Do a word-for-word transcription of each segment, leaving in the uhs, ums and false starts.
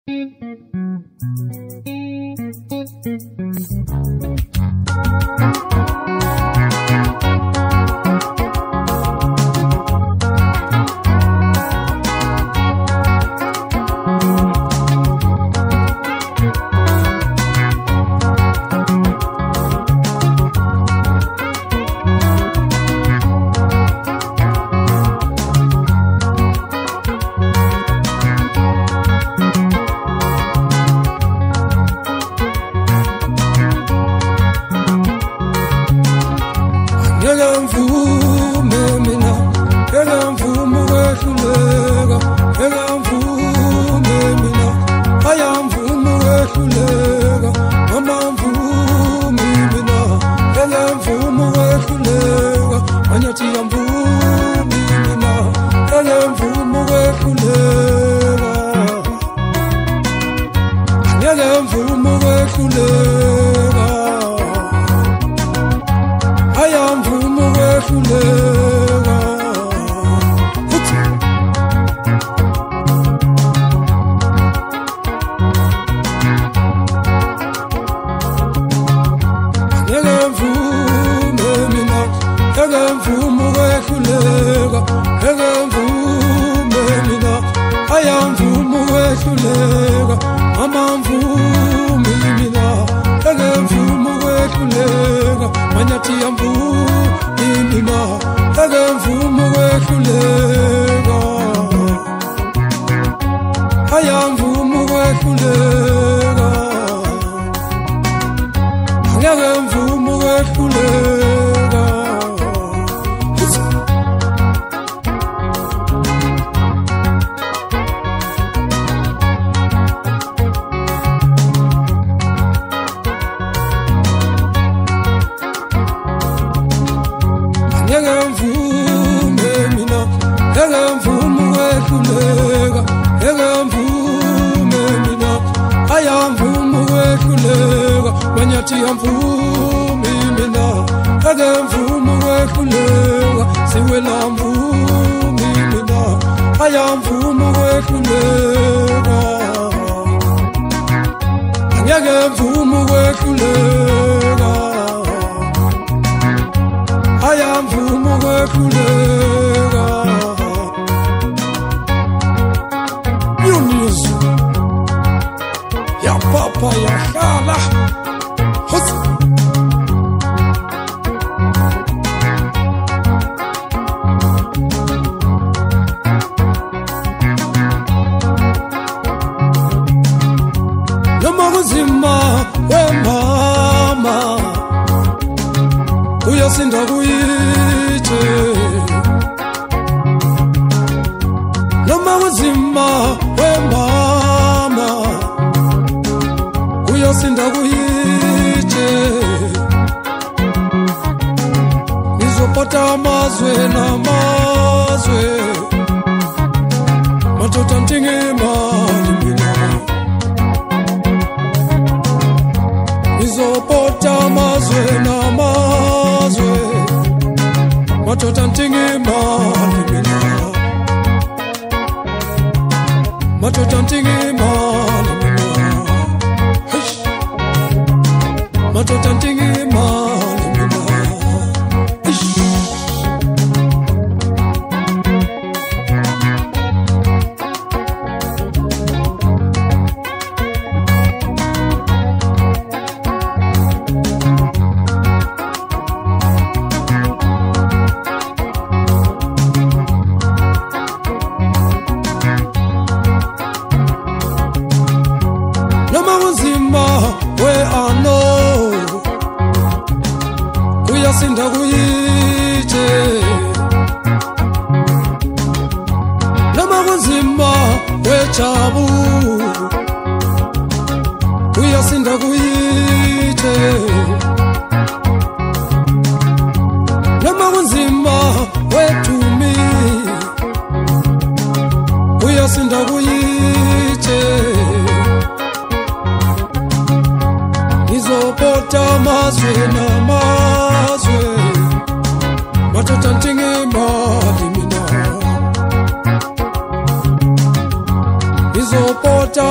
Izopota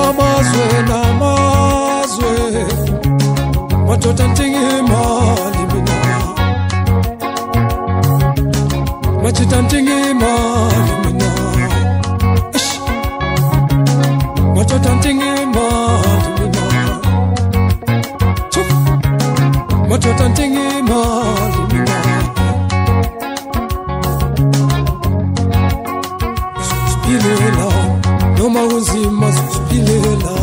namazwe namazwe madoda ndingimali mina machita ndingimali mina madoda ndingimali mina madoda ndingimali mina spilela noma kunzima sipilela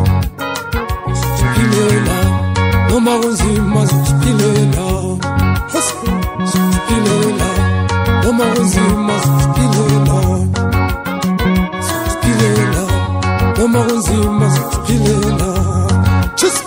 sipilela noma kunzima sipilela sipilela noma kunzima sipilela sipilela noma kunzima sipilela just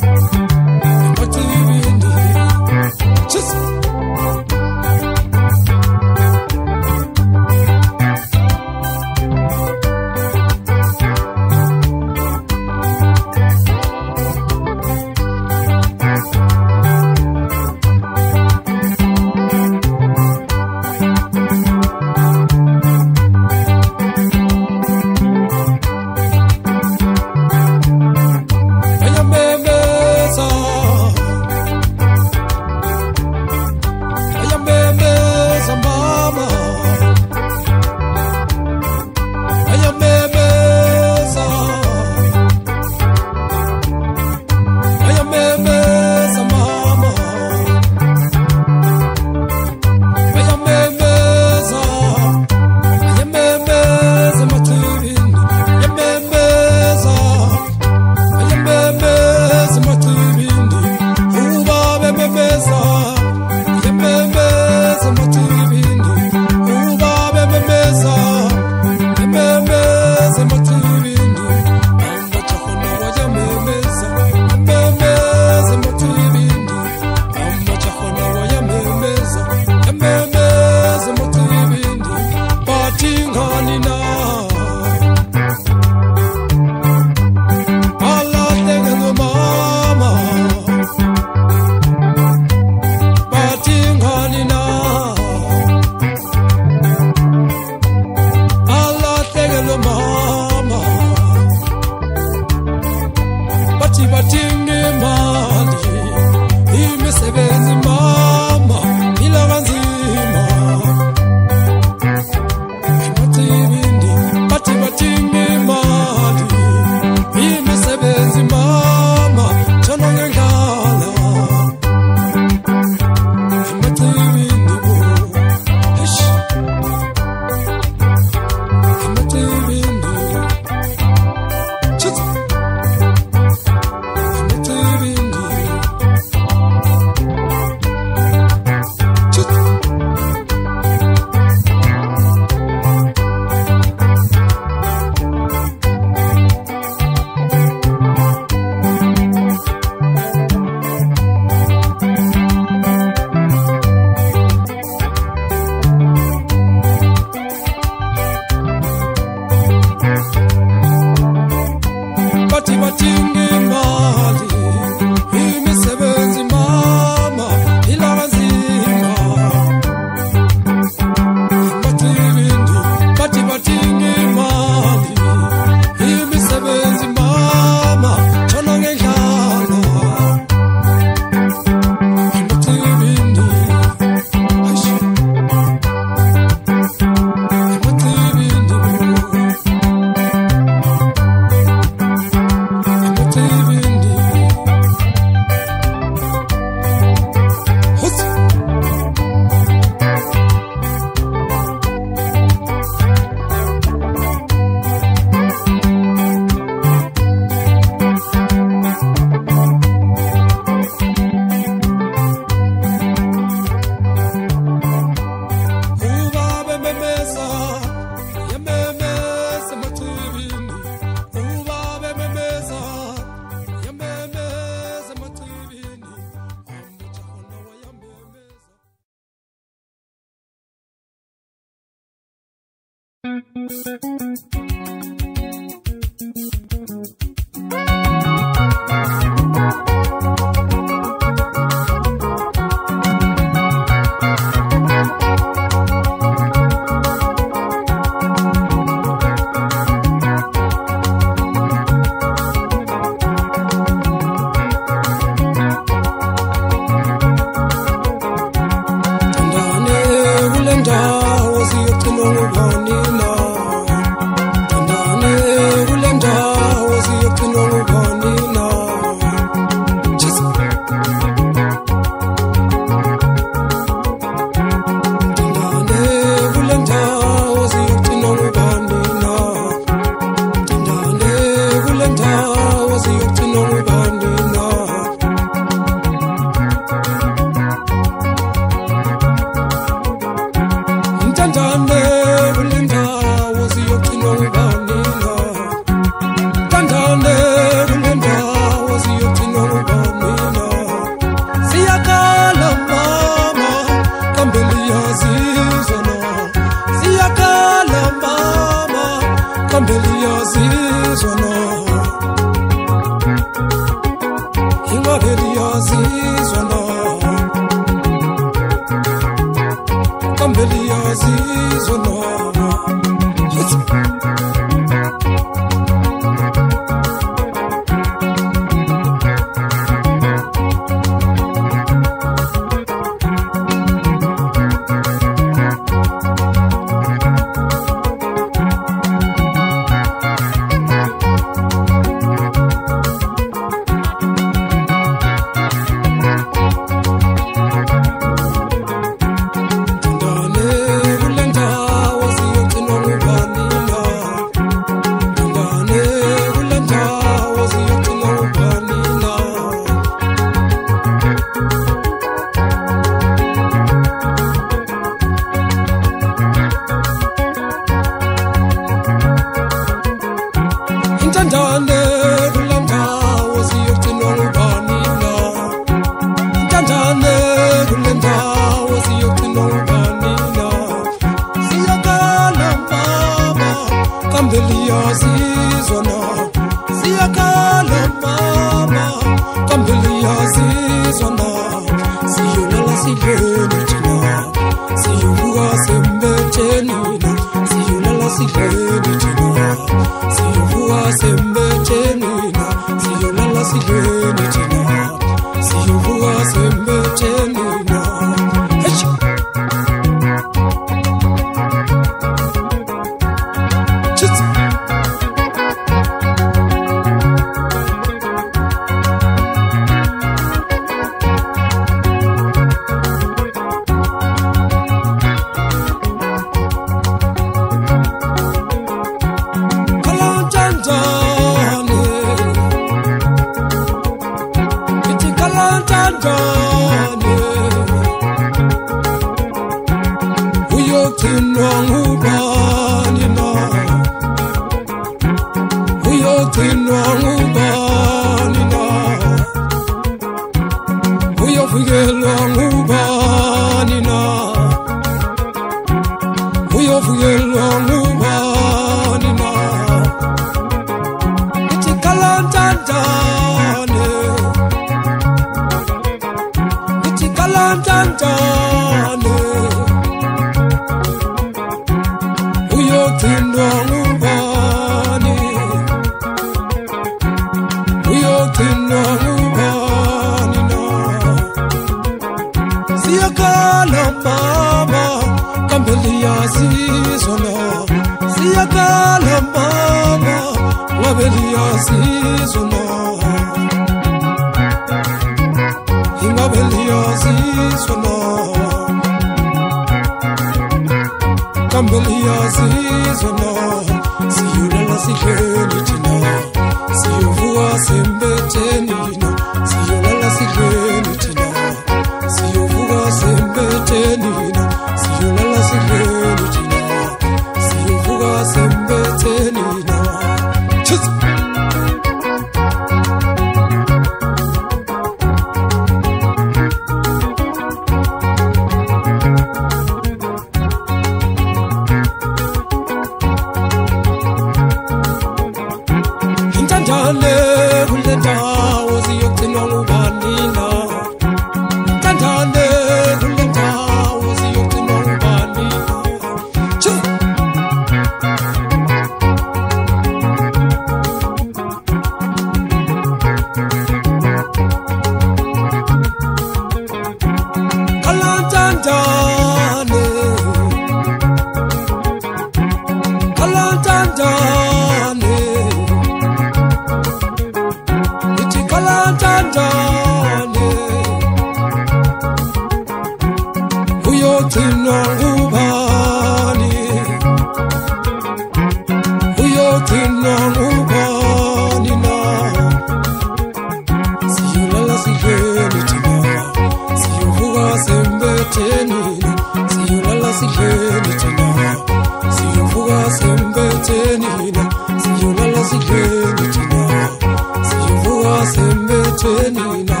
sidleni thina siyovuka sembetheni na siyolala sidleni thina siyovuka sembetheni na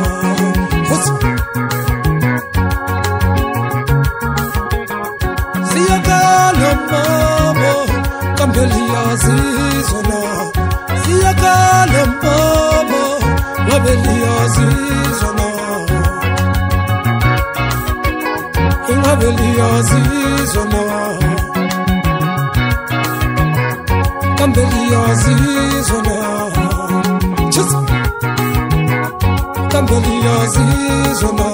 siyakala mama kambeli yazizona siyakala mama ngabeli yazizona ngabeli yazizona kambeli yazizona just kambeli yazizona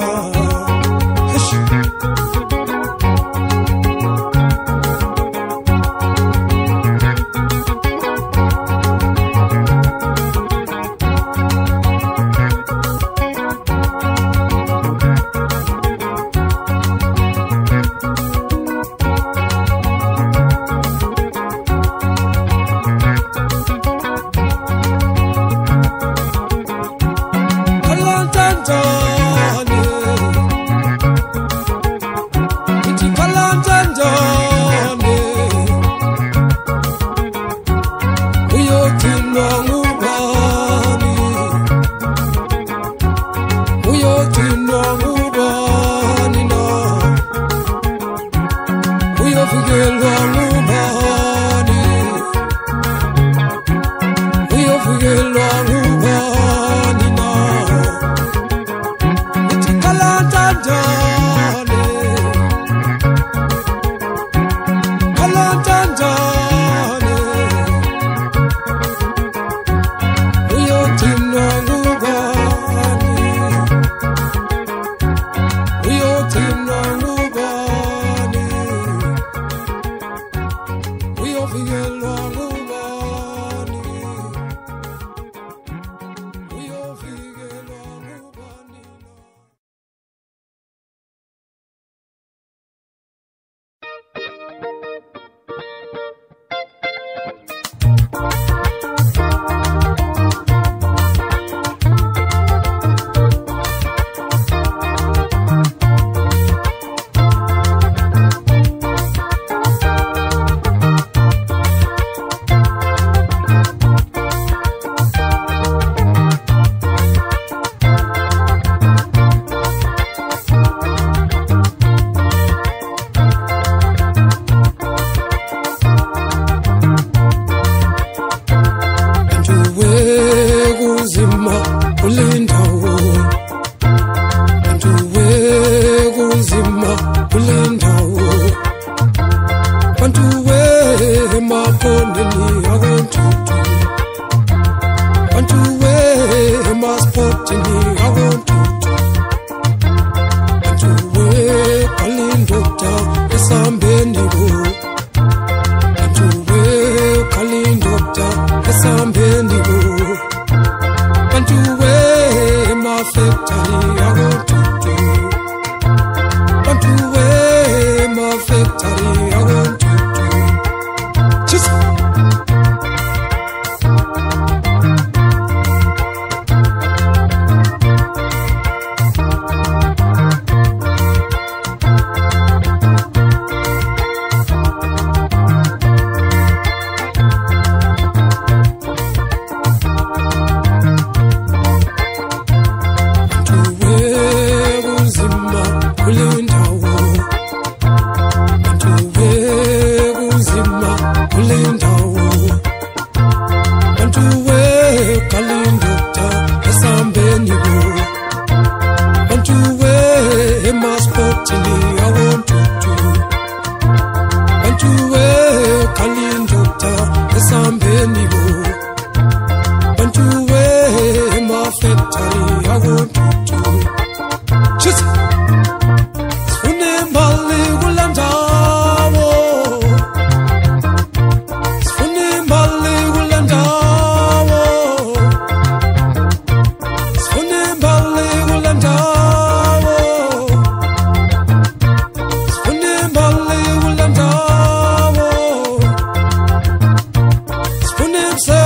Himself.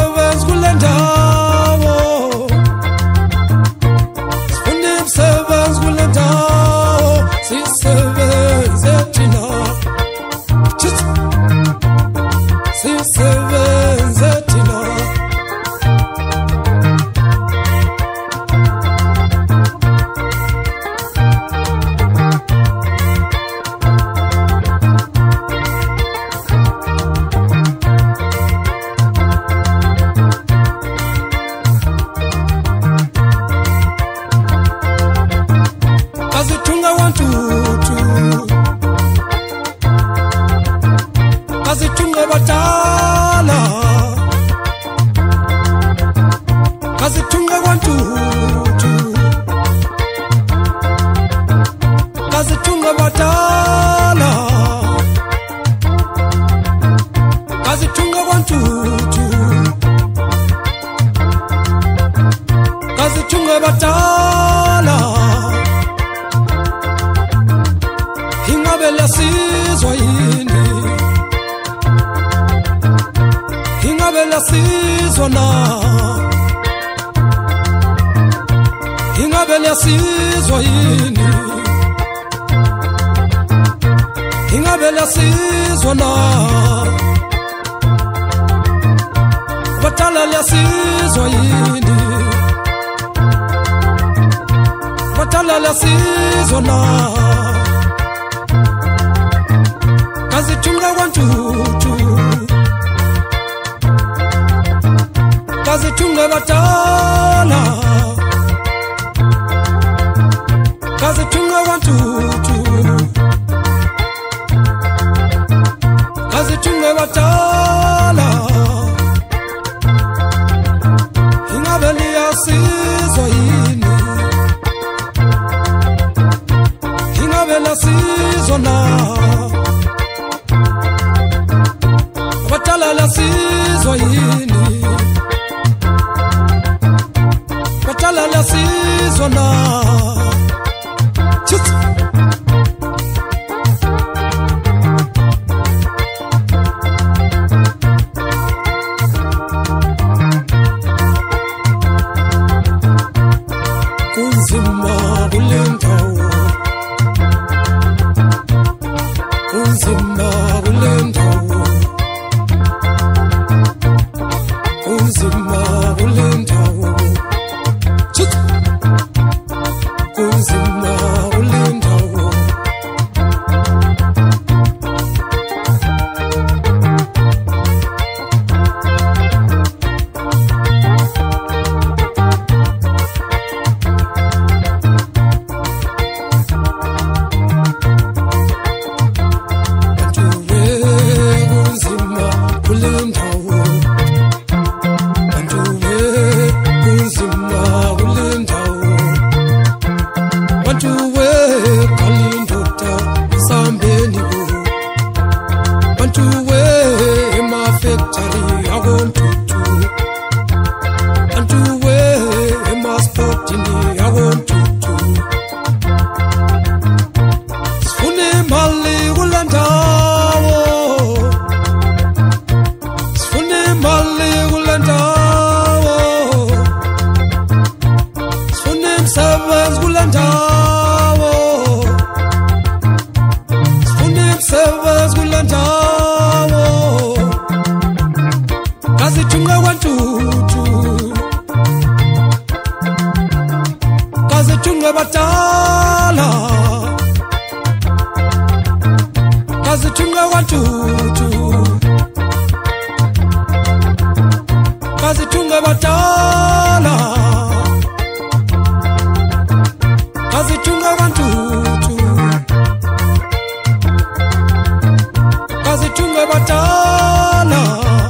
Kazithunge badala Kazithunge kwantutu Kazithunge badala Kazithunge kwantutu Kazithunge badala Ingabe lasizwa yini Ingabe lasizwa na Ingabe lasizwa yini Ingabe lasizwa na Batala lasizwa yini Batala lasizwa na Kazithunge kwantutu Kazithunge badala Kazithunge kwantutu Kazithunge badala Ingabe liyasizwa yini Ingabe lasizwa na Batala lasizwa yini Batala lasizwa na Chit Kunzima kulendawo Kunzima kulendawo Kunzima kulendawo Chit Kunzima kulendawo Kazithunge kwantutu Kazithunge badala Kazithunge kwantutu Kazithunge badala Kazithunge kwantutu Kazithunge badala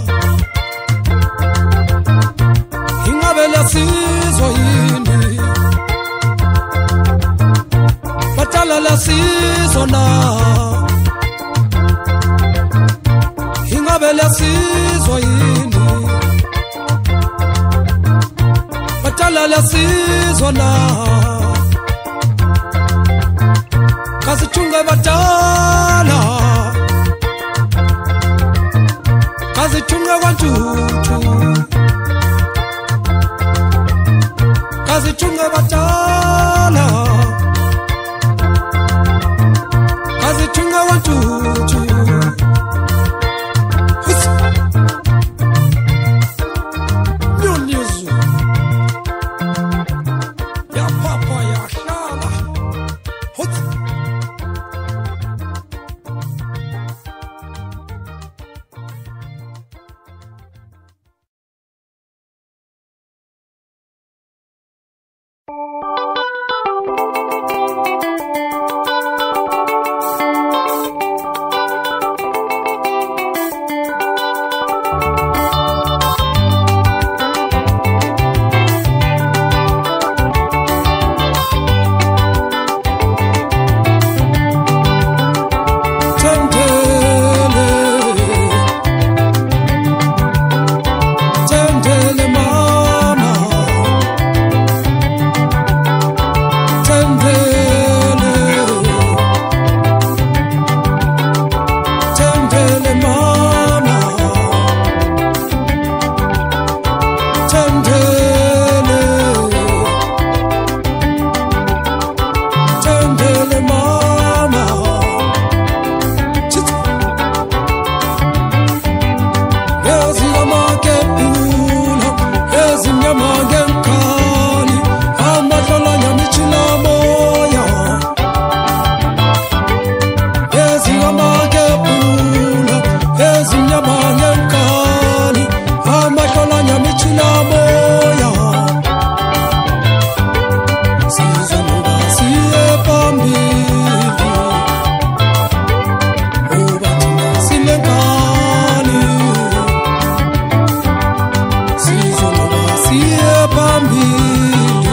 Ingabe lasizwa yini Batala lasizwa na Ingabe lasizwa yini Batala lasizwa na Kazithunge badala Kazithunge kwantutu Kazithunge badala Kazithunge kwantutu Nyonizu Ya papa ya shala Hot Thank you. tendele mama, tendele, tendele mama, chit, ezi amake pula, ezi nyamage nkani, amadlola nyamichina moya, ezi amake pula, ezi nyamage nkani, amadlola nyamichina moya, sizonuba siye pambili, ubatina silengani, sizonuba siye pambili,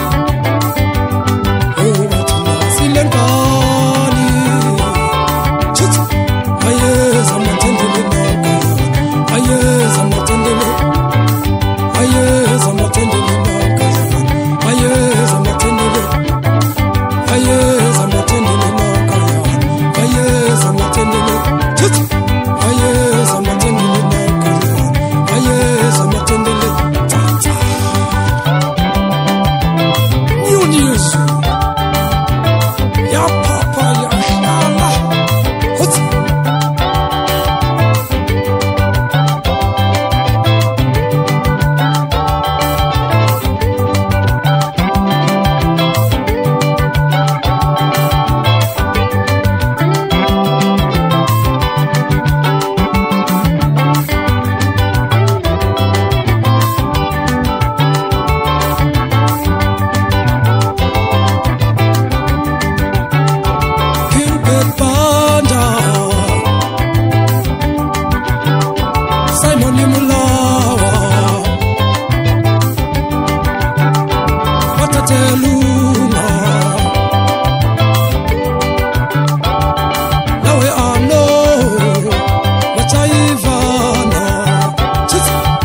ubatina silengani, chit, ayeza matendele naka, ayeza matendele, ayeza matendele naka, ayeza matendele, ayeza matendele naka, ayeza matendele, chit, ayeza matendele naka, ayeza matendele, ta ta. New news, ya papa ya shala, hut. Gilbert Banda, Simon Mulawa, Watatelunga, nawe ano, Wachaivana, chit,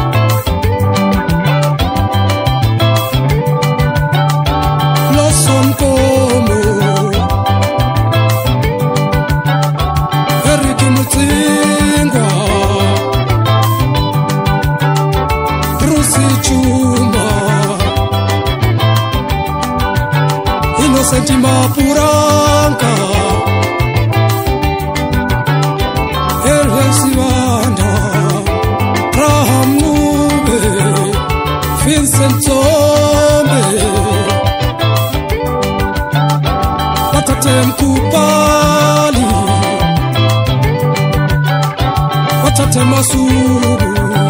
Lawson Komo, Eric Mutsingwa, Bruce Chuma, Innocent Mapuranka, Elias Ivana, Graham Nube, Vincent Zombe, Watatem Kupali, Watatem Masuru,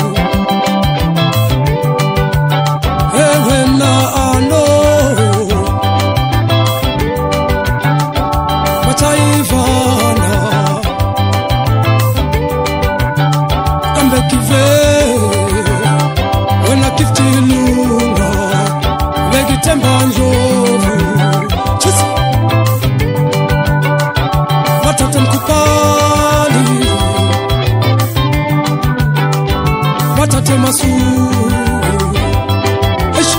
Ewena ano, Wachaivana, Ambekive, Wena Kiftilunga, Vegitemba Njovu, chis, Watatem Kupali, Watatem Masuru, eish,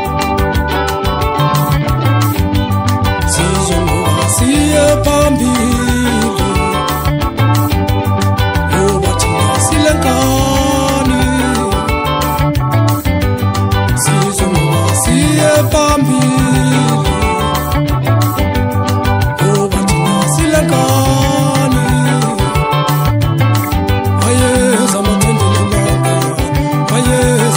sizonuba siye pambili, ubatina silengani, sizonuba siye pambili, ubatina silengani, ayeza matendele naka, ayeza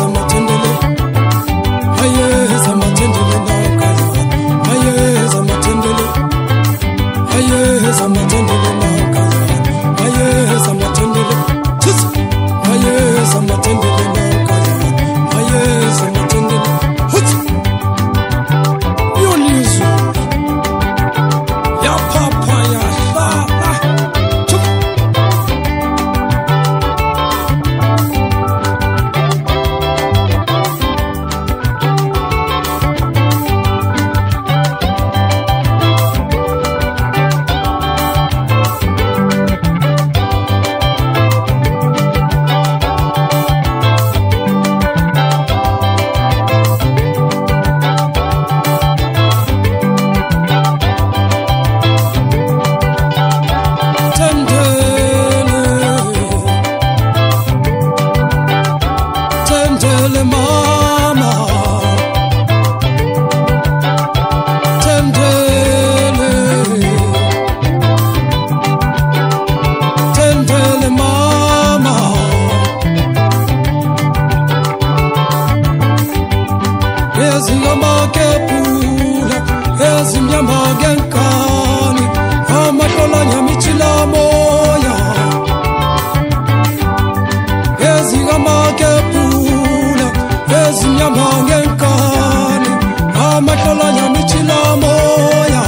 ezinyama kepula ezinyama ngenkani amahlolanya michila moya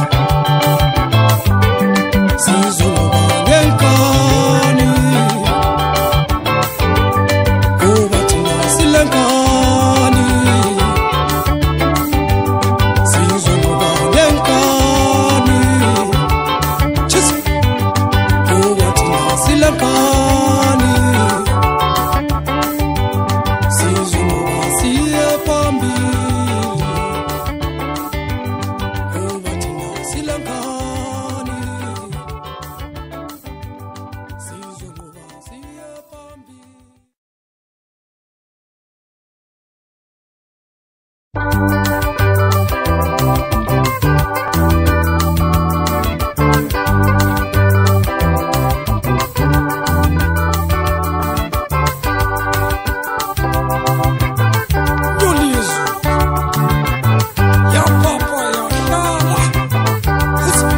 sizoba ngenkani kuba thina silenkani sizoba ngenkani chis kuba thina silenkani sizoba siye phambili kuba thina silenkani sizoba siye phambili. Yolizo ya papa ya lala Husi.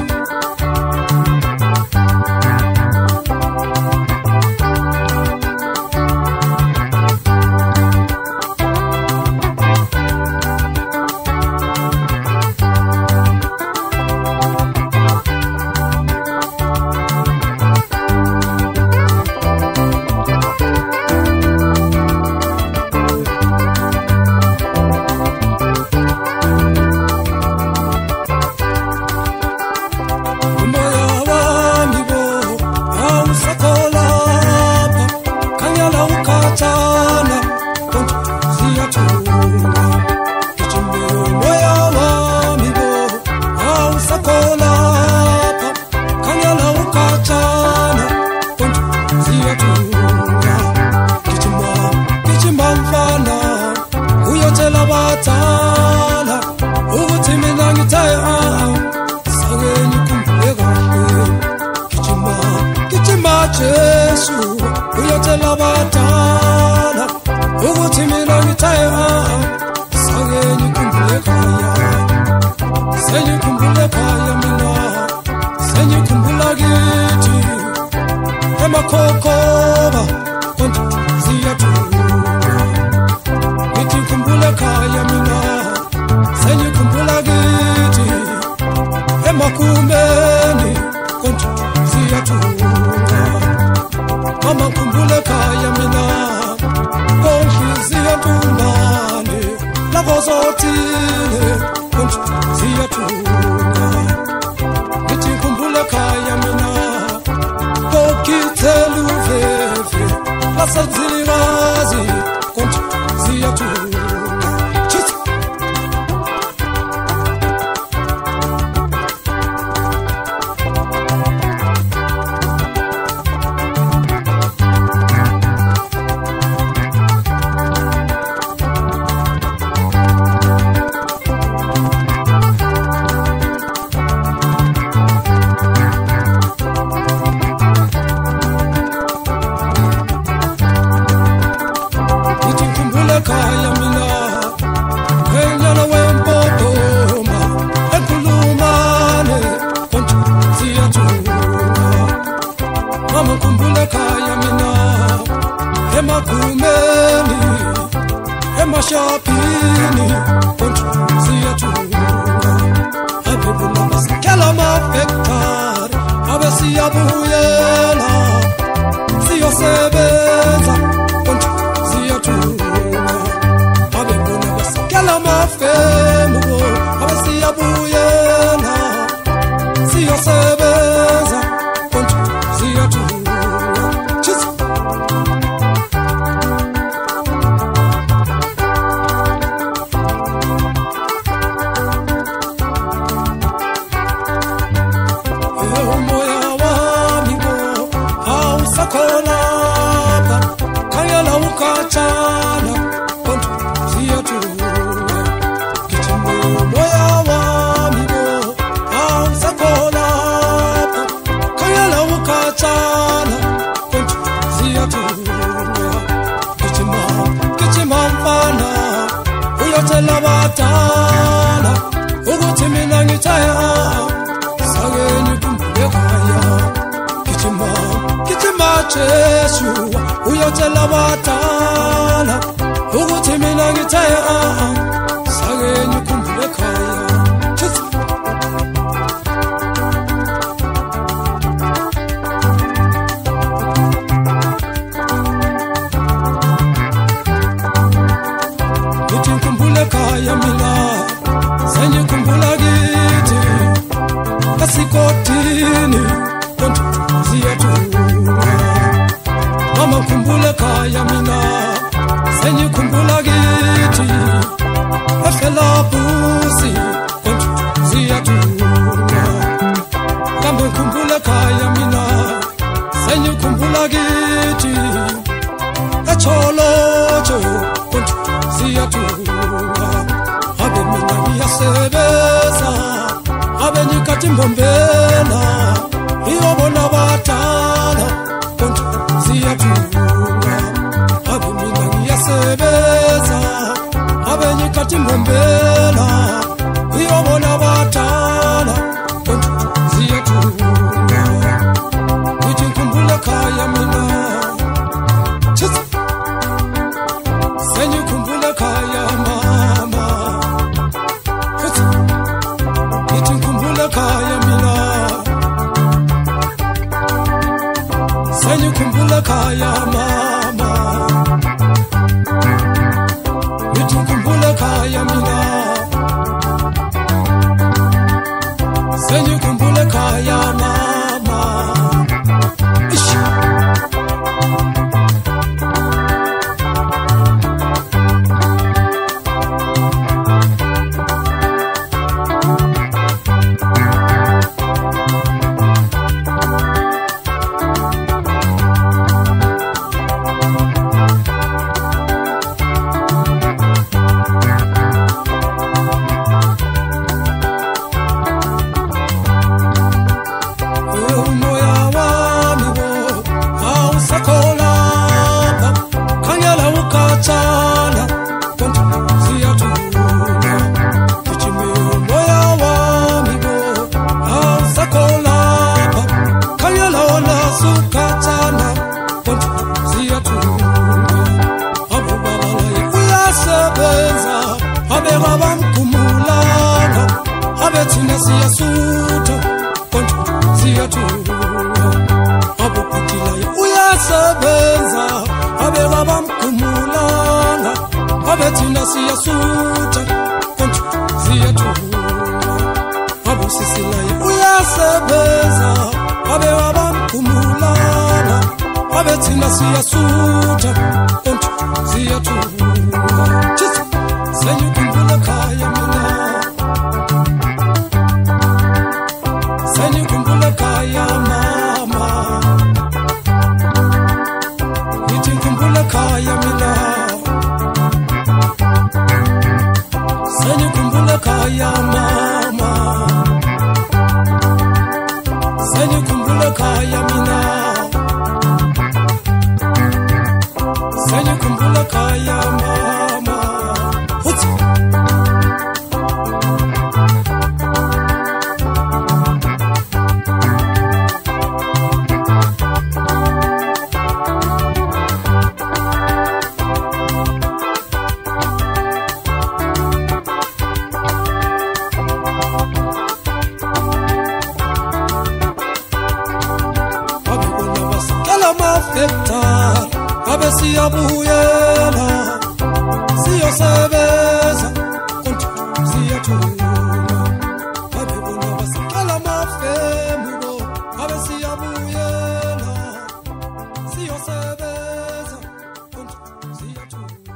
Umoya wami bo awusakolapha khanyala ukhathana konke ziyathunga ijimbe umoya wami bo awusakolapha khanyala ukhathana konke ziyathunga ijimba ijimba mfana uyotshela abadala ukuthi mina ngithaya sake nikhumbule kahle gijima gijima Jesu uyotshela abadala ukuthi mina ngithaya sake nikhumbule khaya senikhumbule khaya mina senikhumbula kithi emakhokhoba konke ziyathunga ngithi khumbule khaya mina senikhumbula kithi emakumeni konke ziyathunga mama khumbule khaya mina konke ziyathungane labo zothile konke ziyathunga ngithi khumbule khaya mina kokithela uveve lasazilikazi konke ziyathunga Chis. Ngithi khumbule khaya mina enyana wempopoma enkulumane konke ziyathunga mama khumbule khaya mina emakumeni emashapini konke ziyathunga abebula masikela amafektari abe siyabuyela siyosebenza konke ziyathunga abebula masikela amafemu abe siyabuyela siyosebenza konke ziyathunga Chis. Umoya wami bo awusakolapha khanyala ukhathana konke ziyathunga gijima umoya wami bo awusakolapha khanyala ukhathana konke ziyathunga gijima gijima mfana uyotshela abadala ukuthi mina ngithaya sake nikhumbule khaya gijima gijima Jesu uyo uyotshela abadala ukuthi mina ngithe a sake ngikhumbule ekhaya. Ngithi ngikhumbule ekhaya mina sengikhumbula kithi asikodini konke ziyajula. Mama ngikhumbule ekhaya mina sengikhumbula kithi eFelabusi konke ziyajula. Kambe ngikhumbule ekhaya mina sengikhumbula kithi eCholotsho konke ziyajula. Abe mina ngiyasebenza abe ngikhathi imbombela iyobona abadala konke ziyajula. Abe mina ngiyasebenza abe ngikhathi imbombela iyobona abadala konke ziyajula. Ngithi ngikhumbule ekhaya mina sengikhumbule ekhaya mama. Ngithi ngikhumbule ekhaya mina sengikhumbule ekhaya mama. Ngithi ngikhumbule ekhaya mina sengikhumbule ekhaya mama. Ish. Siyasutha konke ziyajula. Abophilayo uyasebenza abe babamkhumulanga abe thina siyasutha konke ziyajula. Abusisilayo uyasebenza abe babamkhumulanga abe thina siyasutha konke ziyajula. Sengikhumbule ekhaya mina sengikhumbule ekhaya mama. Ngithi ngikhumbule ekhaya mina sengikhumbule ekhaya mama. Sengikhumbule ekhaya mina sengikhumbule ekhaya mama. Uthi abe siyabuyela siyosebenza konke ziyajula. Abe bona basikala amafembo abe siyabuyela siyosebenza konke ziyajula.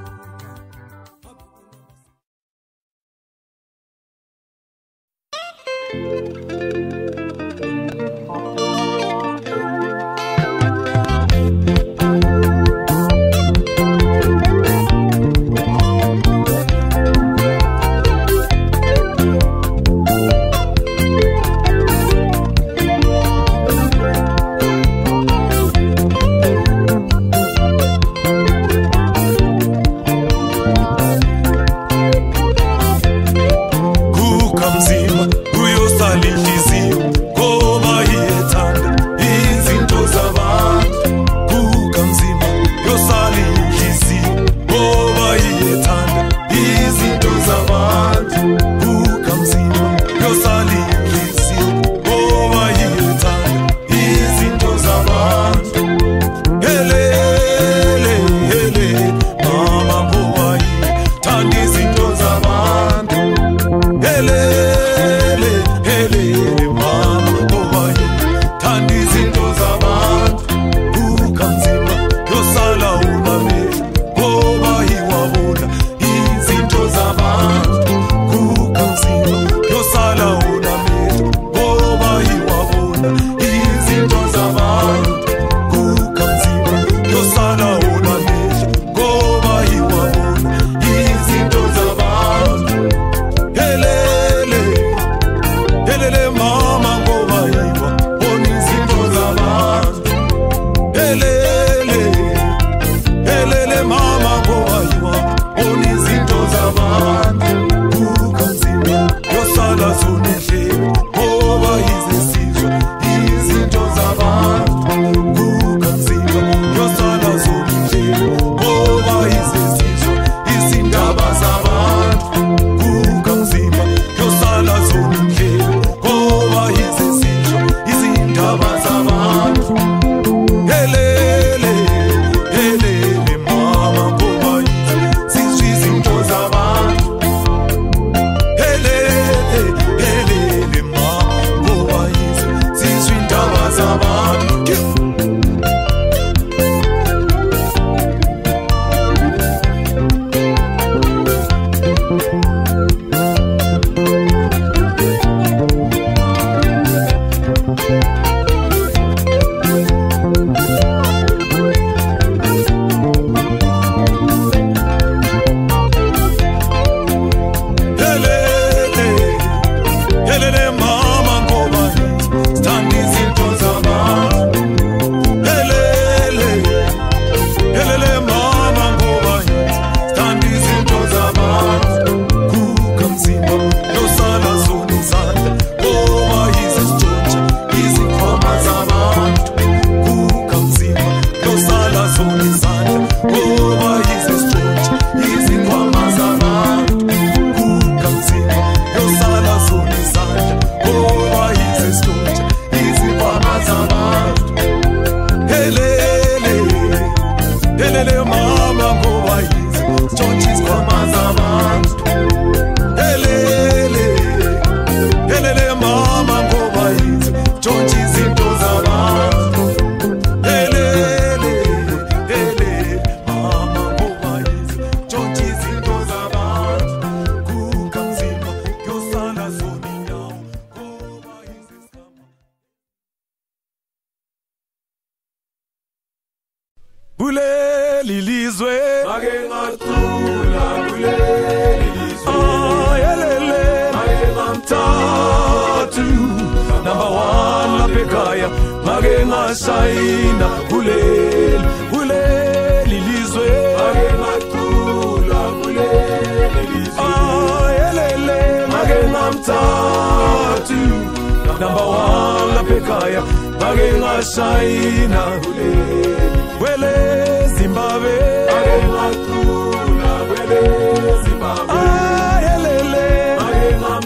kuleli lizwe ake ngathula kuleli lizwe ayelele ake ngamthathu number one lapha ekhaya make ngasayina kuleli kuleli lizwe ake ngathula kuleli lizwe ayelele make ngamthathu number one lapha ekhaya make ngasayina kuleli wele Zimbabwe ake ngathula wele Zimbabwe ayelele ake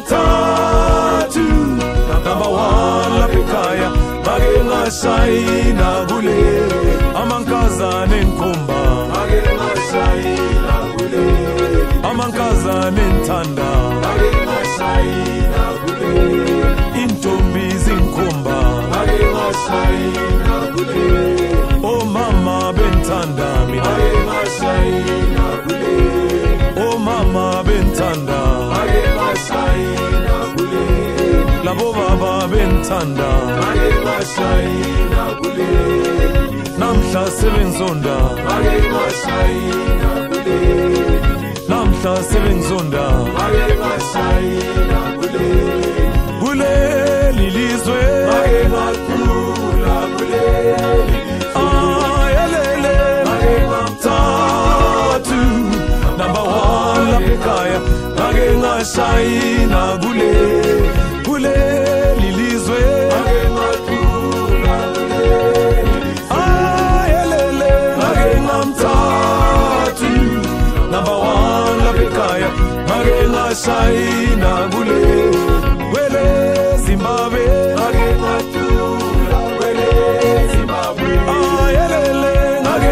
ngamthathu number one lapha ekhaya make ngasayina kuleli amankazana enkomba ake ngasayina kuleli amankazana enthanda ake ngasayina kuleli intombi zinkomba ake ngasayina kuleli omama benthanda mina ake ngasayina kuleli omama benthanda ake ngasayina kuleli labo baba benthanda ake ngasayina kuleli namhla sebenzonda ake ngasayina kuleli namhla sebenzonda ake ngasayina kuleli kuleli lizwe ake ngathula kuleli ayelele ake ngamthathu number one lapha ekhaya make ngasayina kuleli kuleli lizwe ake ngathula kuleli ayelele make ngamthathu number one lapha ekhaya make ngasayina kuleli wele Zimbabwe ake ngathula wele Zimbabwe ayelele make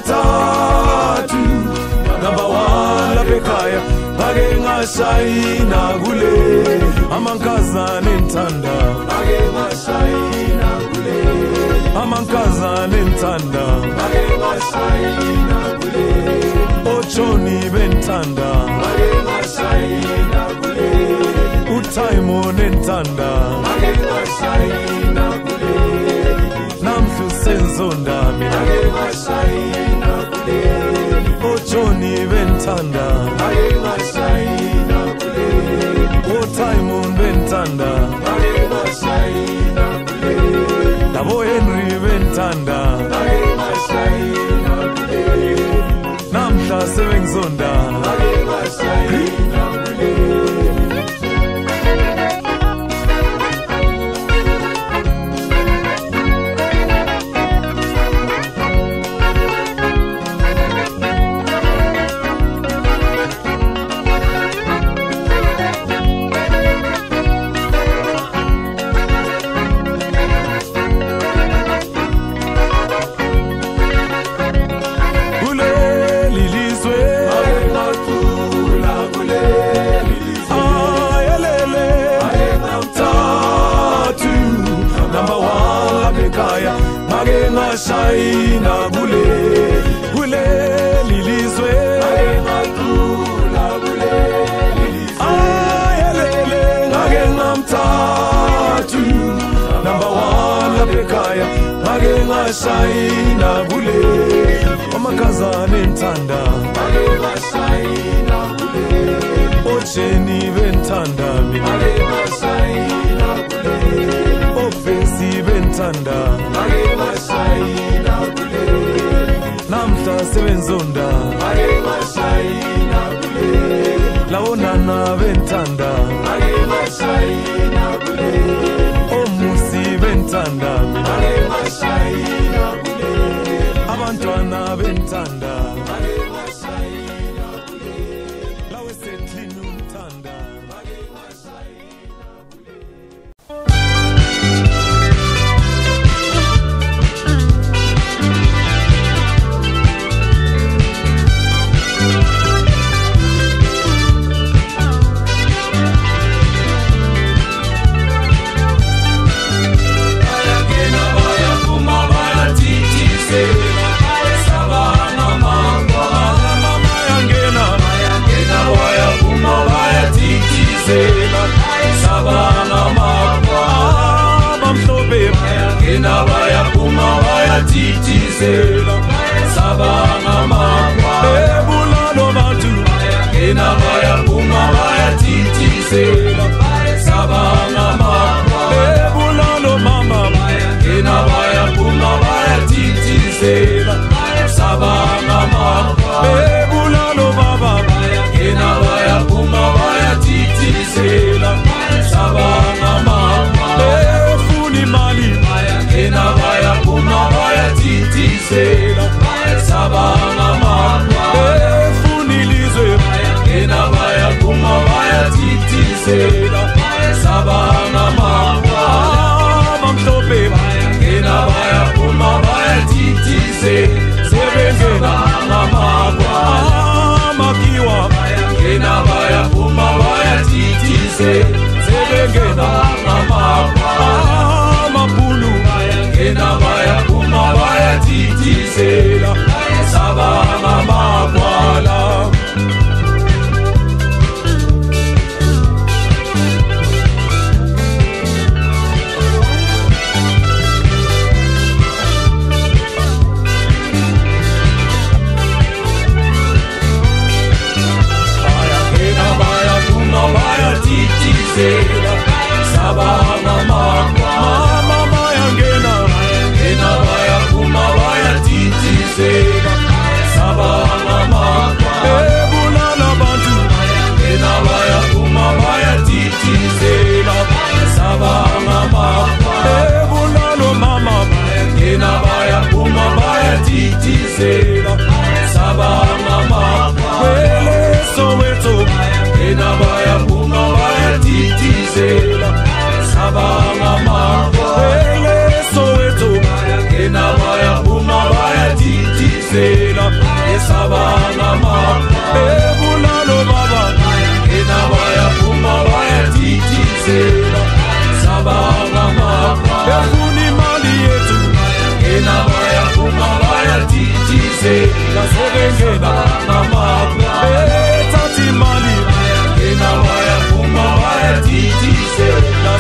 ngamthathu number one lapha ekhaya make ngasayina kuleli amankazana enthanda ake ngasayina kuleli amankazana enthanda ake ngasayina kuleli otshoni benthanda ake ngasayina kuleli uTimon enthanda ake ngasayina kuleli namhla senzonda mina ake ngasayina kuleli otshoni benthanda ake ngasayina kuleli uTimon benthanda ake ngasayina kuleli labo Henry benthanda ake ngasayina kuleli namhla sebengizonda ake ngasayina kuleli kuleli lizwe ake ngathula kuleli lizwe ayelele ake ngamthathu number one lapha ekhaya make ngasayina kuleli kuleli lizwe ake ngathula kuleli lizwe ayelele make ngamthathu number one lapha ekhaya make ngasayina kuleli amankazana enthanda ake ngasayina kuleli otsheni benthanda mina ake ngasayina kuleli ofesi benthanda ake ngasayina kuleli namhla sebenzonda ake ngasayina kuleli lawo nana benthanda ake ngasayina kuleli omusi benthanda mina ake ngasayina kuleli abantwana benthanda ake ngasayina kuleli lawe seklini umthanda ake ngasayina kuleli Bayangena bayaphuma bayatithizela sabana mangwa bayangena bayangena bayaphuma bayatithizela sabana mangwa bamhlophe bayangena bayaphuma bayatithizela sabana sabanga makwa ebulalo baba bayangena bayaphuma bayatithizela sabanga makwa efuna imali bayangena bayaphuma bayatithizela sabanga makwa efuna ilizwe bayangena bayaphuma bayatithizela sabanga makwa amamhlophe bayangena bayaphuma bayatithizela sebengena makwa amakiwa bayangena bayaphuma bayatithizela sebengena makwa amabhulu bayangena bayaphuma bayatithizela sabanga makwala bayangena bayaphuma bayatithizela sabanga makwa mama bayangena bayangena bayaphuma bayatithizela sabanga makwa ebulala abantu bayangena bayaphuma bayatithizela sabanga makwa ebulalo mama bayangena bayaphuma bayatithizela sabanga makwa kwele Soweto bayangena bayaphuma bayatithizela sabanga makwa kwele Soweto bayangena bayaphuma bayatithizela sabanga makwa ebulalo baba bayangena bayaphuma bayatithizela sabanga makwa efuna imali yethu bayangena bayaphuma bayatithizela sebengena makwa ethatha imali bayangena bayaphuma bayatithizela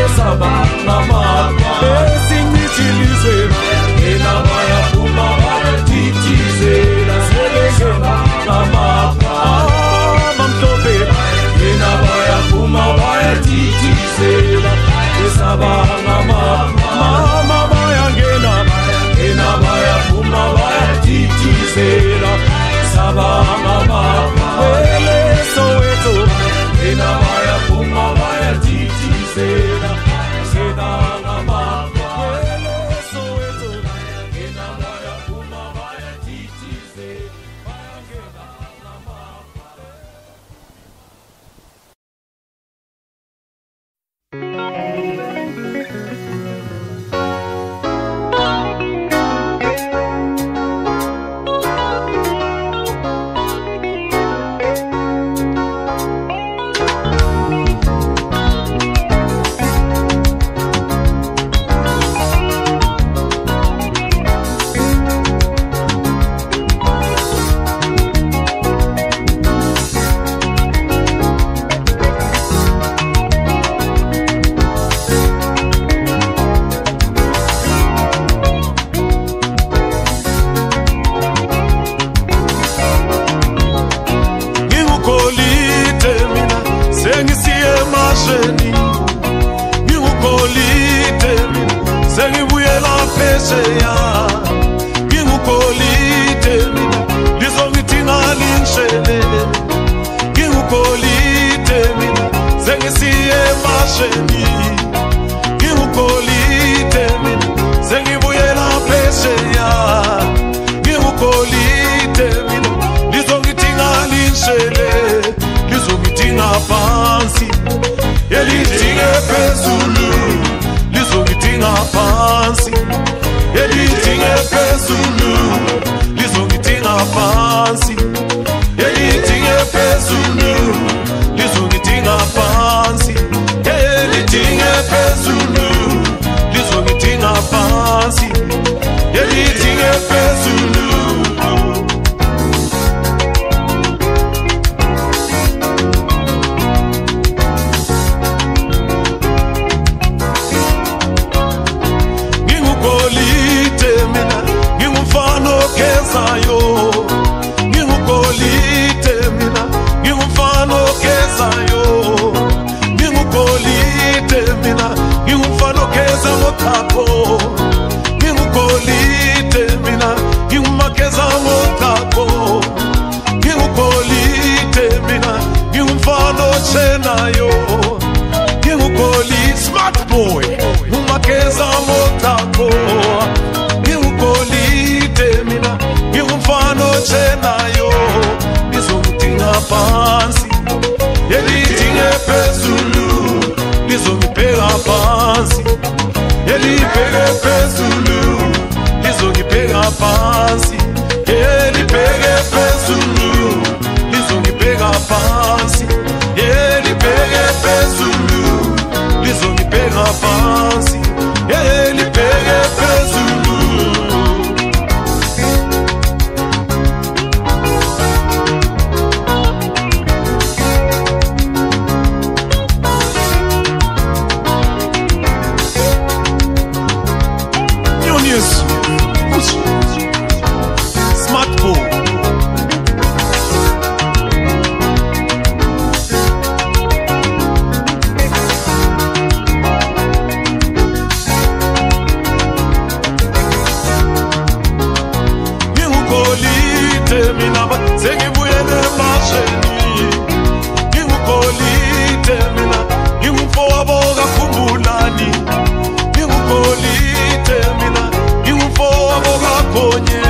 sabanga makwa esinyithi ilizwe bayangena bayaphuma bayatithizela sabanga makwa amamhlophe bayangena bayaphuma bayatithizela sabanga makwa mama bayangena bayangena bayaphuma bayatithizela sabanga makwa kwele Soweto bayangena bayaphuma bayatithizela sabanga makwa kwele Soweto bayangena bayaphuma bayatithizela bayangena makwa ngingugolide mina ngingumakeza chenayo lizongidinga phansi, elidinge phezulu lizongibheka phansi, elibheke phezulu lizongibheka phansi, elibheke phezulu lizongibheka phansi, elibheke phezulu lizongibheka phansi, elibheke phezulu. Smartphone. Ngikholite mina sengibuyele emasheni, ngikholite mina ngimfowabo kaKhumbulani, ngikholite mina ngimfowabo kaGonye,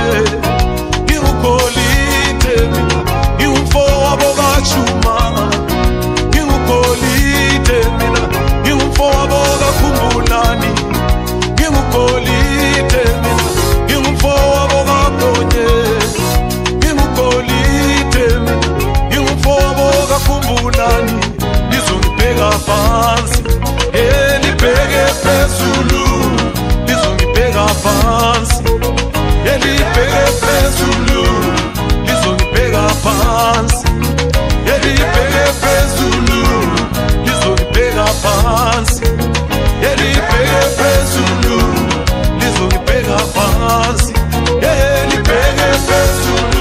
ngikholite mina ngimfowabo kaJuma, ngikholite mina ngimfowabo kaKhumbulani, ngikholite mina ngimfowabo kaGonye, ngikholite mina ngimfowabo kaKhumbulani, lizongibheka phansi, elibheke phezulu lizongibheka phansi, elibheke phezulu lizongibheka phansi, elibheke phezulu lizongibheka phansi, elibheke phezulu lizongibheka phansi, elibheke phezulu.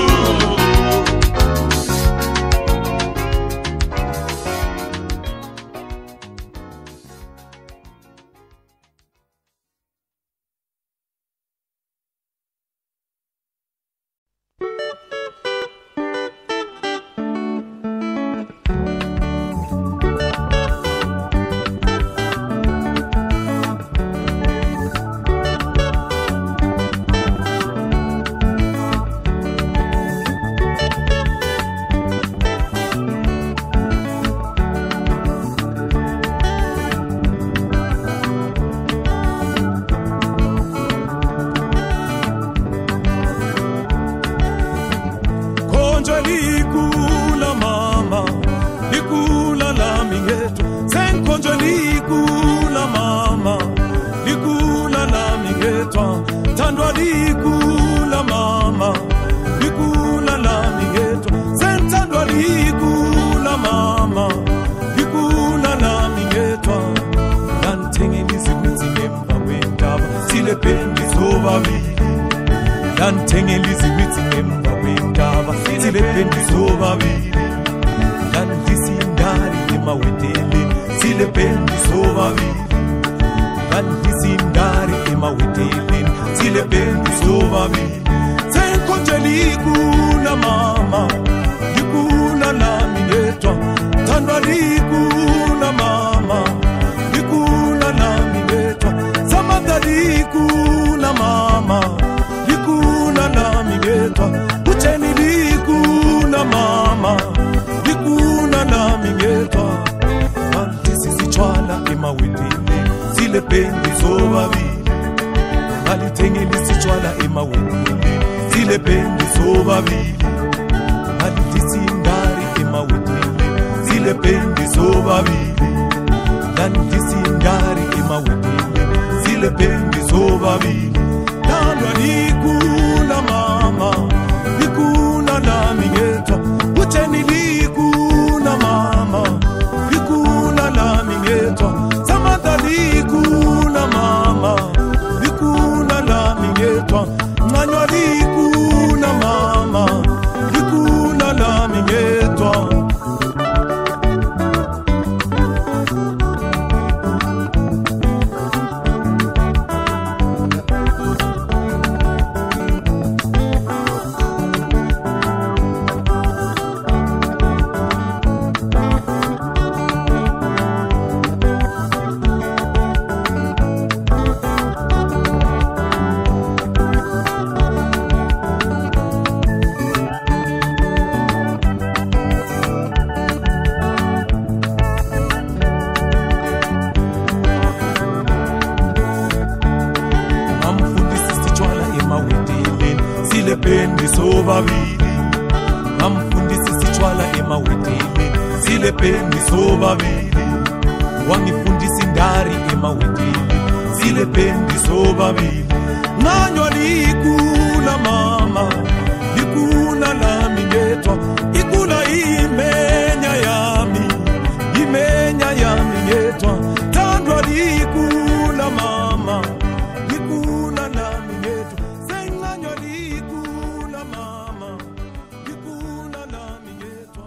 sobabili ngamfundisa isitshwala emawetele zilepeni sobabili wangifundisa indari emawetele zilepeni sobabili nganywa likula mama likula lami ngedwa ikula imenya yami imenya yami ngedwa thandwa likula mama likula lami ngedwa senganywa likula mama likula lami ngedwa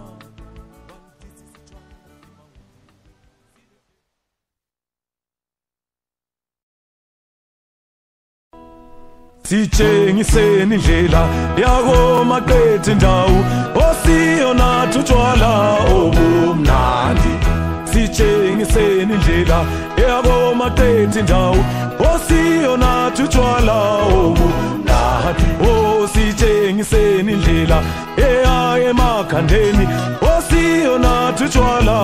sitshengiseni indlela yakomaqethe indawo osiyonatha utshwala obumnandi sitshengiseni indlela yakomaqethe indawo osiyonatha utshwala obumnandi ositshengiseni indlela eya emakhandeni osiyonatha utshwala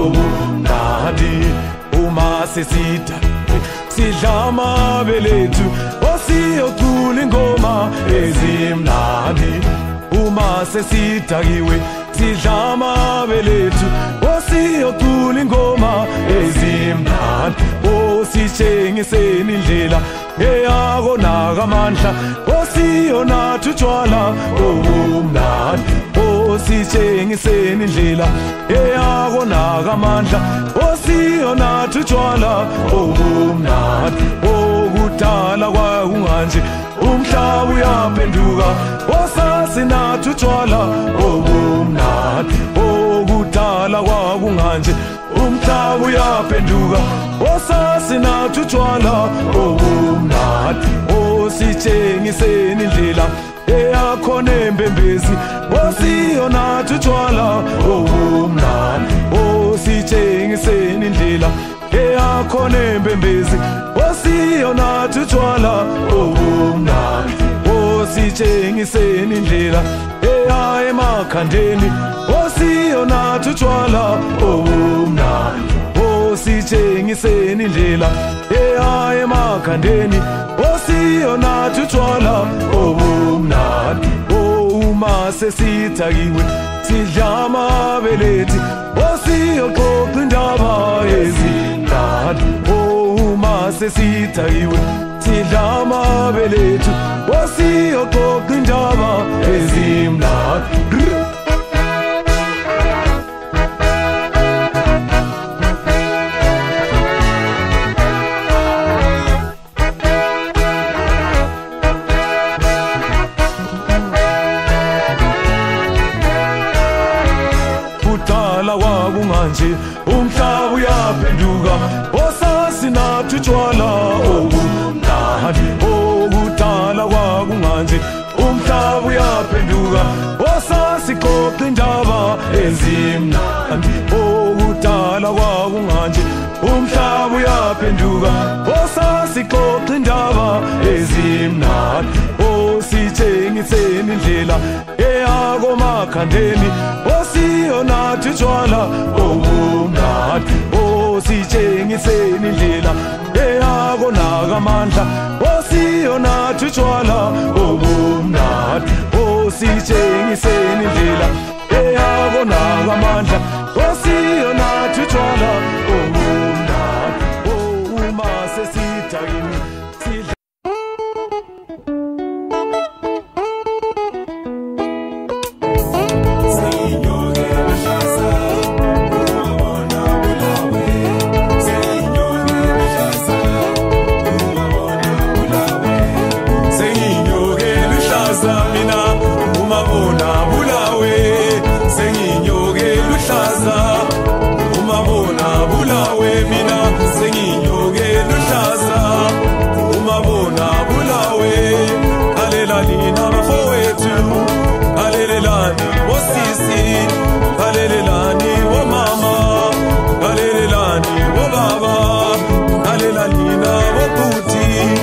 obumnandi uma sesida sidla amabelethu osiyocula ingoma ezimnandi uma sesidakiwe sidla amabelethu osiyocula ingoma ezimnandi ositshengiseni indlela eyako nakamandla osiyonatha utshwala obumnandi ositshengiseni indlela eyako nakamandla osiyonatha utshwala obumnandi okudala kwakunganje umhlaba uyaphenduka osasinatha utshwala obumnandi okudala kwakunganje umhlaba uyaphenduka osasinatha utshwala obumnandi ositshengiseni indlela eyakhona embembezi osiyonatha utshwala obumnandi ositshengiseni indlela eyakhona embembezi osiyonatha utshwala obumnandi ositshengiseni indlela eya emakhandeni osiyonatha utshwala obumnandi ositshengiseni indlela eya emakhandeni osiyonatha utshwala obumnandi uma sesithakiwe sidla amabelethu osiyoxoxa indaba ezimnandi uma sesithakiwe sidla amabelethu osiyoxoxa indaba ezimnandi wakunganje umhlaba uyaphenduka osasinatha utshwala obumnandi okudala kwakunganje umhlaba uyaphenduka osasixoxa indaba ezimnandi okudala kwakunganje umhlaba uyaphenduka osasixoxa indaba ezimnandi ositshengiseni indlela eyakomakhandeni osiyonatha utshwala obumnandi ositshengiseni indlela eyako nakamandla osiyonatha utshwala obumnandi ositshengiseni indlela eyako nakamandla osiyonatha utshwala obumnandi uma sesithakini sidla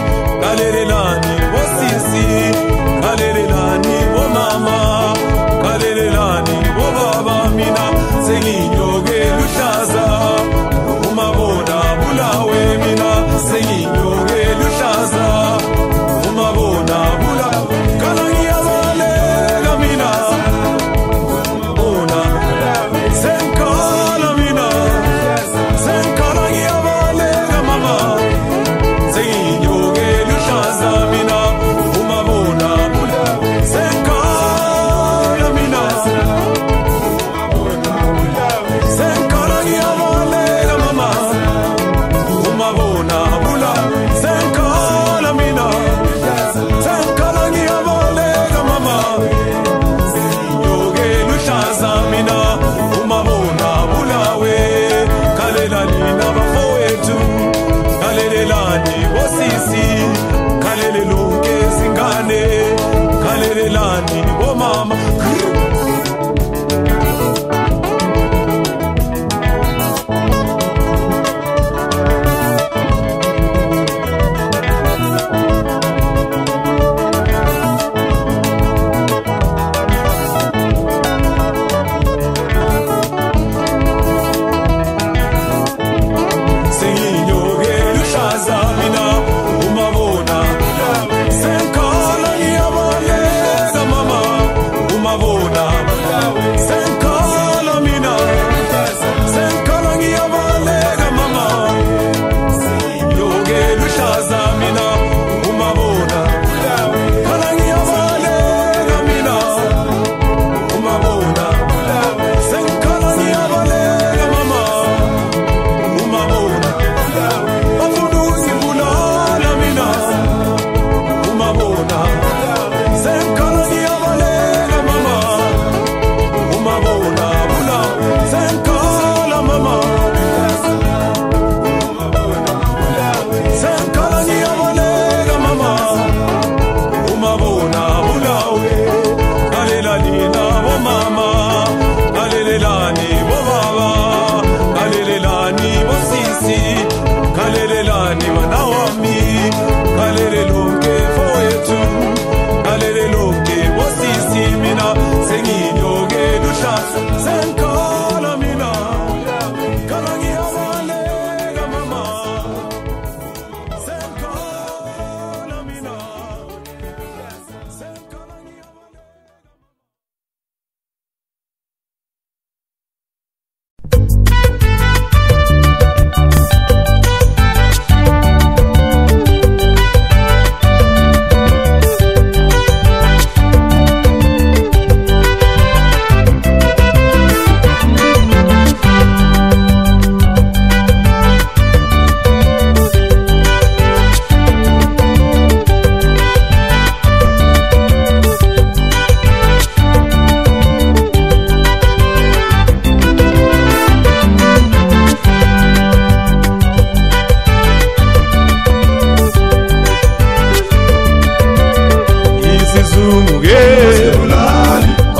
Kalelelani,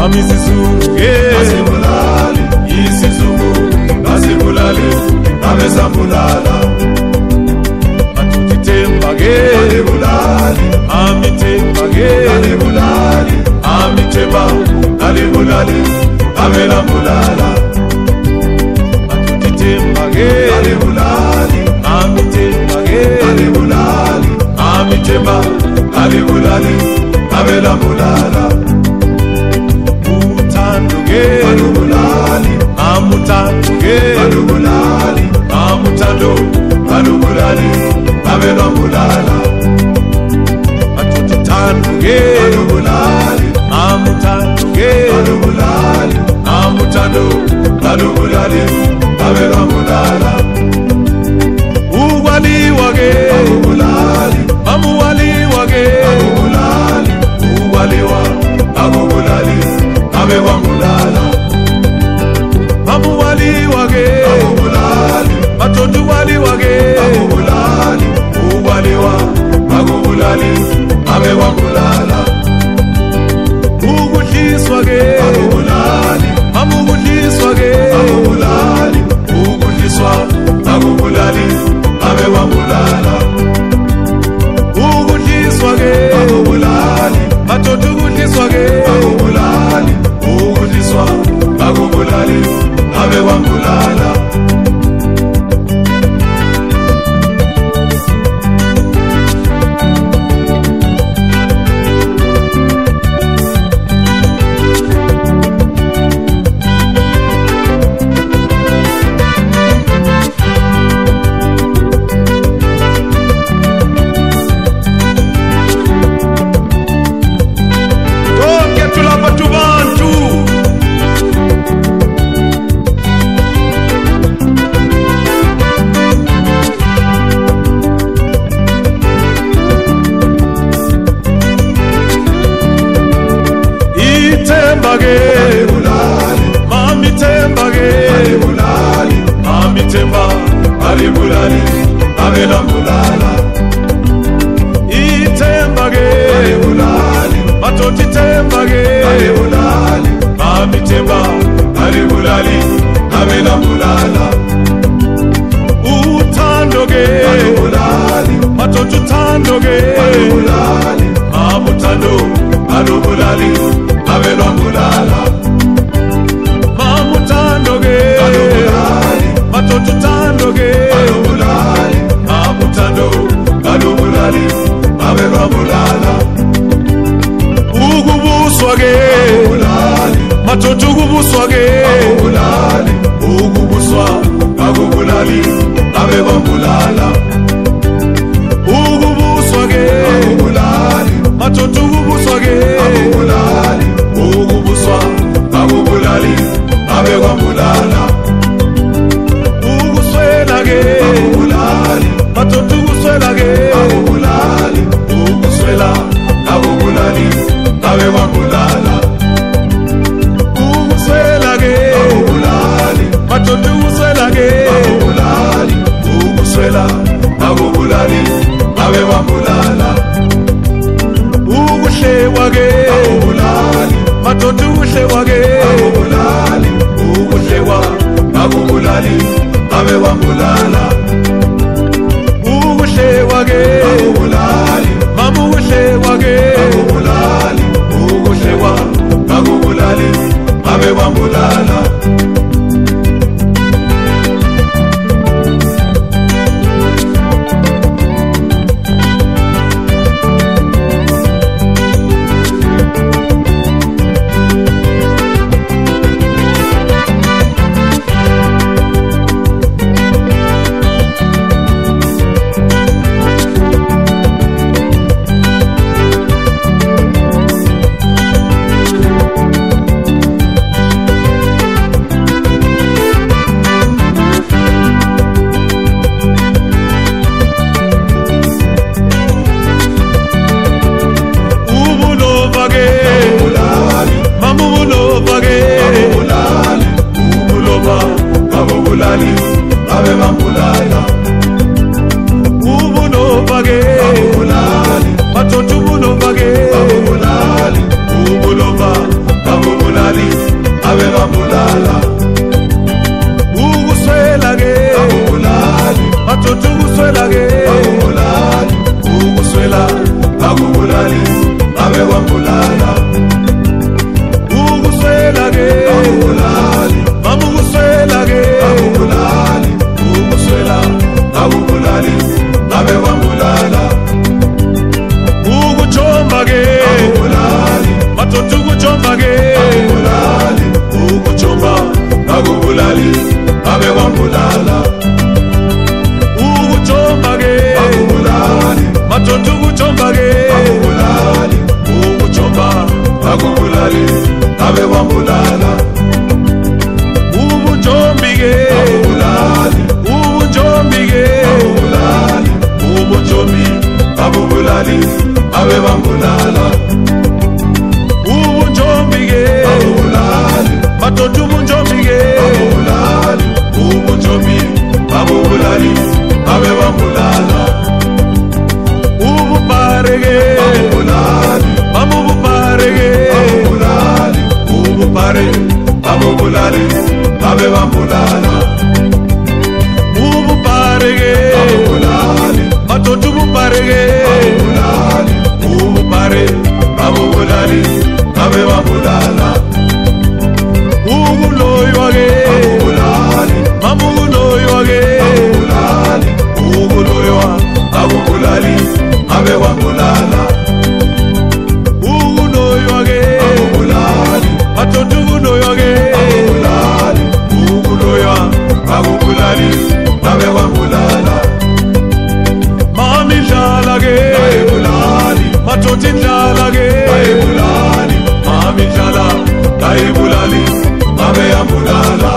mami isizulu asibulali isizulu asibulali abesambulala madoda ithemba ke alibulali mami ithemba ke alibulali mami ithemba alibulali abelambulala madoda ithemba ke alibulali mami ithemba ke alibulali mami ithemba alibulali abelambulala uthando ke alibulali mami uthando ke alibulali mami uthando alibulali abelambulala madoda uthando ke alibulali mami uthando ke alibulali mami uthando alibulali abelambulala ukwaliwa ke alibulali mami uwaliwa ke alibulali ukwaliwa akubulali abekwambulala mami uwaliwa ke akubulali madoda uwaliwa ke akubulali ukwaliwa akubulali abekwambulala ukudliswa ke akubulali mami ukudliswa ke akubulali ukudliswa akubulali abekwambulala ukudliswa ke akubulali madoda ukudliswa ke akubulali ukudliswa akubulali abekwambulala konke tulapha tubantu ithemba ke alibulali mami ithemba ke alibulali mami ithemba alibulali abelambulala ithemba ke alibulali madoda ithemba ke alibulali mami ithemba alibulali abelambulala uthando ke alibulali madoda uthando ke alibulali mami uthando alibulali abelambulala mami uthando ke alibulali madoda uthando ke alibulali mami uthando alibulali abelambulala ukubuswa ke alibulali madoda ukubuswa ke alibulali ukubuswa akubulali abekwambulala ukubuswa ke akubulali madoda ukubuswa ke akubulali ukubuswa akubulali abekwambulala ukuswela ke akubulali madoda ukuswela ke akubulali ukuswela akubulali abekwambulala ukuswela ke akubulali madoda ukuswela ke akubulali ukuswela akubulali abekwambulala ukuhlewa ke akubulali madoda ukuhlewa ke akubulali ukuhlewa akubulali abekwambulala ukuhlewa ke akubulali mama ukuhlewa ke akubulali ukuhlewa akubulali abekwambulala ke babulali ubare babulali babe babulala ukuloywa ke babulali mamukuloywa ke babulali ukuloywa babulali babe babulala ukuloywa ke babulali madoda ukuloywa ke babulali ukuloywa babulali babe babulala mami dlala ke bayibulali madoda indlala ke bayibulali mami dlala bayibulali babe yambulala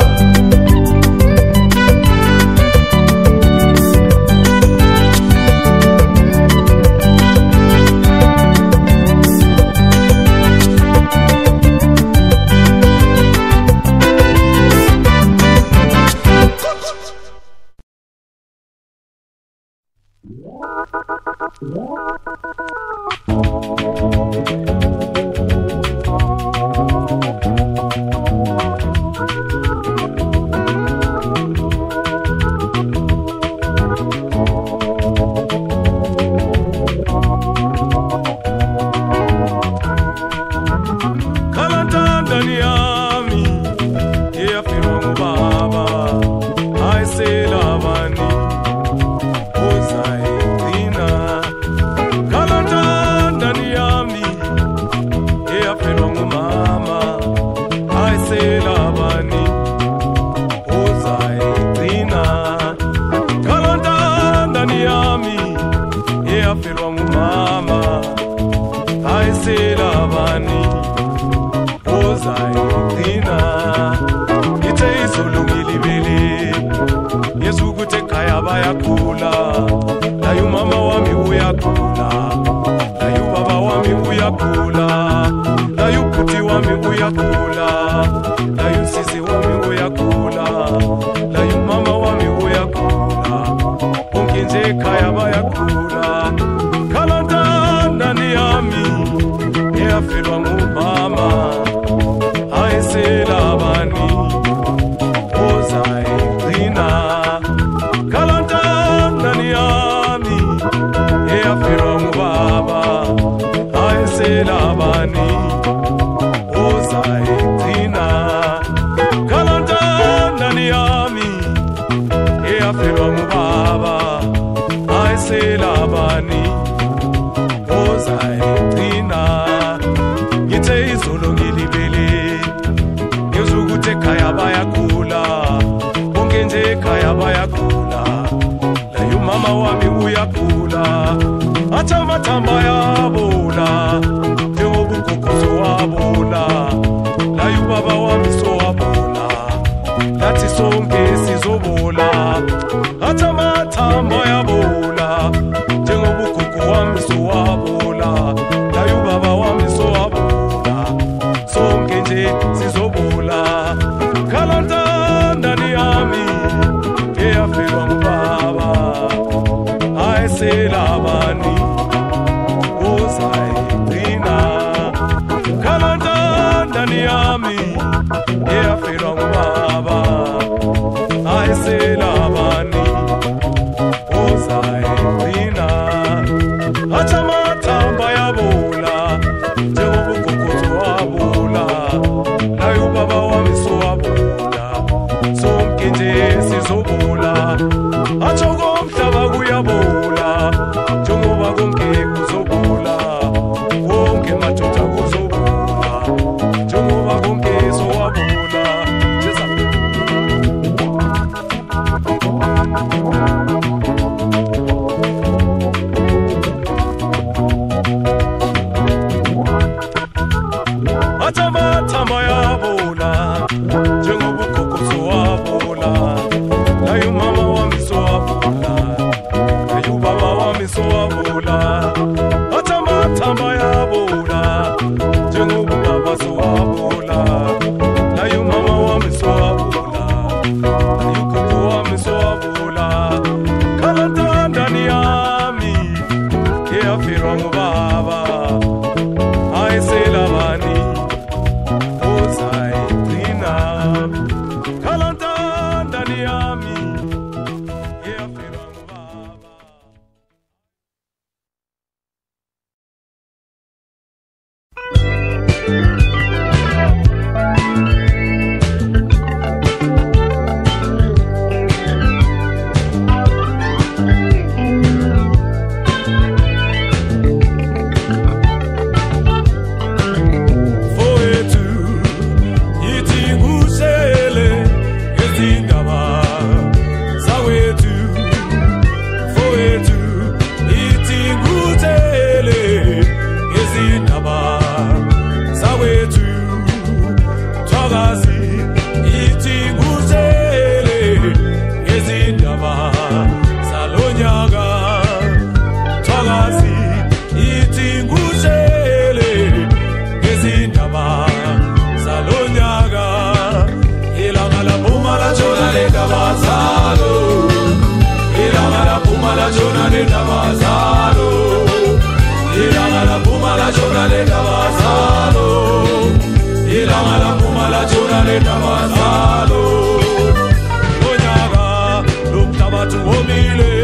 Njengoba konke sowabona lendaba zalo, ilanga laphuma latshona lendaba zalo, ilanga laphuma latshona lendaba zalo. Lonyaka lomhlabathi womile,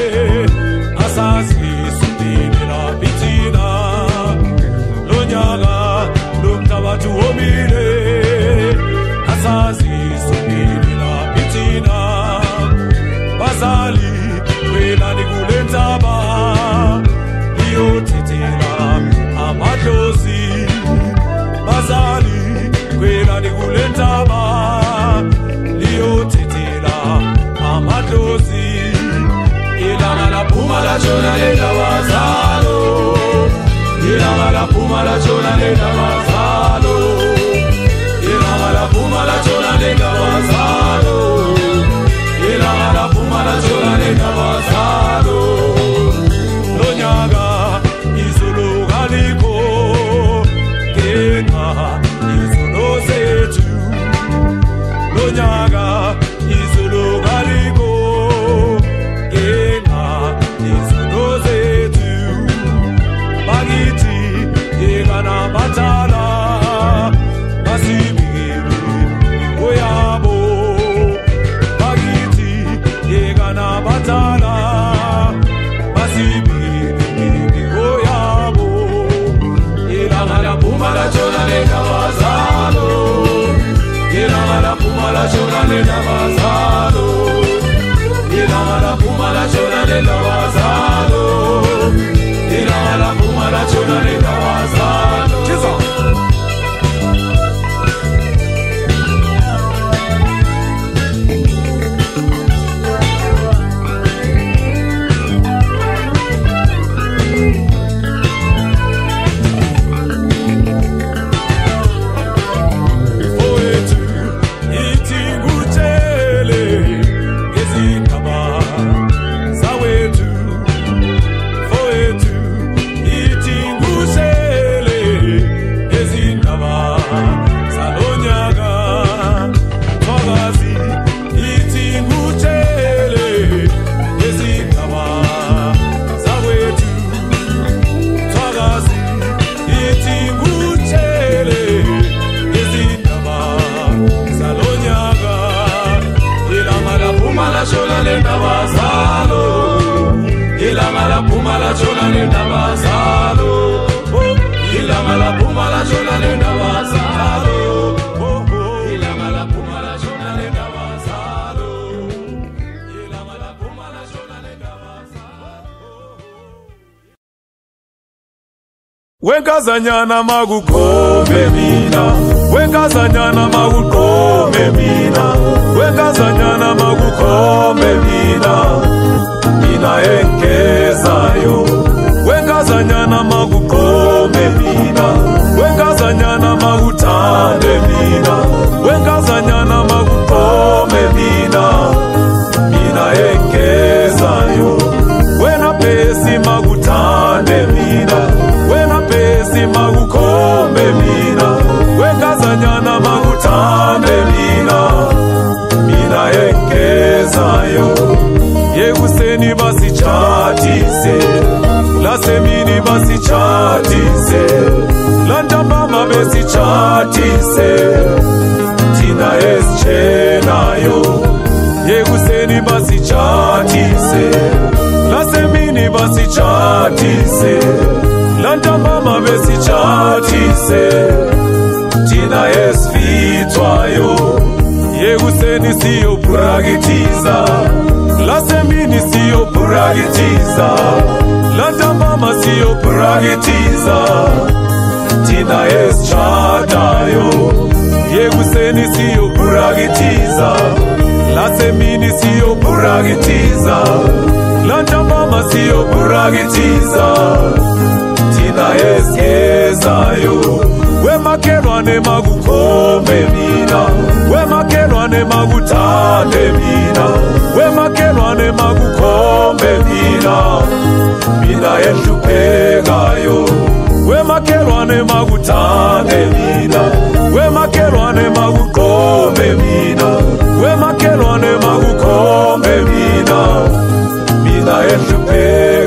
asazi sipini laphi thina. Lonyaka lomhlabathi womile, asazi sipini laphi thina. Bazali welani kule ndzaba liyothethela amadlozi. Bazali welani kule ndzaba liyothethela amadlozi. Ilanga laphuma latshona lendaba zalo, ilanga laphuma latshona lendaba zalo, ilanga laphuma latshona lendaba zalo, ilanga laphuma latshona lendaba zalo. Lonyaka izulu kalikho ngenxa izono zethu. Lonyaka izulu kalikho ngenxa izono zethu. Bakithi yekana batala basibikele ngoyabo. Bakithi yekana batala basibikele ngoyabo. Ilanga laphuma latshona lendaba zalo, ilanga laphuma latshona lendaba zalo, ilanga laphuma latshona lendaba zalo, ilanga laphuma latshona lendaba zalo. Wenkazanyana magukome mina, wenkazanyana magukome mina, wenkazanyana magukome mina, mina enkezayo. Wenkazanyana magukome mina, wenkazanyana maguthande mina, wenkazanyana magukome mina, mina enkezayo. Wena pesi maguthande mina, wena pesi magukome mina, wenkazanyana maguthande mina, mina enkezayo. Yekuseni basichatise, lasemini basichatise, lantambama besichatise, thina esitshenayo. Yekuseni basichatise, lasemini basichatise, lantambama besichatise, thina esifithwayo. Yekuseni siyoprakitiza, lasemini siyoprakitiza, lantambama siyoprakitiza, thina esitshatayo. Yekuseni siyoprakitiza, lasemini siyoprakitiza, lantambama siyoprakitiza, thina esigezayo. Wemakhelwane magukome mina, wemakhelwane maguthande mina, wemakhelwane magukome mina, mina ehluphekayo. Wemakhelwane maguthande mina, wemakhelwane magukome mina, wemakhelwane magukome mina, mina ehluphekayo.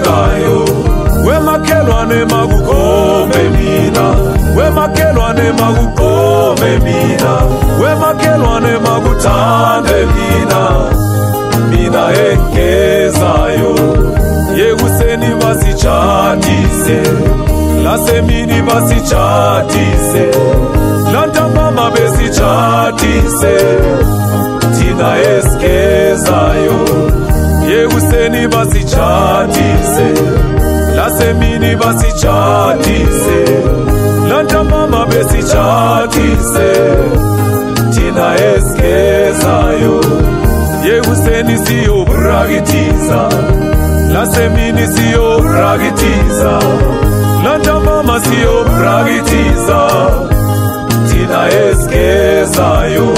wemakhelwane makuthande mina mina engezayo yekuseni basijadise lasemini basijadise lantambama besijadise thina esikezayo yekuseni basijadise lasemini basijadise lantambama besijadise thina esikezayo yekuseni siyobrakitiza lasemini siyobrakitiza lantambama siyobrakitiza thina esikezayo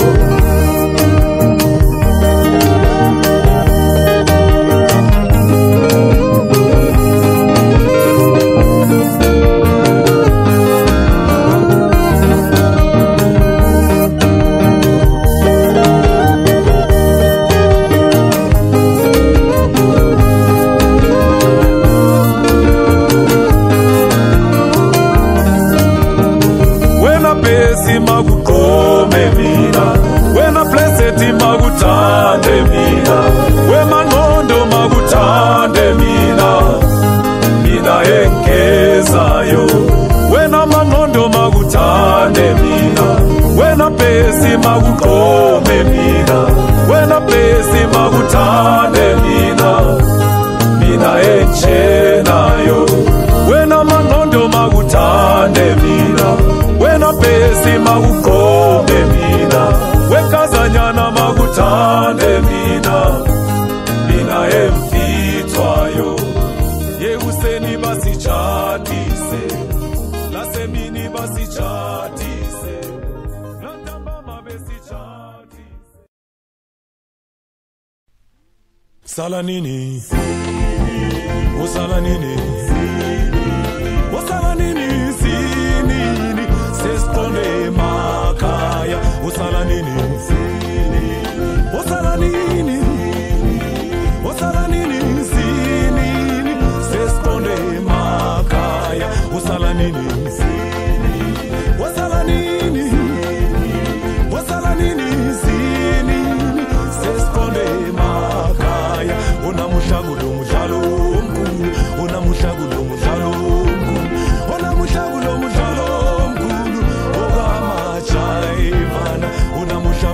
magukome mina wena blessed magutande mina wemanondo magutande mina mina engezayo wena manondo magutande mina wena pesi magukome mina wena pesi magutande mina mina enchenayo wena manondo magutande mina wena pesi magukome mina wekazanyana magutande mina mina emfitwayo yekuseni basijadise lasemini basijadise lantambama besijadise sala nini usala nini usala nini sinini sesqonde makaya usala nini usala nini usala nini sinini sesqonde makaya usala nini usala nini usala nini sinini sesqonde makaya unamuhlagulo mdlalo omkhulu unamuhlagulo mdlalo omkhulu unamuhlagulo mdlalo omkhulu okamajayivana unamuhlagulo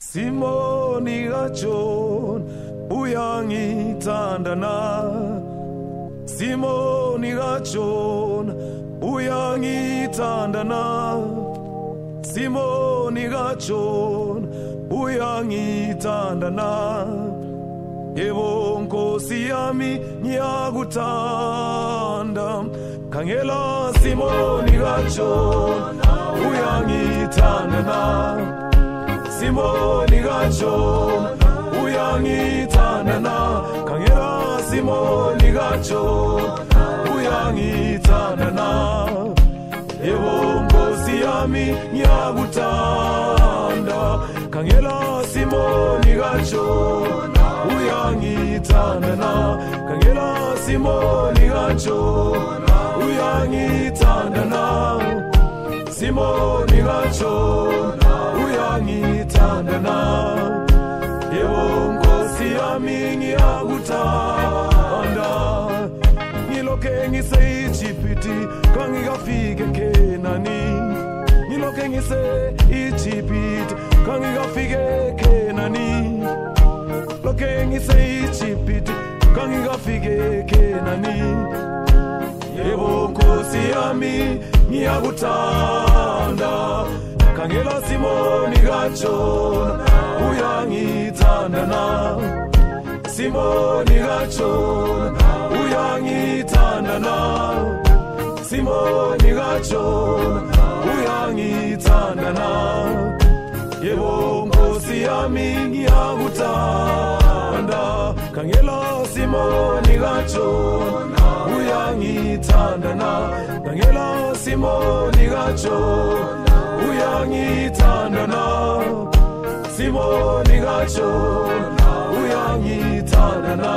Simoni kaJohn uyangithanda na Simoni kaJohn uyangithanda na Simoni kaJohn uyangithanda na Yebo Nkosi yami ngiyakuthanda Khangela Simoni kaJohn uyangithanda na Simoni kaJohn uyangithanda na Khangela Simoni kaJohn uyangithanda na Yebo Nkosi yami ngiyakuthanda Khangela Simoni kaJohn uyangithanda na Khangela Simoni kaJohn uyangithanda na Simoni kaJohn uyangithanda na Yebo Nkosi yami ngiyakuthanda Ngiloke ngise-Egypt kangikafike eKhenani Ngiloke ngise-Egypt kangikafike eKhenani Loke ngise-Egypt kangikafike eKhenani Yebo Nkosi yami ngiyakuthanda Khangela Simoni kaJohn uyangithanda na Simoni kaJohn uyangithanda na Simoni kaJohn uyangithanda na Yebo Nkosi yami ngiyakuthanda Khangela Simoni kaJohn uyangithanda na Khangela Simoni kaJohn uyangithanda na Simoni kaJohn uyangithanda na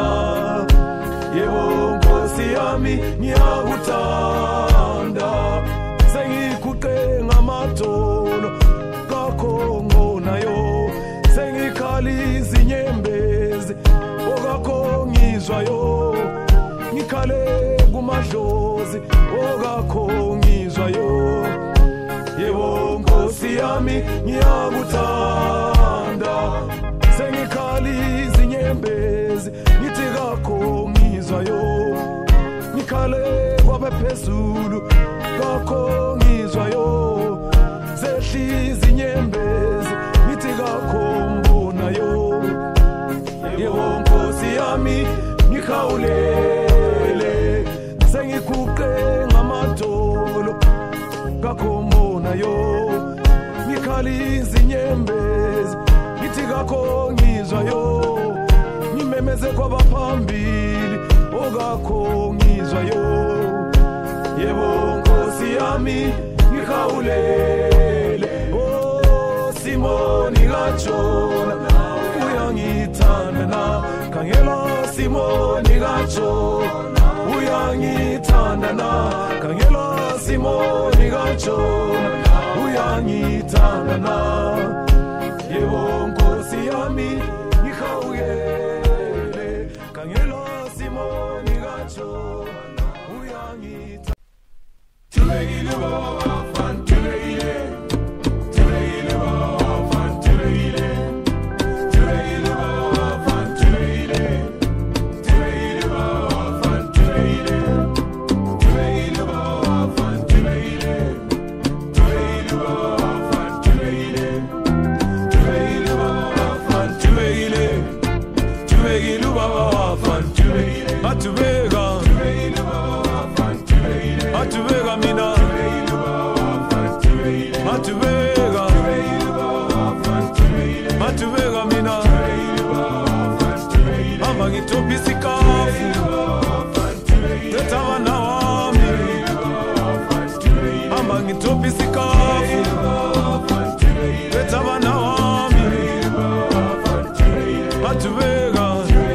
Yebo Nkosi yami ngiyakuthanda Sengikuqe ngamadolo kakho ngonayo Sengikhali izinyembezi okakho ngizwayo Ngikhale kumadlozi okakho ngizwayo Yebo Nkosi yami ngiyakuthanda Sengikhali izinyembezi ngithi kakho ngizwayo Ngikhale kwabephezulu kakho ngizwayo Zehli izinyembezi ngithi kakho mbonayo Yebo Nkosi yami ngikhawulele Sengikuqe ngamadolo kakho mbonayo Ngikhali izinyembezi ngithi kakho ngizwayo Ngimemeze kwabaphambili okakho ngizwayo Yebo Nkosi yami ngikhawulele Oh Simoni kaJohn uyangithanda na Khangela Simoni kaJohn uyangithanda na Khangela Simoni kaJohn uyangithanda na Yebo Nkosi yami ngikhawulele Khangela Simoni kaJohn uyangithanda Tubegile baba fan tubegile Tubegile baba fan tubegile Tubegile baba fan tubegile Tubegile baba fan tubegile Tubegile baba fan tubegile Tubegile baba fan tubegile Tubegile baba fan tubegile Tubegile baba fan tubegile Atubega Tubegile baba fan tubegile Atubega mina Atubega Atubega mina Mama ngitophi isikafu Tetaba nawami Mama ngitophi isikafu Tetaba nawami Atubega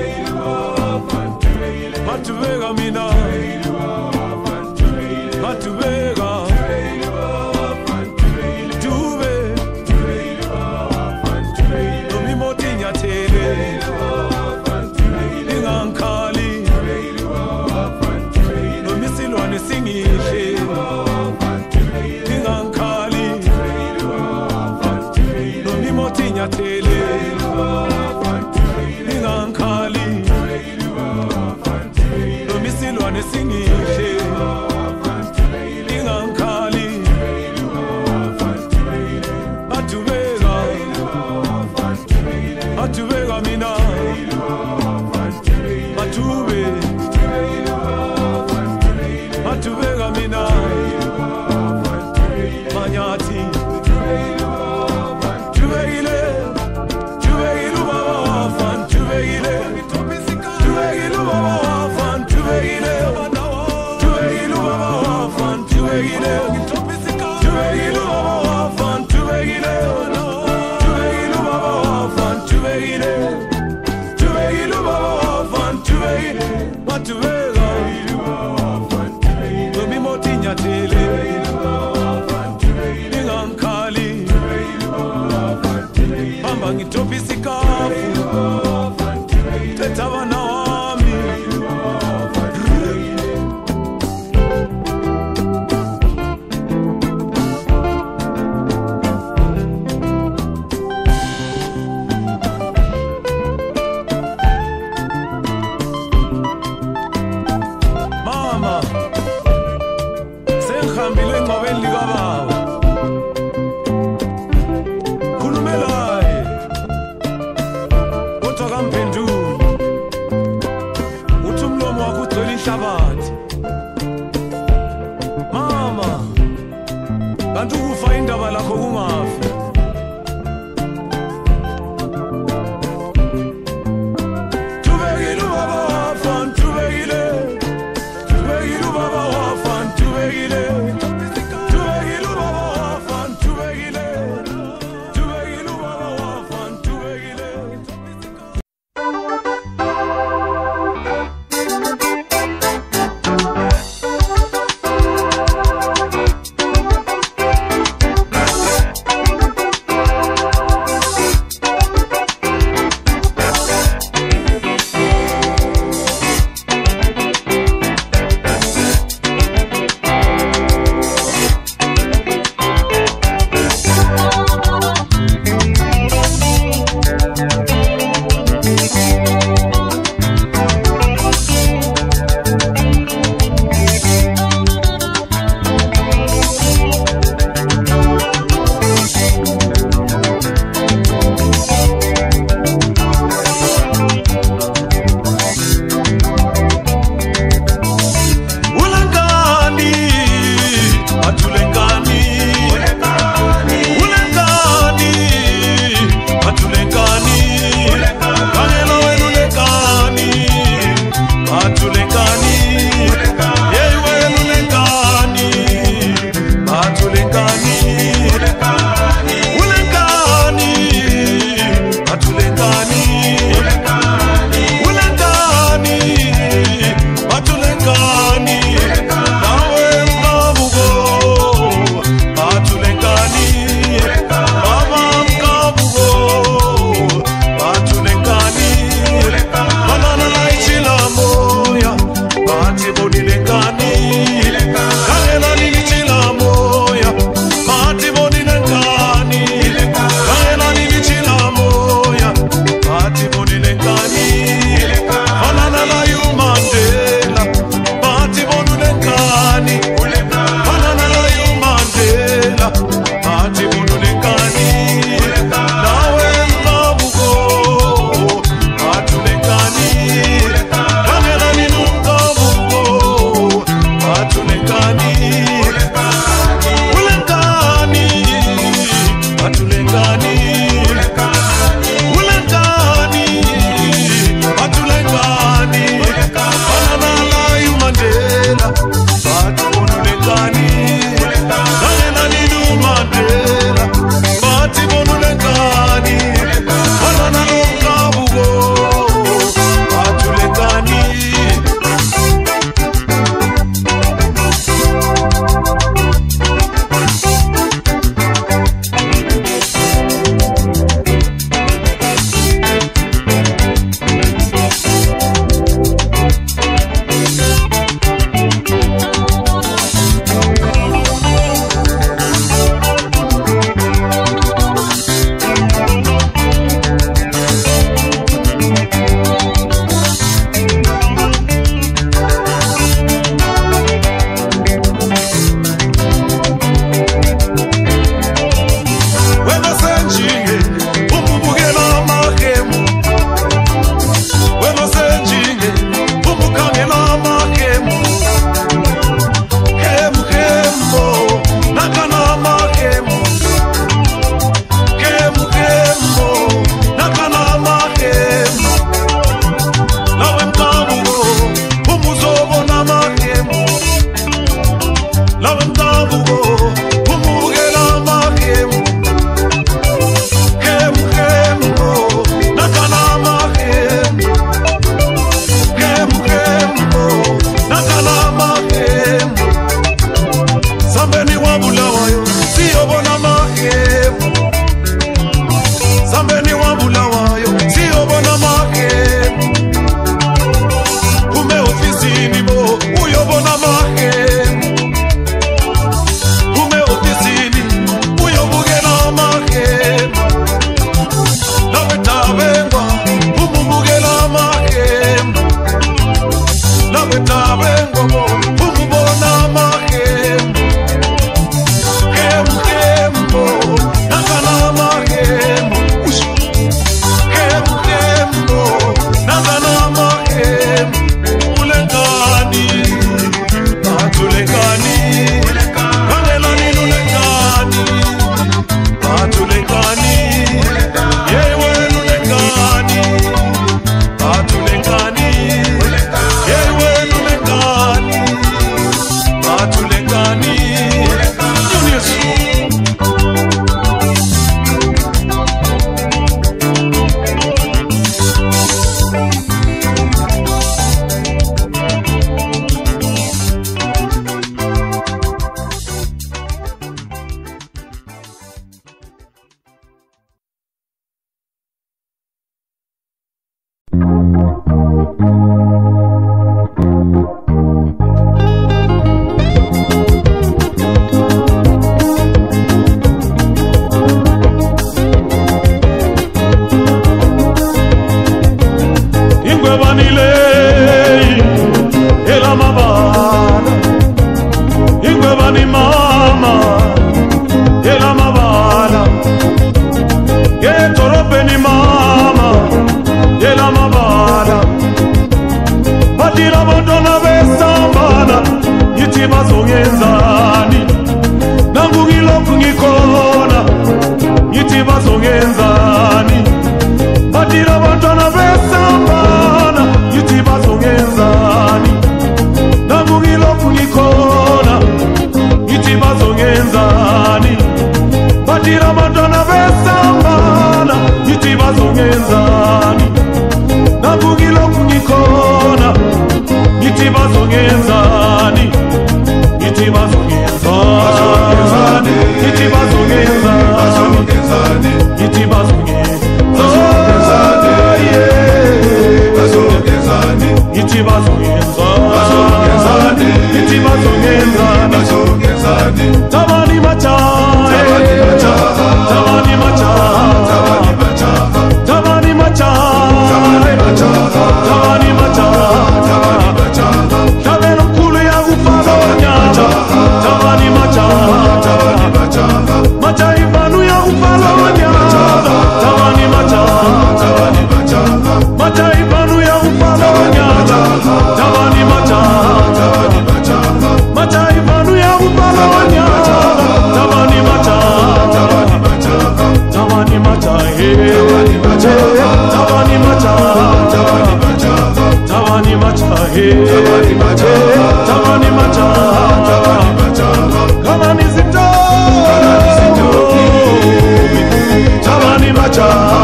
Atubega mina Atubega Tube Nomi moti nyathele Ingankhala imoti nyathele ingangikhali Misilwane singihle ingangikhali Atubeka Atubeka mina Atube Atubeka mina Manyati Tubekile Tubekile baba fan Tubekile Tubekile baba fan Tubekile Tubekile baba fan Tubekile Tubekile baba fan Tubekile Tubekile baba fan Tubekile Tubekile baba fan Tubekile Matubeka Nomi moti nyathele Ingangikhali Hamba ngithophisa ikafu Thetha abana wami Mama Sengihambile engcwabeni likababa Khulumelaye Kodwa kamphenduli edorobheni mama elamabala. Bathi labantwana besambana yithi bazongenzani, nangu ngilokhu ngikhona yithi bazongenzani. Bathi labantwana besambana yithi bazongenzani, nangu ngilokhu ngikhona yithi bazongenzani. Bathi labantwana besambana yithi bazongenzani, nangu ngilokhu ngikhona yithi bazongenzani. Yithi bazongenzani, yithi bazongenzani, yithi bazongenzani, yithi bazongenzani, yithi bazongenzani. Tabani machaha, tabani machaha, tabani machaha, tabani machaha, tabani machaha. Tabelo mkulu ya kufalonya, tabani machaha, tabani machaha. Machaivanu ya kufalonya, tabani machaha, tabani machaha. Machaivanu ya kufalonya, tabani machaha, tabani machaha. Machaivanu ya kufalonya, tabani machaha, tabani machaha. Tabani machaha, tabani machaha, tabani machaha, tabani machaha. Tabani machaha, tabani machaha, tabani machaha, tabani machaha. Kama ni zito, kama ni zito, tabani machaha.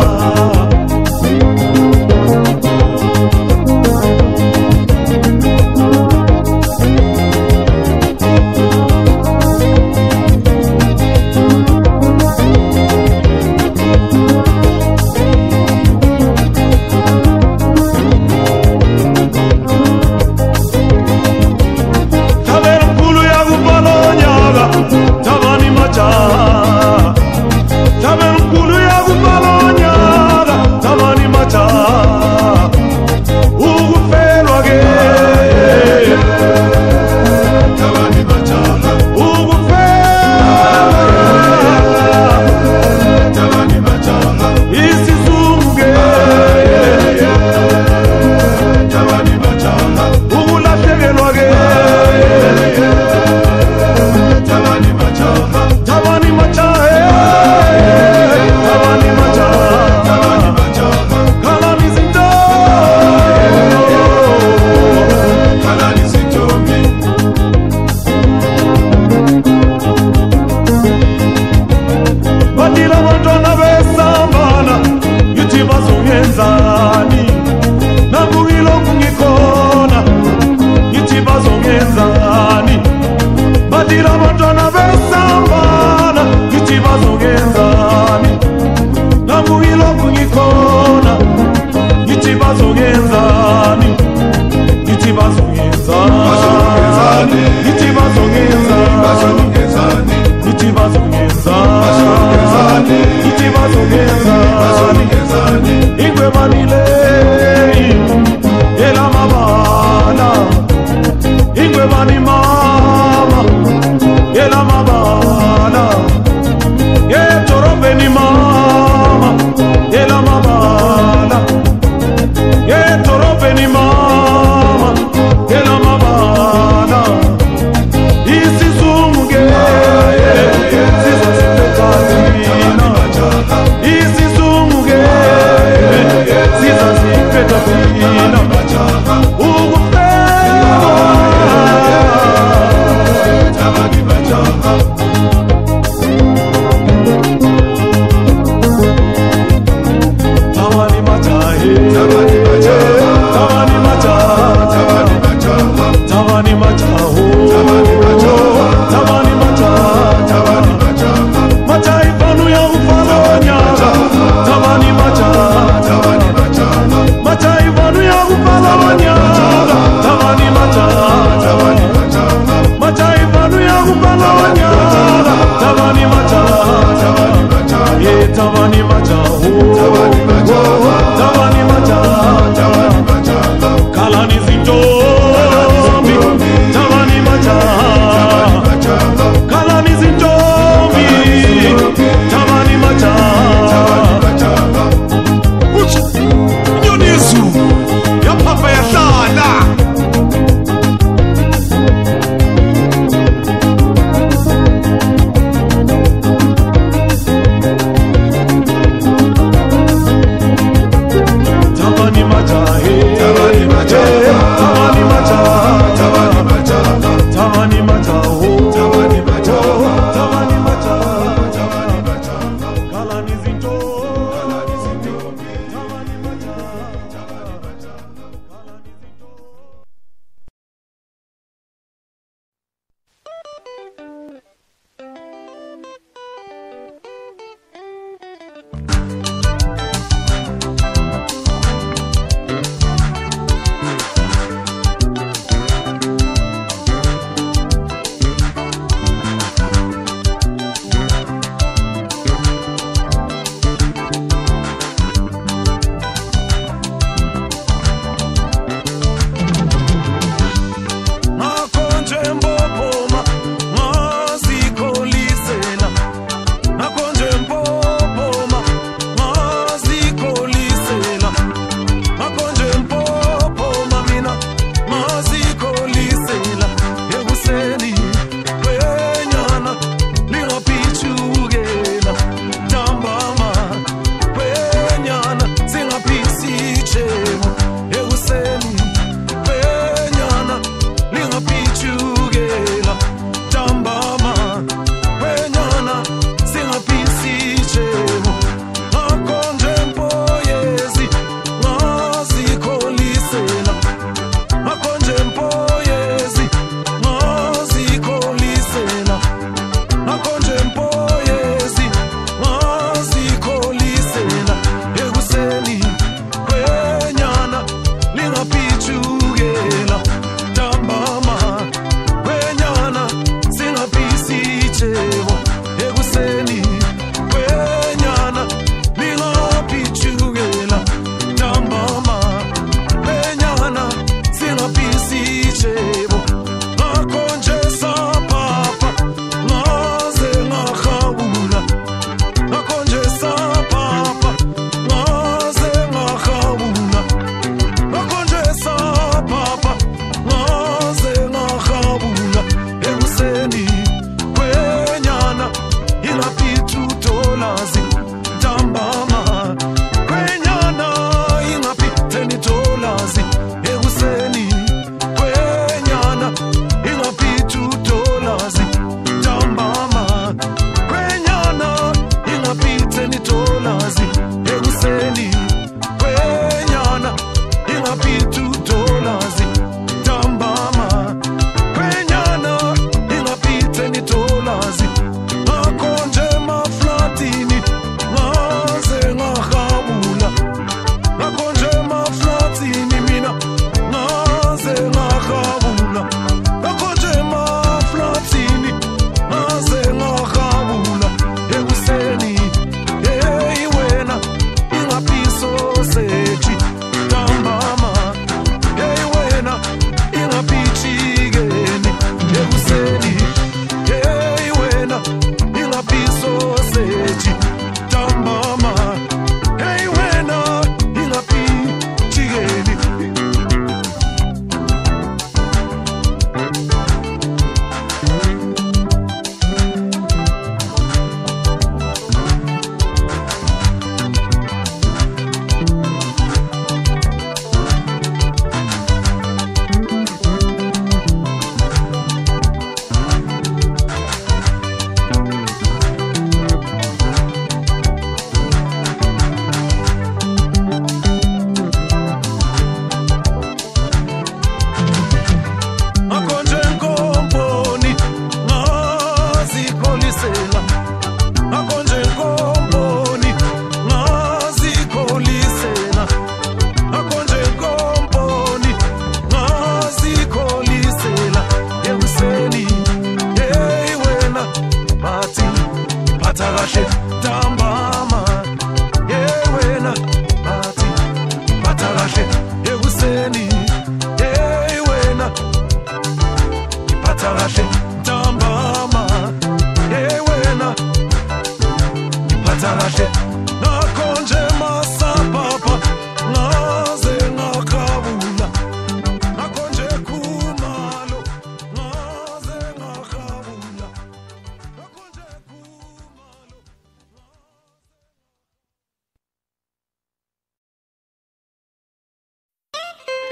This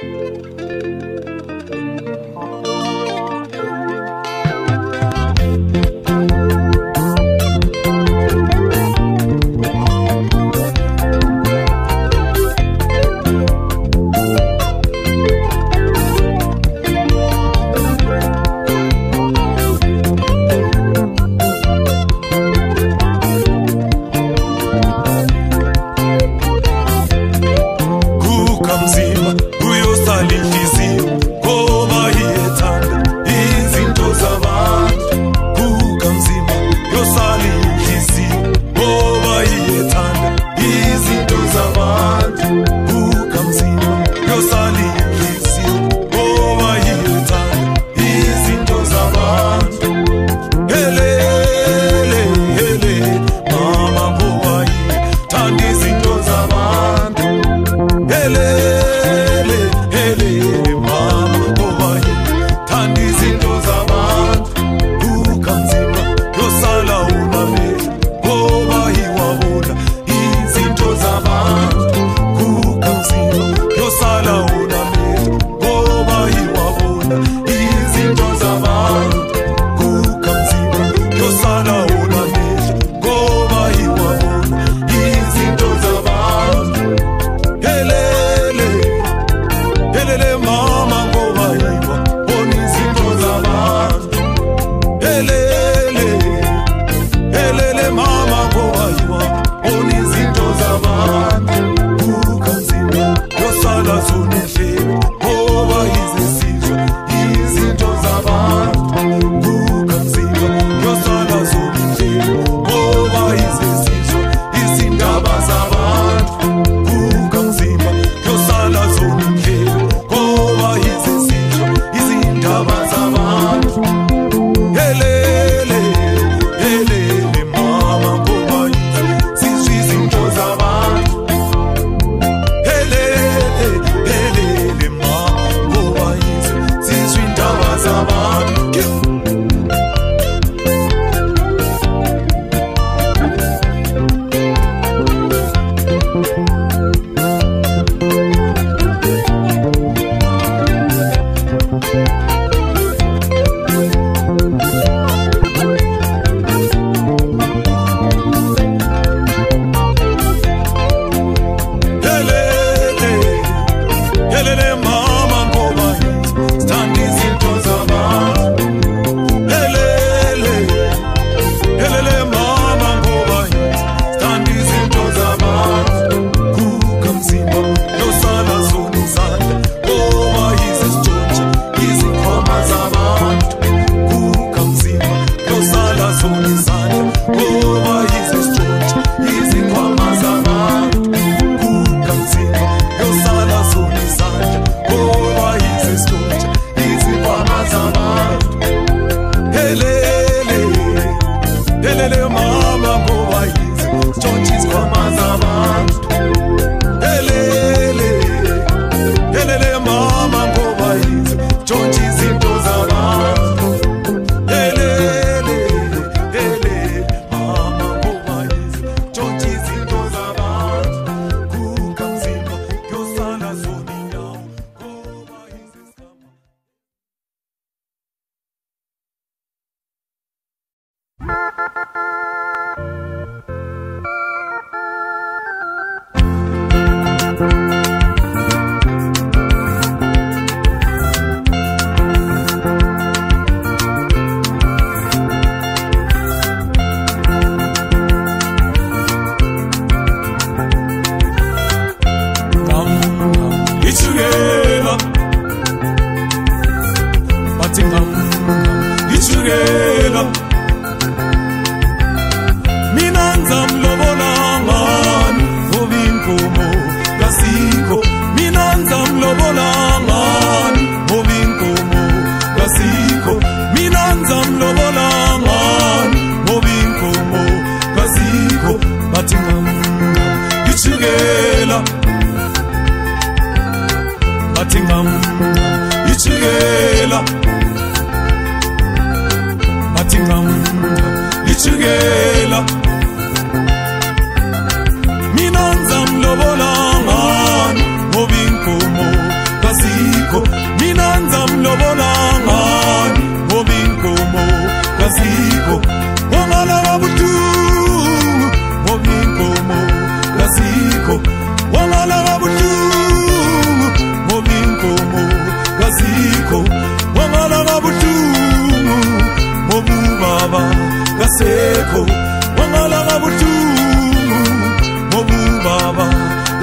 Mina nzamlobola ngani ngoba inkomo kasi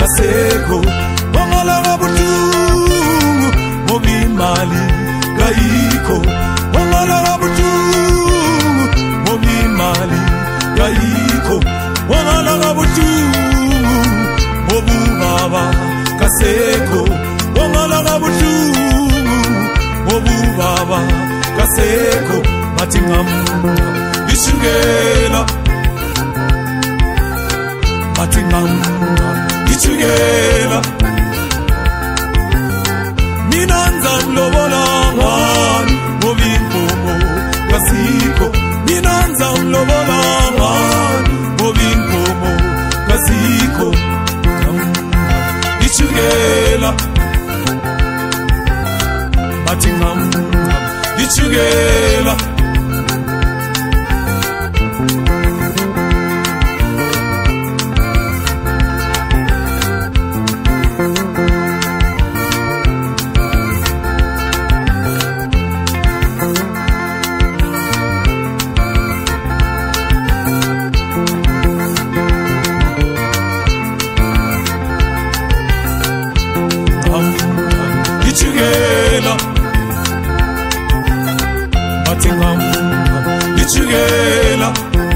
kasekho wangala kabuhlungu ngoba imali kayikho wangala kabuhlungu ngoba imali kayikho wangala kabuhlungu ngoba ubaba kasekho wangala kabuhlungu ngoba ubaba kasekho bathi ngamunqa ishukela bathi ngamunqa ishukela mina nzamlobola ngani ngoba inkomo kasikho mina nzamlobola ngani ngoba inkomo kasikho ishukela bathi ngamunqa ishukela ichugela bathi ngamunqa ichugela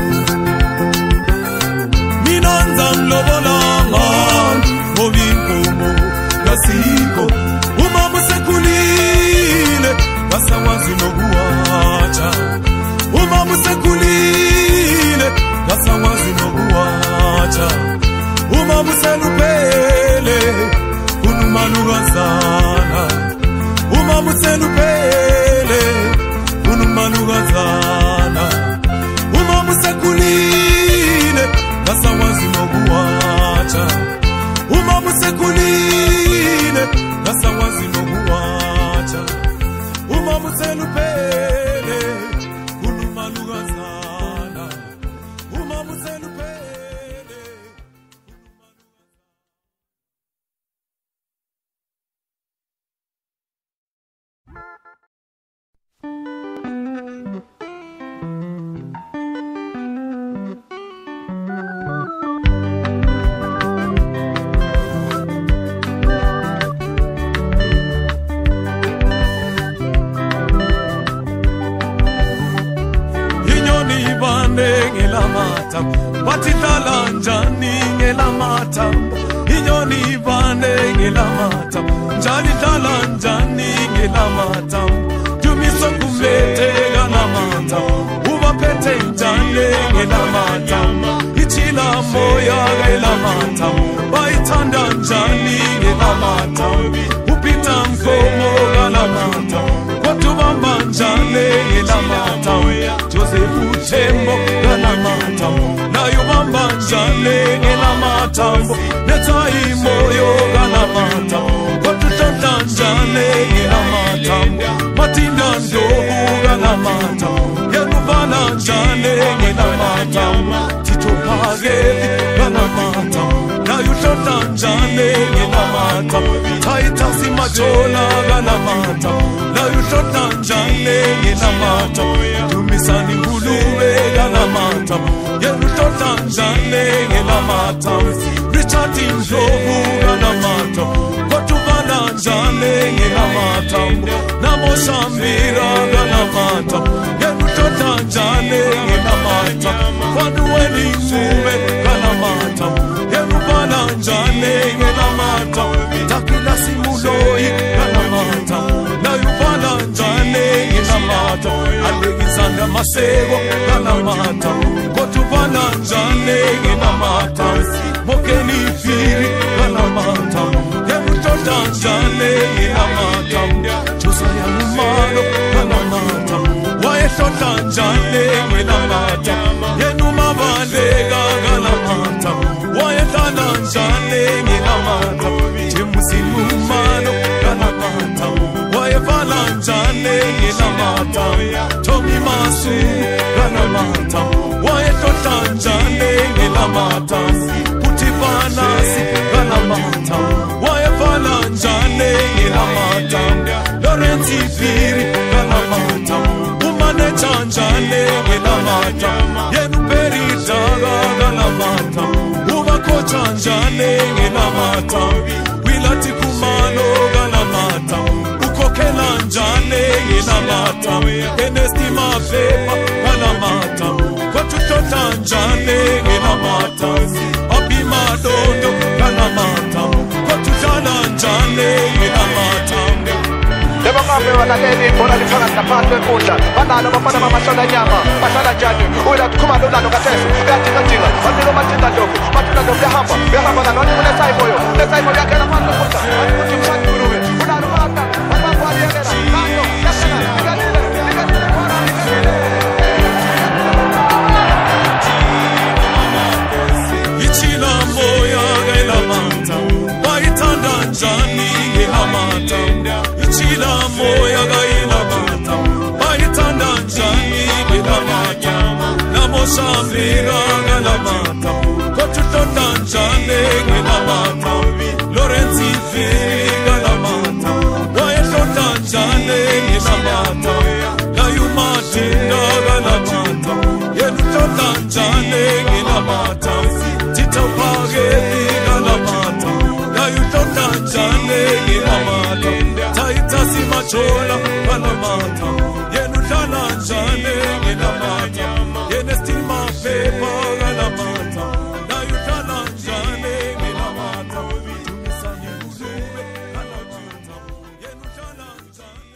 mina nzamlobola ngani ngoba inkomo kasikho umama usekhulile kasakwazi nokuwatsha umama usekhulile kasakwazi nokuwatsha umama useluphele unumalukazana umama useluphele unumalukazana umama usekhulile kasakwazi nokuwatsha umama usekhulile kasakwazi nokuwatsha umama useluphele unumalukazana umama useluphele. Bathi dala njani ngelamathambo inyoni ivane ngelamathambo njani dala njani ngelamathambo dumiso kumlethe ngelamathambo ubaphethe njani ngelamathambo ichila moya ngelamathambo bayithanda njani ngelamathambo upita mkomo ngelamathambo kwatubamba njani ngelamathambo Joseph Uchembo ngelamathambo nayo bamba njani ngelamathambo netai moyo ngelamathambo kwatutanda njani ngelamathambo matinda ndobu ngelamathambo yenubana njani ngelamathambo titopageli ngelamathambo nayo tota njani ngelamathambo taitasi majola ngelamathambo nayo tota njani ngelamathambo dumisani ngulube ngelamathambo yenutota njani ngelamathambo Richard Ndlovu ngelamathambo kotubana njani ngelamathambo namoshambira ngelamathambo yenutota njani ngelamathambo kwanuweni ngube ngelamathambo yenubana njani ngelamathambo takila simuloyi ngelamathambo nayubana njani ngelamathambo Alexander Masego ngelamathambo kotubana njani ngelamathambo Mokeni Firi ngelamathambo yenutota njani ngelamathambo Josiah Numalo ngelamathambo wayetota njani ngelamathambo yenumabaleka ngelamathambo wayetana njani ngelamathambo James Numalo ngelamathambo wayevala njani ngelamathambo Tommy Masu ngelamathambo wayetota njani ngelamathambo Putifanasi ngelamathambo wayevala njani ngelamathambo Lawrence Firi ngelamathambo umanecha njani ngelamathambo yenuperi daga ngelamathambo ubakho Chanjane ngelamata Wilati kumano galamata Ukokela njane ngelamata Enestima pepa galamata Kwatutota njane ngelamata Abima dodo galamata Kwatutala njane ngelamata Lebo ngabe walaleli bona liphakathi naphansi kwenkundla banalo bafana bamashola nyama bahlala njani uyela kukhumalo lalo kathesi uyadinga dinga wabilo mathinda ndlovu mathinda ndlovu uyahamba uyahamba nalo nesayimoyo nesayimoyo yakhe naphansi kwenkundla ukuthi mshanduruwe unalo bafana bafana yekela nanto yakela likalile likalile khona Ichila moya galamata Waitanda njani galamata Ichila moya galamata Waitanda njani galamata Namosambira galamata Kotutota njani galamata Lorenzi Firi galamata Waitota njani galamata Layumatinda galamata Yenutota njani galamata Titapageti galamata Layutota njani galamata Taitasi machola galamata Yenutala njani galamata Yenestima pepa galamata Layutala njani galamata Tumisani uzube galamata Yenutala njani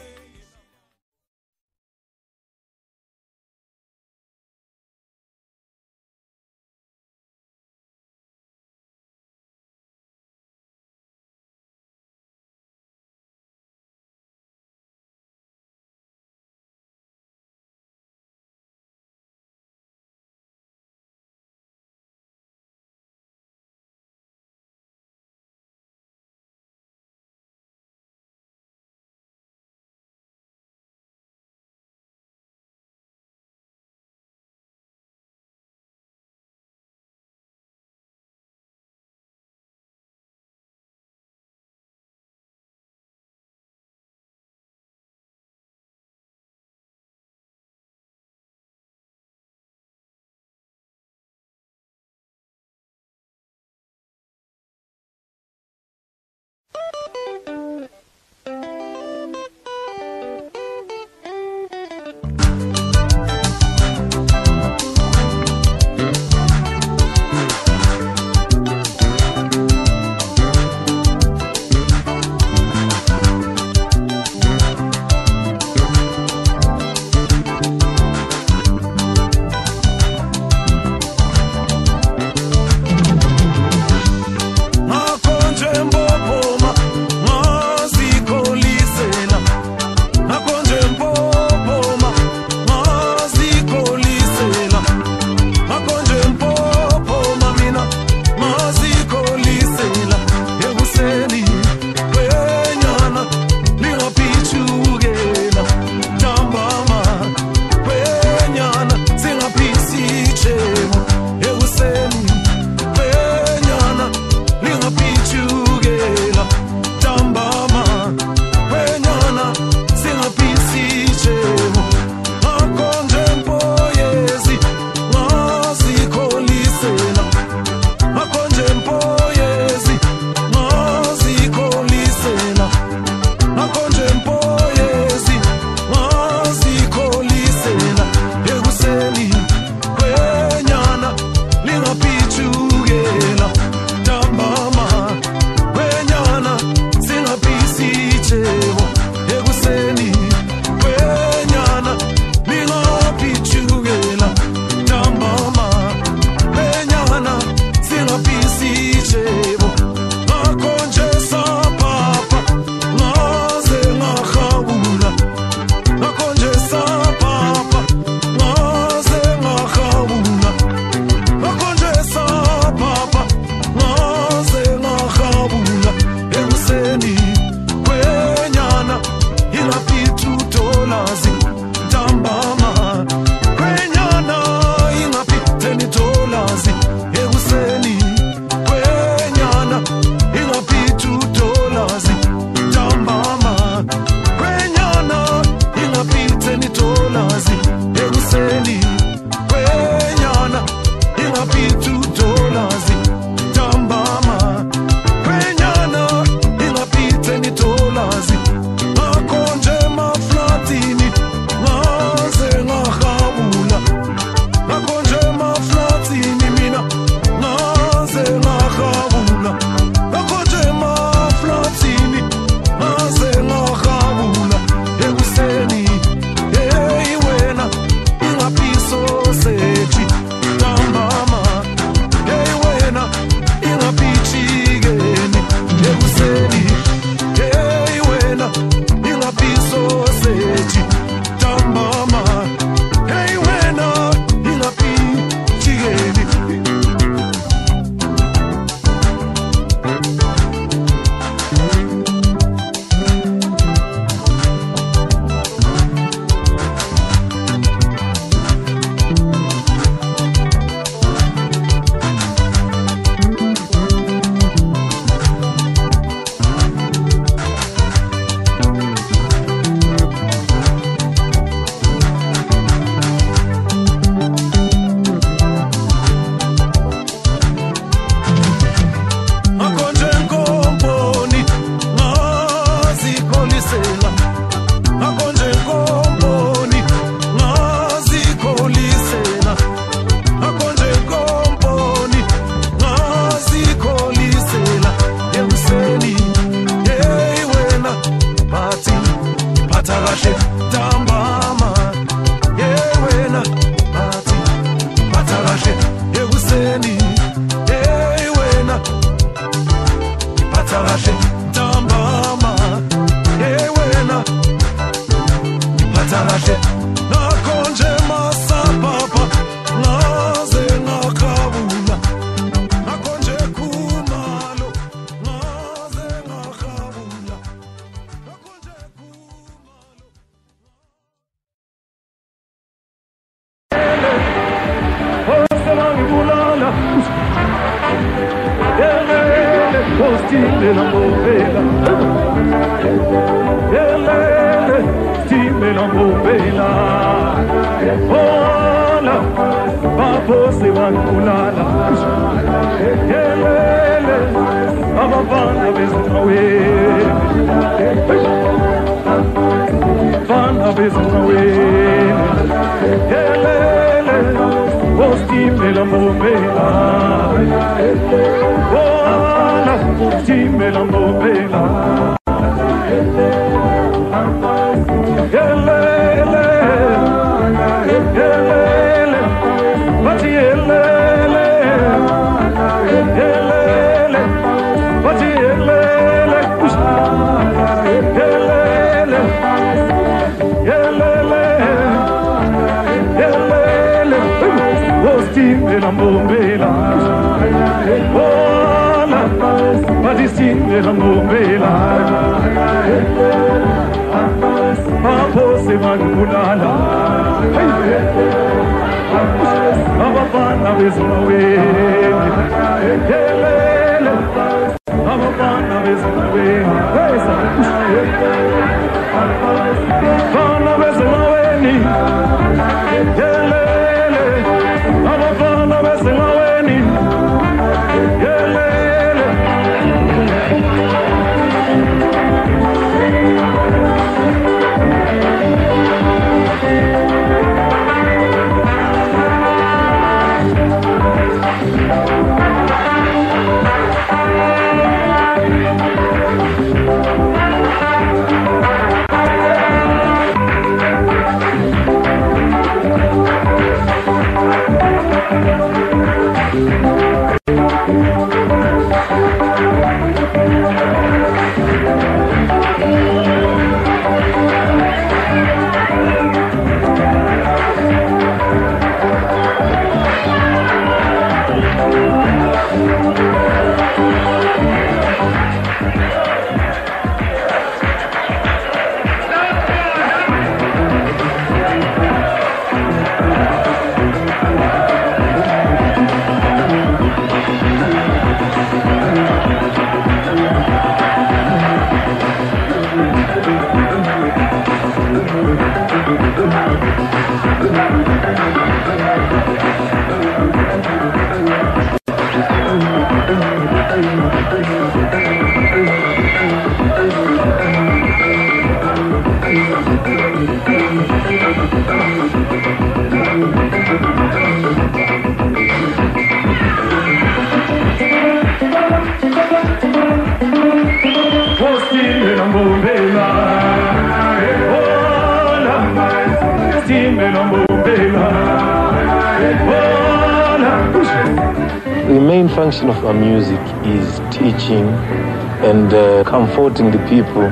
kahle ntambama yewena phatha kahle nakho nje masapapa ngaze ngakhabula nakho nje khumalo ngaze ngakhabula nakho nje khumalo osebangibulala yelele postile la movela yelele stime la movela hola papo se van kulala yelele abafana bezinqawe fana bezinqawe yelele postime la movela hola stime la movela yelele yelele bati yelele yelele bati yelele yelele yelele yelele ostime la bombela hola bati stime la bombela papo se van kulala abafana bezinqawe yelele abafana bezinqawe fana bezinqaweni yelele abafana bezinqaweni yelele The main function of our music is teaching and uh, comforting the people.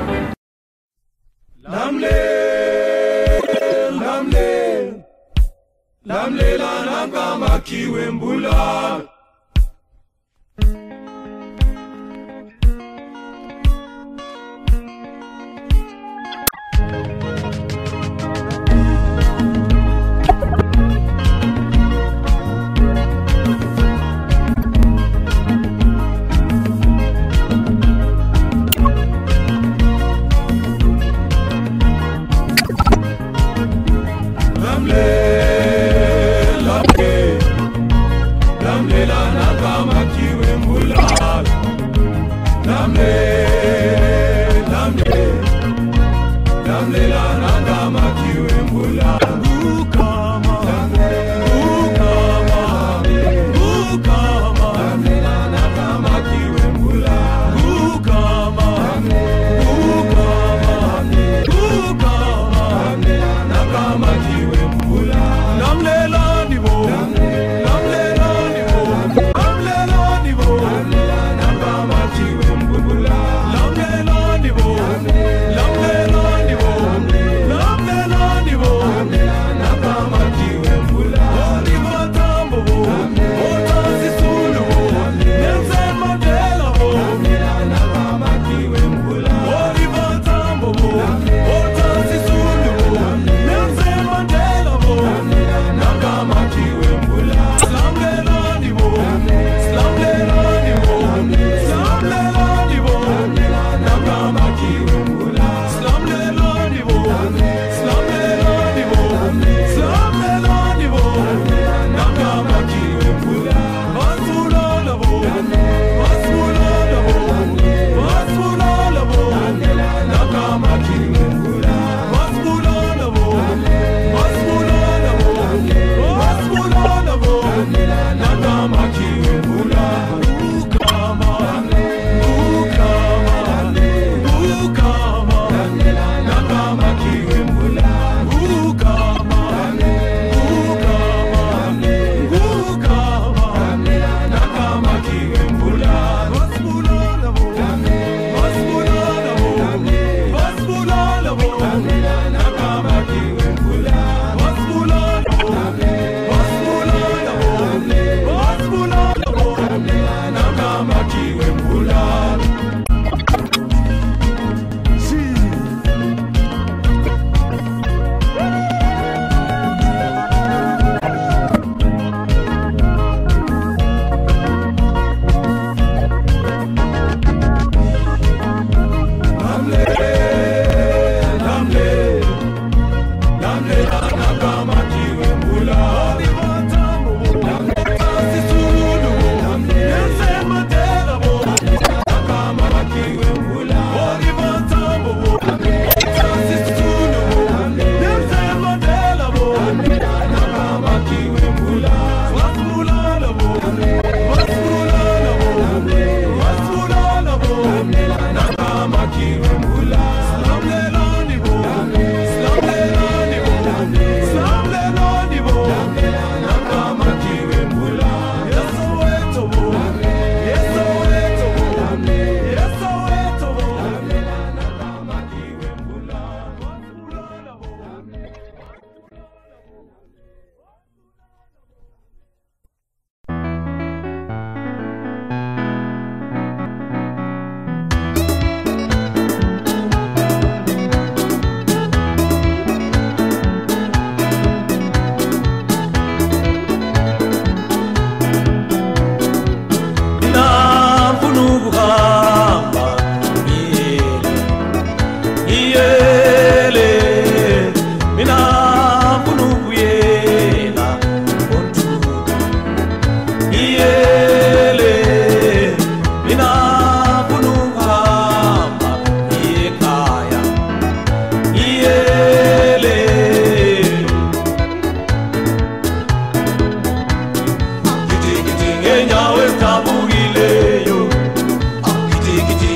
Lamle, lamle, lamle la nangama kiwembula.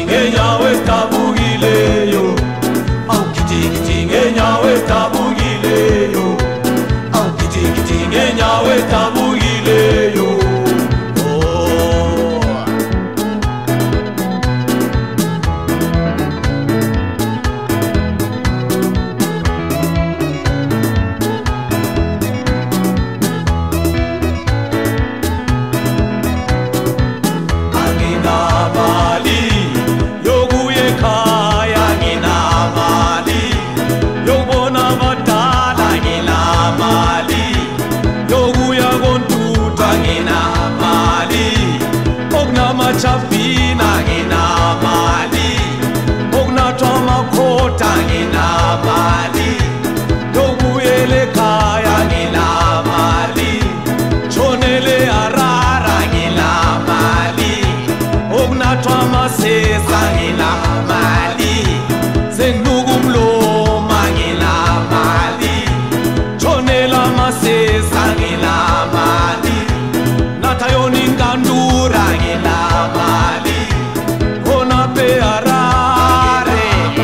ngenyawo edabukileyo awugidingidi ngenyawo edabukileyo awugidingidi ngenyawo edabukileyo Chapina ngina mali okunatwa makhota ngina mali lokuyele khaya ngina mali tshonele arara ngina mali okunatwa masesa ngina mali senukumloma ngina mali tshonela masesa ngina mali nathayoni ngandura ngina mali kona pe arare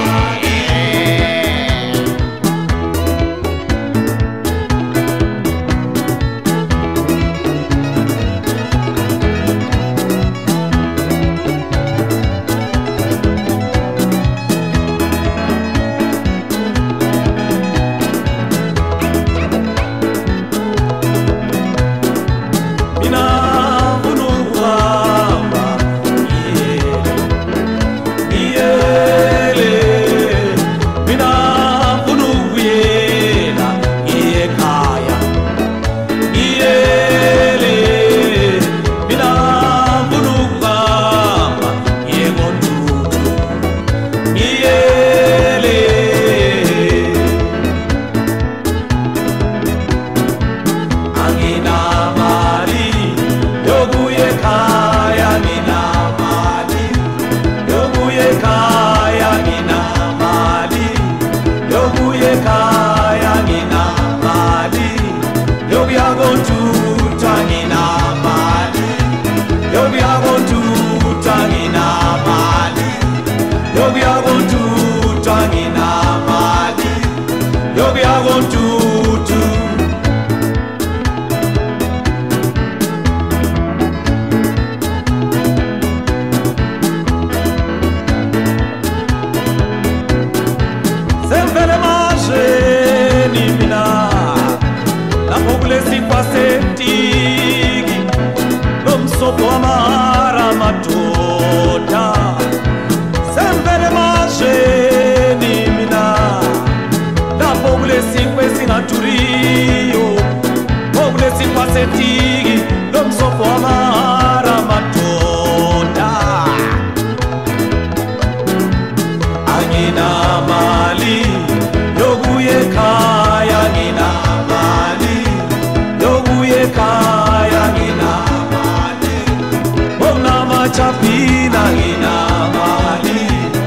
Chapina ngina mali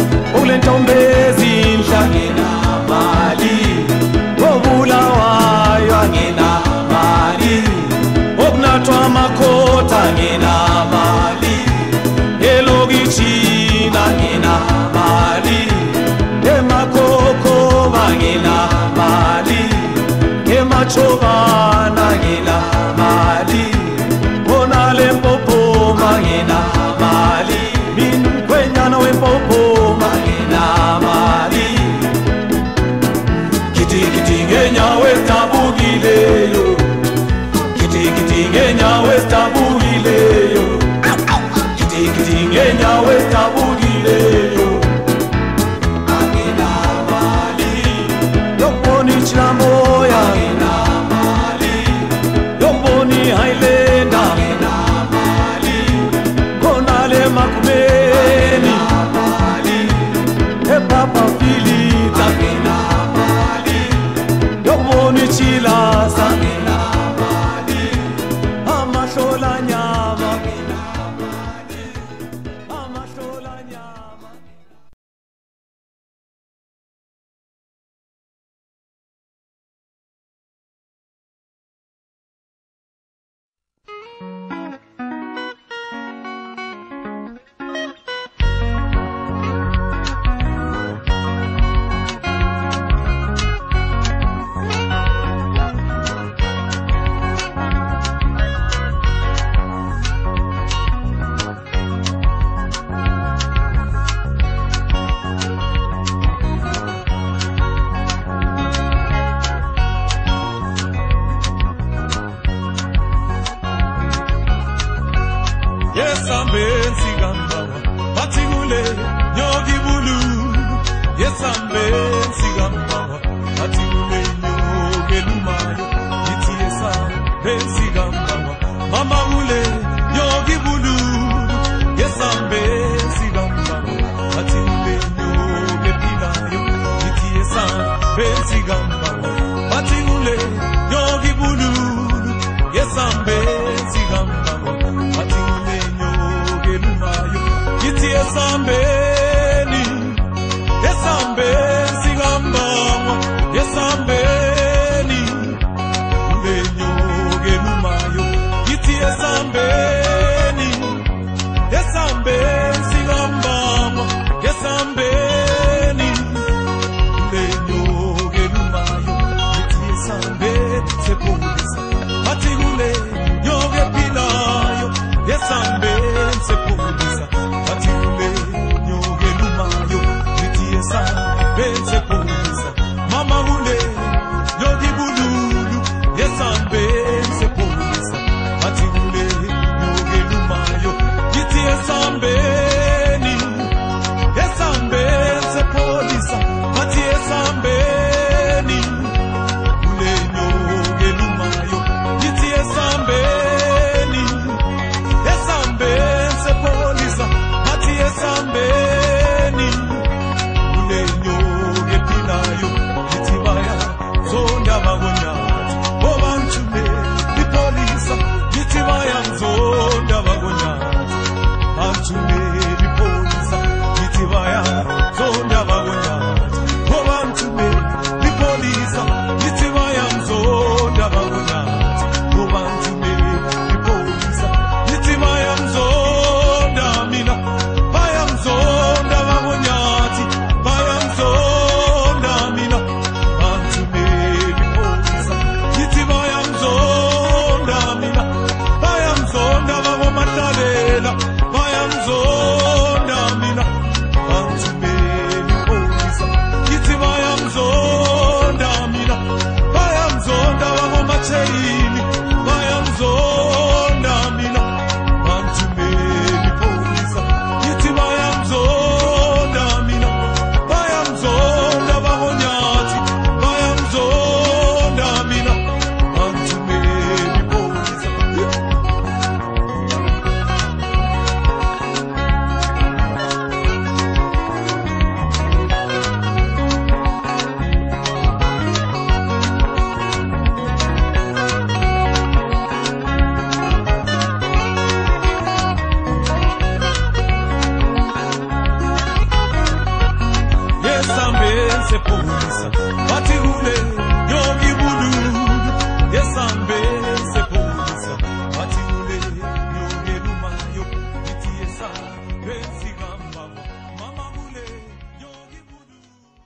ulentombezi inhla ngina mali obulawayo ngina mali okunatwa makhota ngina mali elokichina ngina mali emakhokho ngina mali emachobana ngina mali bona lempopo ngina mali min kwenyana wempopo ngina mali kiti kiti ngenyawo edabukileyo kiti kiti ngenyawo edabukileyo kiti kiti ngenyawo edabukileyo ngina mali yoboni chilamoya ngina mali yoboni hailenda ngina mali konale makumeni mali e papa filita ngina mali yoboni chilaza ngina mali amahlola nyama ngina mali amahlola nyama yesambe sigamba ati ulenyo gelumayo iti yesambe sigamba mama ule yogi bulu yesambe sigamba ati ulenyo gepilayo iti yesambe sigamba ati ule yogi bulu yesambe sigamba ati ulenyo gelumayo iti yesambe yesambe sigamba yesambe ni ulenyo gelumayo iti yesambe ni yesambe sigamba yesambe ni ulenyo gelumayo iti yesambe sepulisa ati ule yoge pilayo yesambe sepulisa ati ule yoge lumayo iti yesambe sepulisa mama ule yogi bululu yesambe sepulisa ati ule yoge lumayo iti yesambe ni yesambe sepulisa ati yesambe ni ule yoge lumayo iti yesambe ni yesambe sepulisa ati yesambe ni ule yoge pilayo iti baya zonda bagonyati obanchume ipolisa iti baya zonda bagonyati anchume ipolisa iti baya zonda bagonyati obanchume ipolisa iti baya zonda bagonyati obanchume ipolisa iti baya zonda mina baya zonda bagonyati baya zonda mina anchume ipolisa iti baya zonda mina baya zonda bagomatalela baya zonda mina anchume ipolisa iti baya zonda mina baya zonda bagomacheini baya zonda mina anchume ipolisa iti baya zonda mina baya zonda bagonyati baya zonda mina anchume ipolisa yesambe sepulisa ati ule yogi bululu yesambe sepulisa ati ule yogi lumayo iti yesambe sigamba mama ule yogi bululu.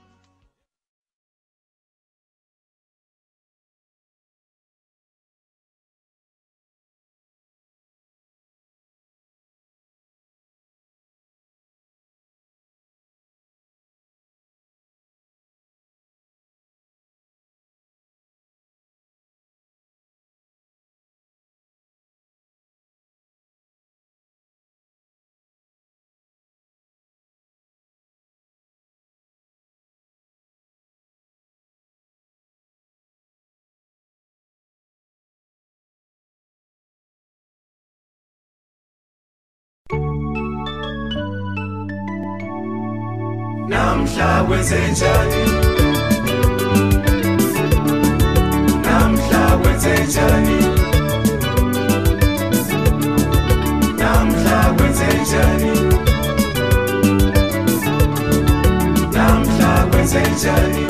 Namhla kwenzenjani Namhla kwenzenjani Namhla kwenzenjani Namhla kwenzenjani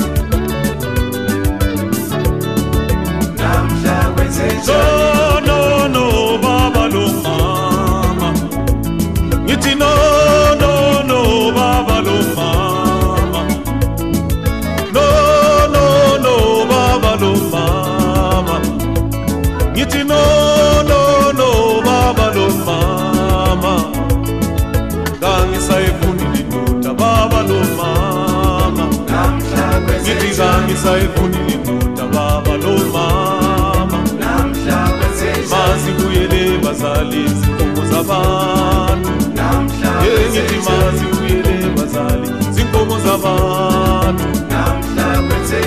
Namhla kwenzenjani No no no baba lo mama ngithi no no no baba lo mama no no no baba lo mama ngithi no no no baba lo mama kangisayifuni lindoda baba lo mama Namhla ngithi kwenzenjani kangisayifuni lindoda baba lo mama Namhla kwenzenjani mazibuyele bazali izinkomo zabantu Namhla ngithi mazibuyele bazali izinkomo zabantu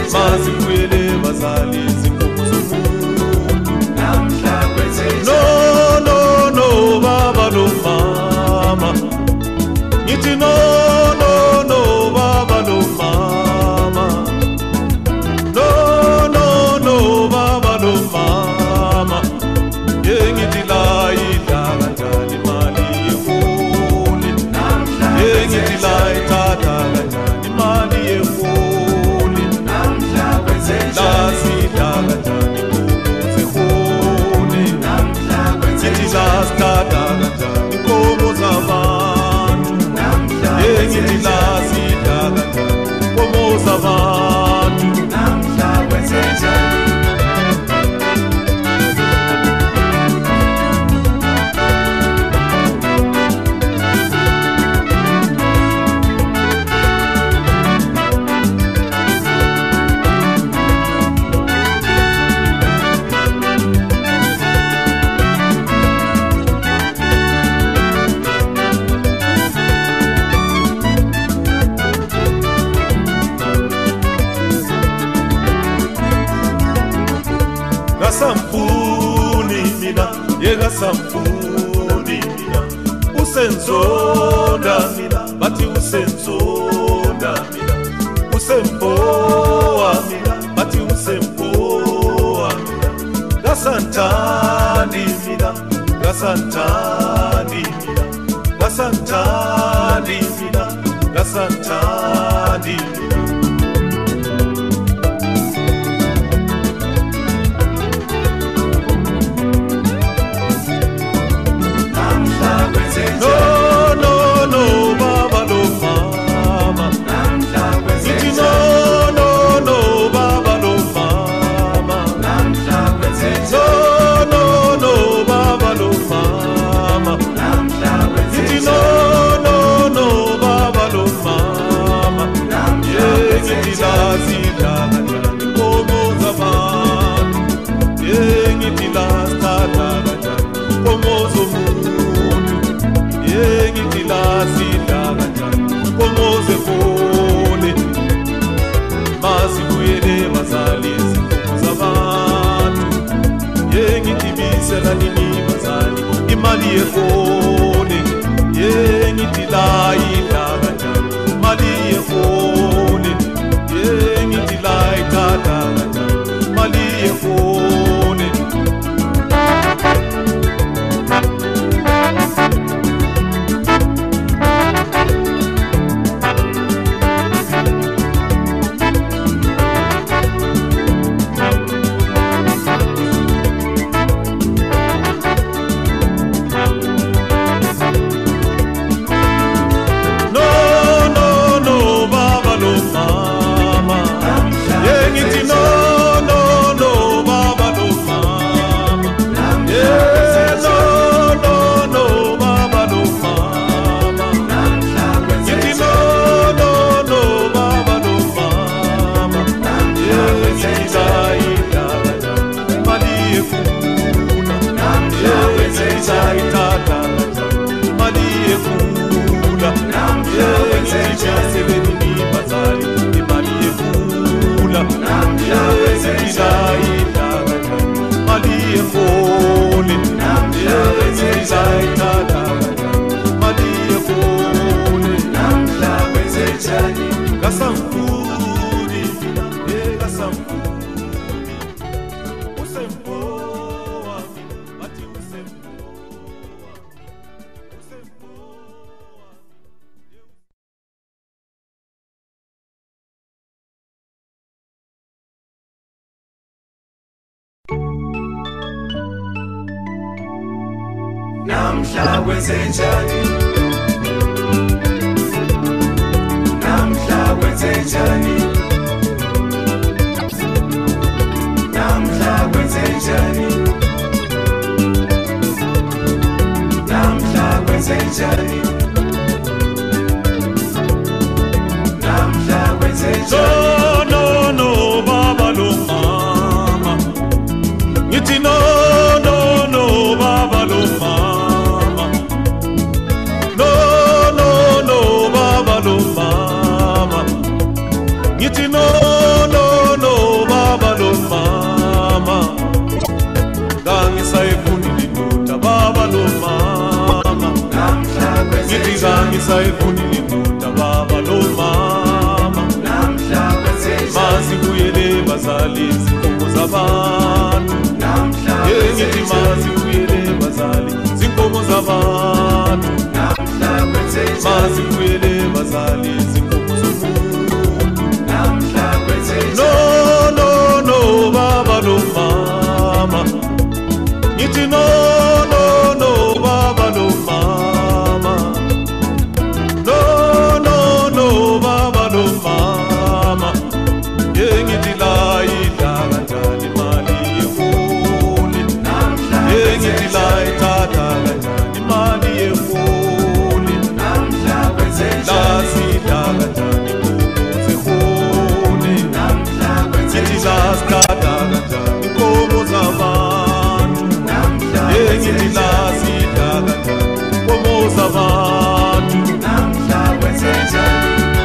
Masibuyele bazali izinkomo zomuntu. Namhla kwenzenjani? No no no baba no mama. Ngithi no no no baba no mama. No no no baba no mama. Yengithi la idlala kanjani imali yeholi. Yengithi la ithatha kanjani imali yeholi. La sidlala kanjani inkomo zeholi. Sithi la sidlala kanjani inkomo zabantu. Yengithi la sidlala kanjani inkomo zabantu. Namhla kwenzenjani? Gasampuni mina, yega sampuni mina. Usenzonda mina, bati usenzonda mina. Usempoa mina, bati usempoa mina. Gasantani mina, gasantani mina. Gasantani mina, gasantani mina. No, no, no, baba no mama. Ngithi no, no, no, baba no mama. No, no, no, baba no mama. Ngithi no, no, no, baba no mama. Yeah, ngithi la sidlala kanjani inkomo zabantu. Yeah, ngithi la sidlala kanjani inkomo zomuntu. Yengithi la sidlala kanjani inkomo zeholi. Masibuyele bazali izinkomo zabantu. Yengithi bisela nini bazali imali yeholi. Yengithi la idlala kanjani imali yeholi. Yengithi la ithatha kanjani imali yeholi. No, no, no, baba no mama. Yengithi no, no, no, baba no mama. Yeah, no, no, no, baba no mama. Yengithi no, no, no, baba no mama. Yengithi la idlala kanjani imali yefuna. Yengithi la ithatha kanjani imali yefuna. Yengithi yaseleni bazali imali yefuna. Yengithi la idlala kanjani imali yeholi. Yengithi la ithatha kanjani imali yeholi. Namhla kwenzenjani? Gasampuni mina, eh, gasampuni. Usempoa mina, bathi usempoa. Usempoa. Namhla kwenzenjani? Namhla kwenzenjani? Namhla kwenzenjani? Namhla kwenzenjani? Namhla kwenzenjani? No, no, no, baba no mama. Ngithi no, no, no, baba no mama. sayifunile indoda baba nomama namhla kwenzenjani mazibuyele bazali izinkomo zabantu namhla ngithi mazibuyele bazali izinkomo zabantu namhla kwenzenjani mazibuyele bazali izinkomo zomuntu namhla kwenzenjani no no no baba nomama ngithi no no no baba nomama no no no baba nomama yengithi la idla kanjani imali yeholi namhla yengithi la ithatha kanjani imali yeholi namhla kwenzenjani la sidla kanjani zeholi namhla sithi kwenzenjani la stata kanjani inkomo zabantu namhla yengithi la sidla kanjani inkomo zabantu namhla kwenzenjani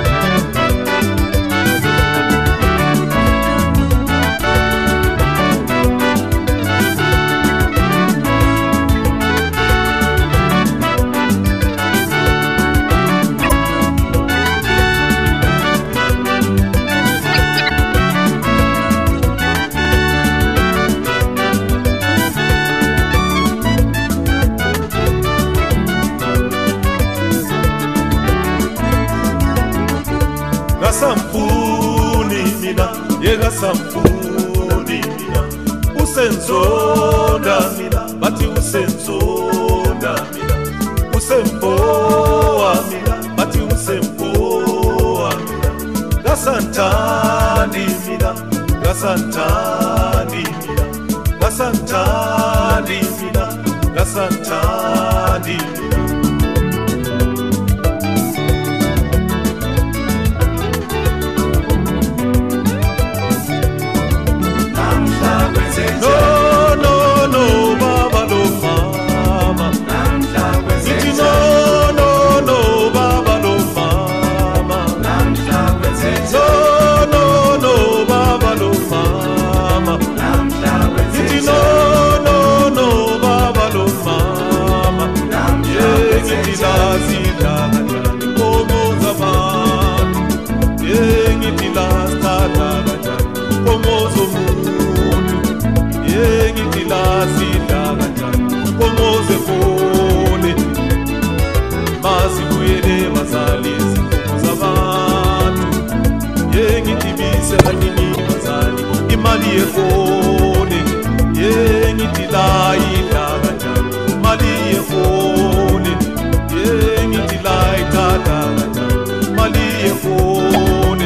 Gasampuni mina yega sampuni mina usenzonda mina bathi usenzonda mina usempoa mina bathi usempoa mina gasantani mina gasantani mina gasantani mina gasantani mina namhla kwenzenjani no no no baba no mama namhla Sithi kwenzenjani no no no baba no mama namhla kwenzenjani no no no baba no mama namhla Sithi kwenzenjani no no no baba no mama namhla yengithi la sidla kanjani inkomo zabantu yengithi la stata kanjani inkomo zomuntu yengithi la sidla kanjani inkomo zefole mazibuyele bazali izinkomo zabantu yengithi bise kanini bazali imali yefole yengithi la idla kanjani imali yefole yengithi la ithatha kanjani imali yefole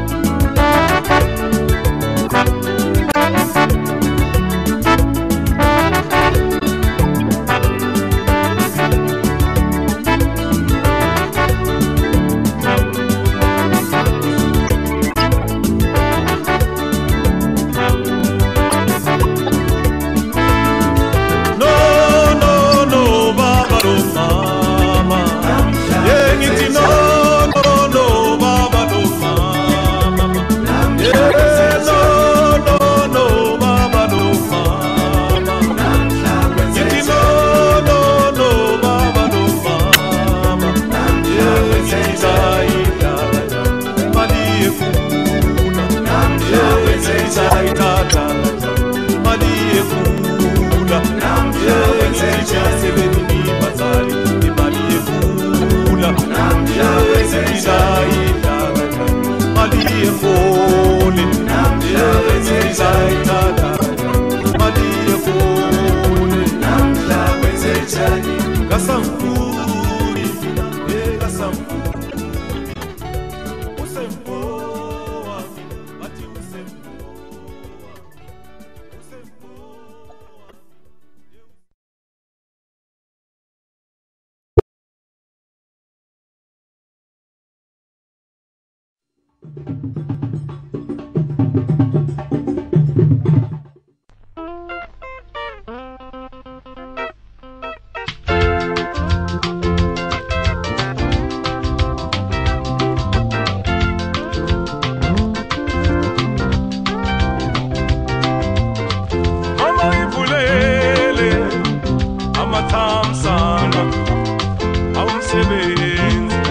no no no baba no mama yengithi no no no baba no mama yeah no no no baba no mama namhla Sithi kwenzenjani no no no baba no mama yengithi la idla kanjani imali yefuna namhla yengithi la kwenzenjani ithatha kanjani imali yefuna namhla kwenzenjani bazali imali yefula namhla kwenzenjani mali yefole namhla kwenzenjani mali yefole namhla kwenzenjani gasampuli gasampuli usempoa bathi usempoa usempoa umsebenzi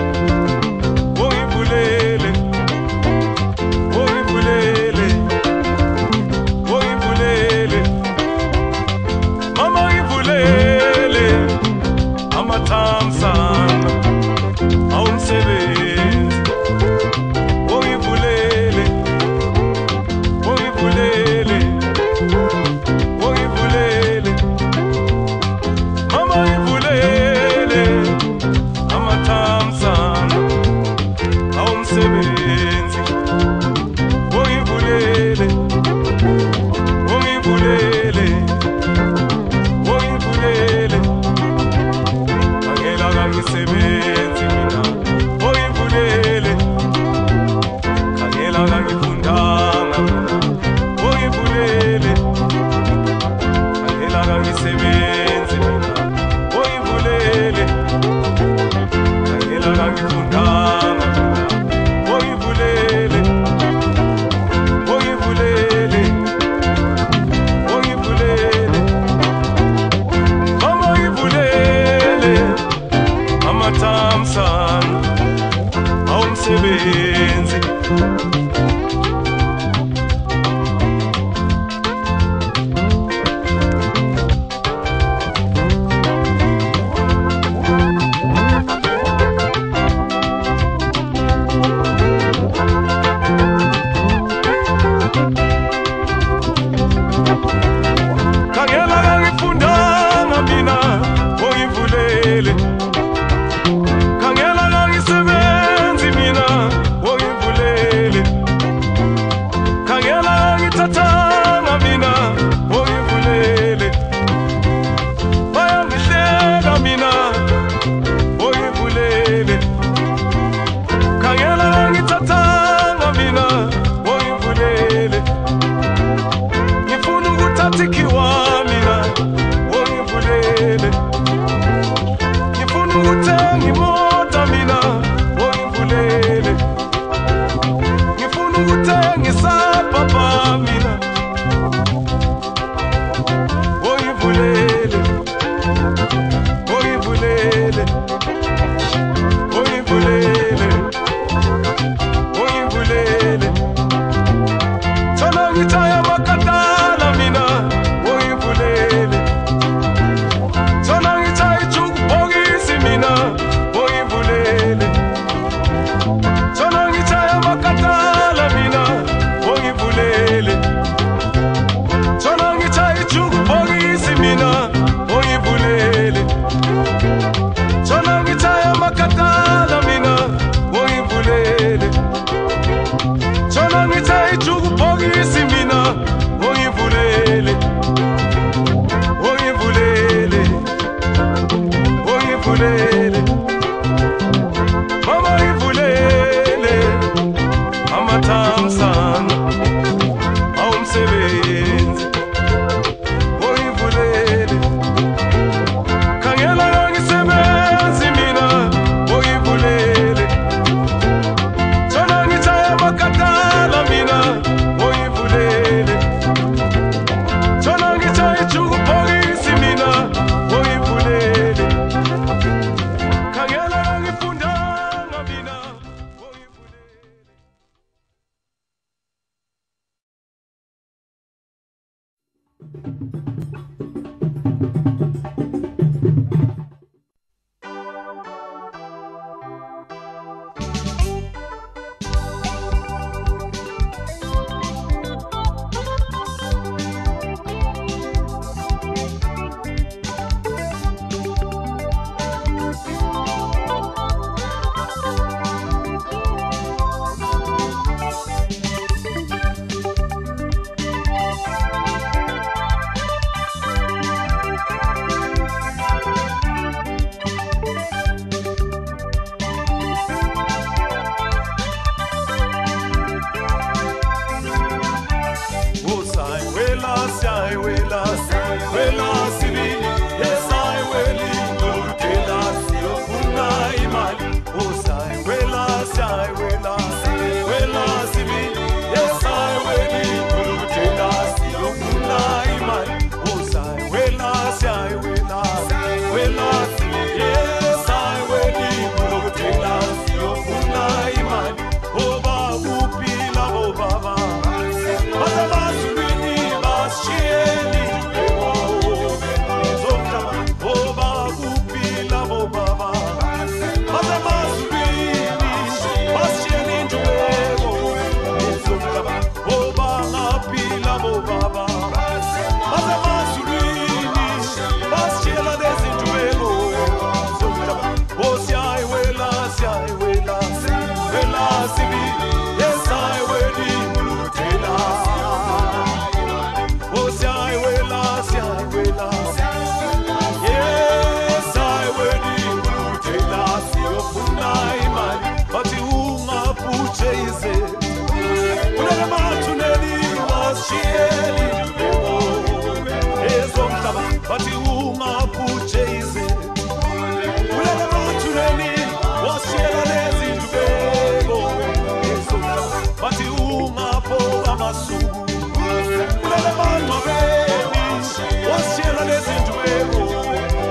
umsebenzi.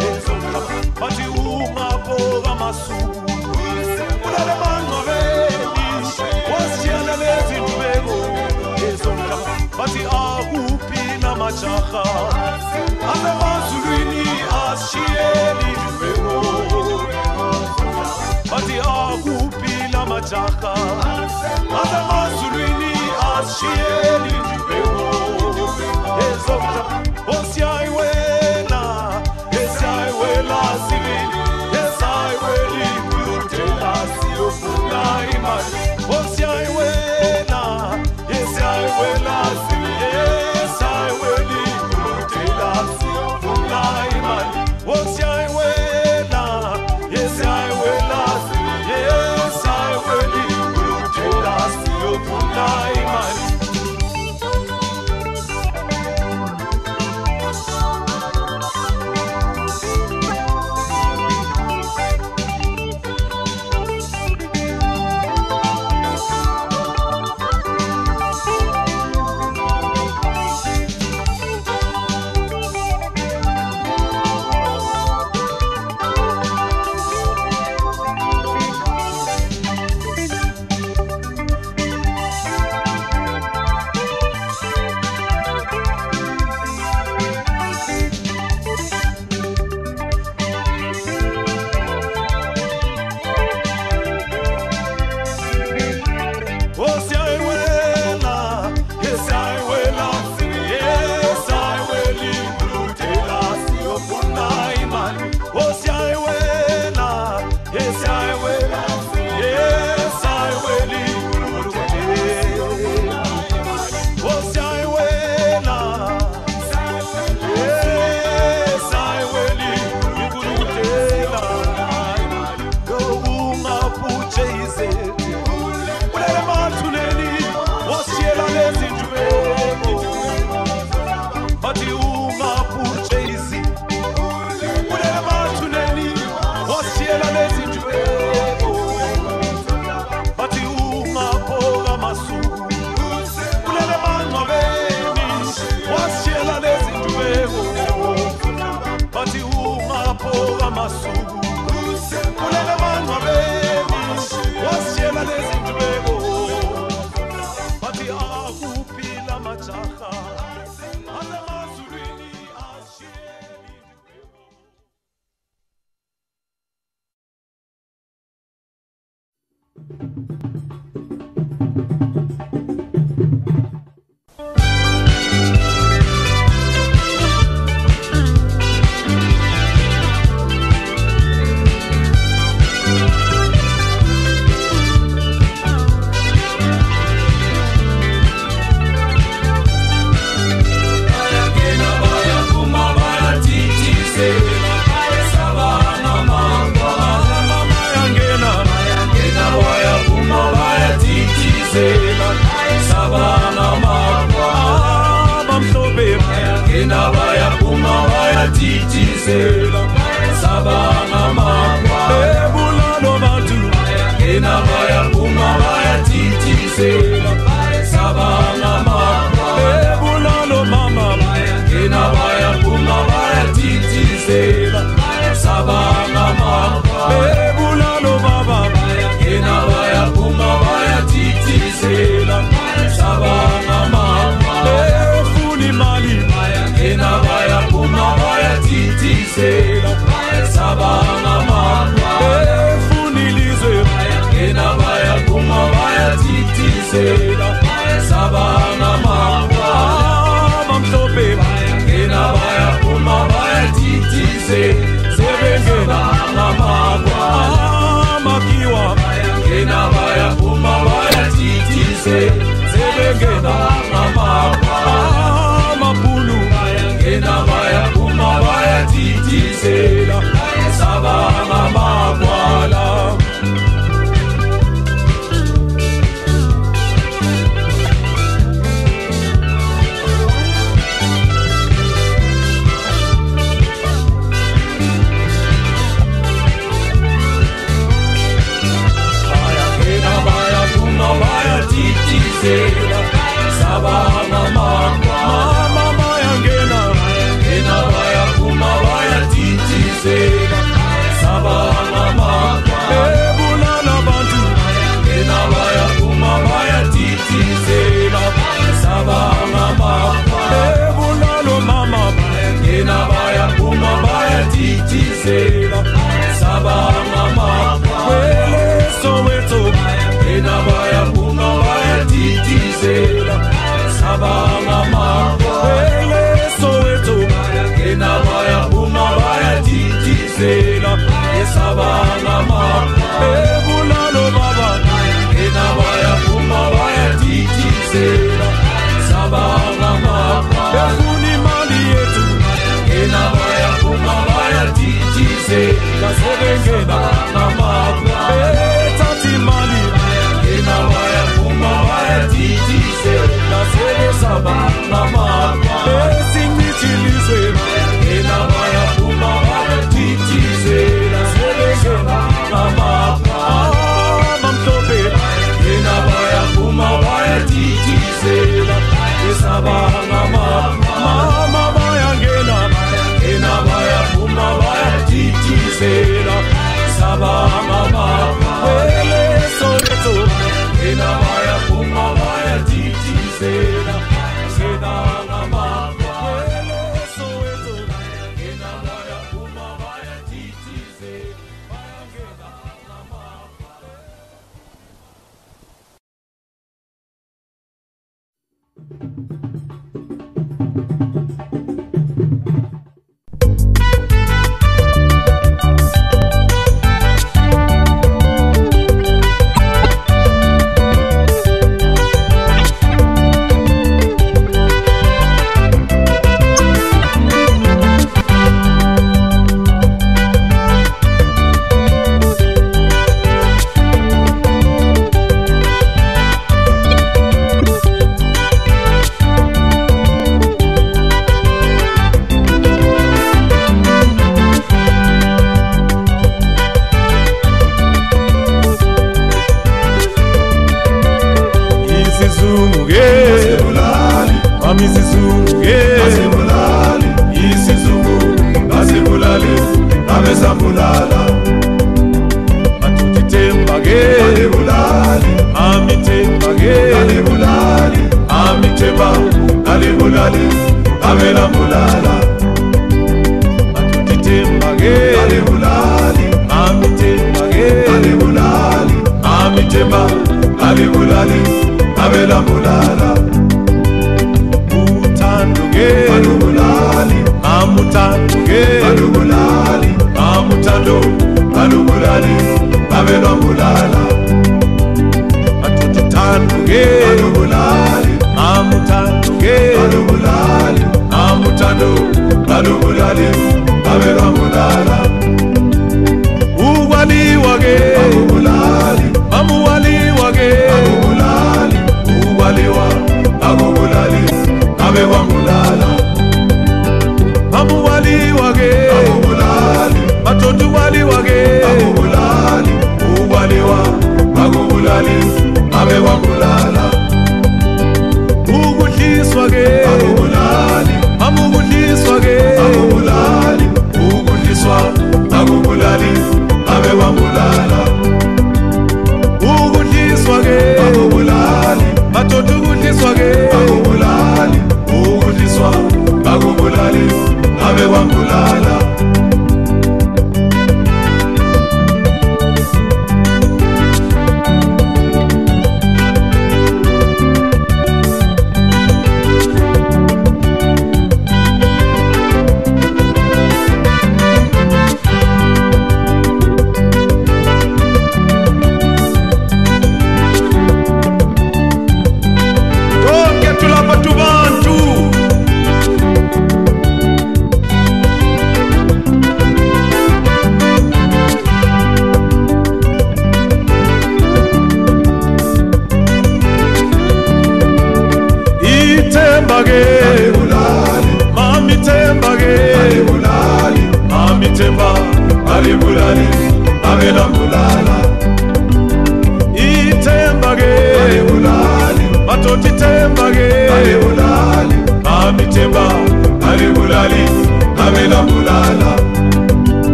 But you, my poor, my soul. majaha asemazulwini asishiyeli njubeko ezomja osiyayiwela esiyayiwela sibili esayiweli kuyotela siyofuna imali osiyayiwela esiyayiwela sibili esayiweli kuyotela siyofuna imali osiyayiwela esiyayiwela sibili esayiweli kuyotela siyofuna imali.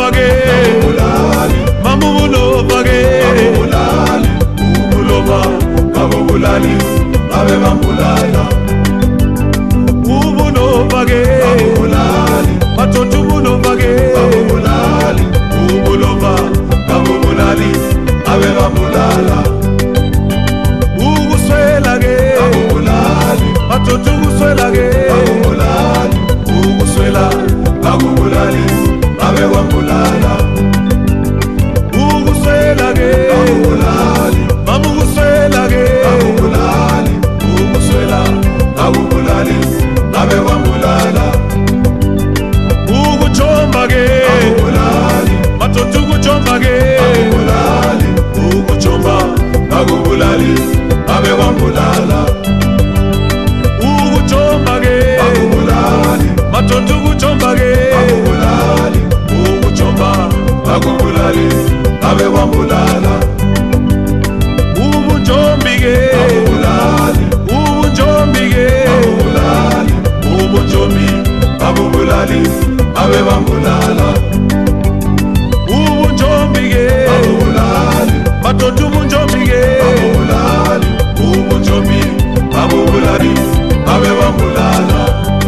ke mamubulova ke ubulova babulali babe bambulala ubulova ke babulali batotu bulova ke babulali ubulova babulali babe bambulala uguswela ke babulali batotu guswela ke babulali uguswela babulali babe bambulala uguswela ke babulali mamuguswela ke babulali uguswela babulali babe bambulala uguchomba ke babulali matotu guchomba ke babulali uguchomba babulali babe bambulala uguchomba ke babulali matotu guchomba ke babulali uguchomba babulali babe bambulala ubunjombi ke babulali ubunjombi ke babulali ubunjombi babulali babe bambulala ubunjombi ke babulali matotu bunjombi ke babulali ubunjombi babulali babe bambulala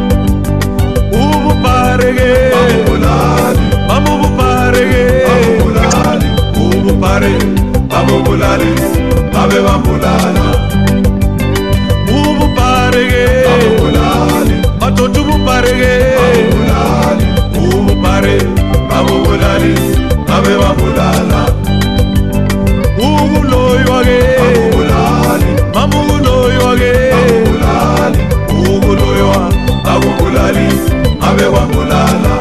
ubupare ke babulali mamubupare ke babulali ubupare babulali babe bambulala ubupare ke babulali matotu bupare ke babulali ubupare babulali babe bambulala uguloywa ke babulali mamuguloywa ke babulali uguloywa babulali babe bambulala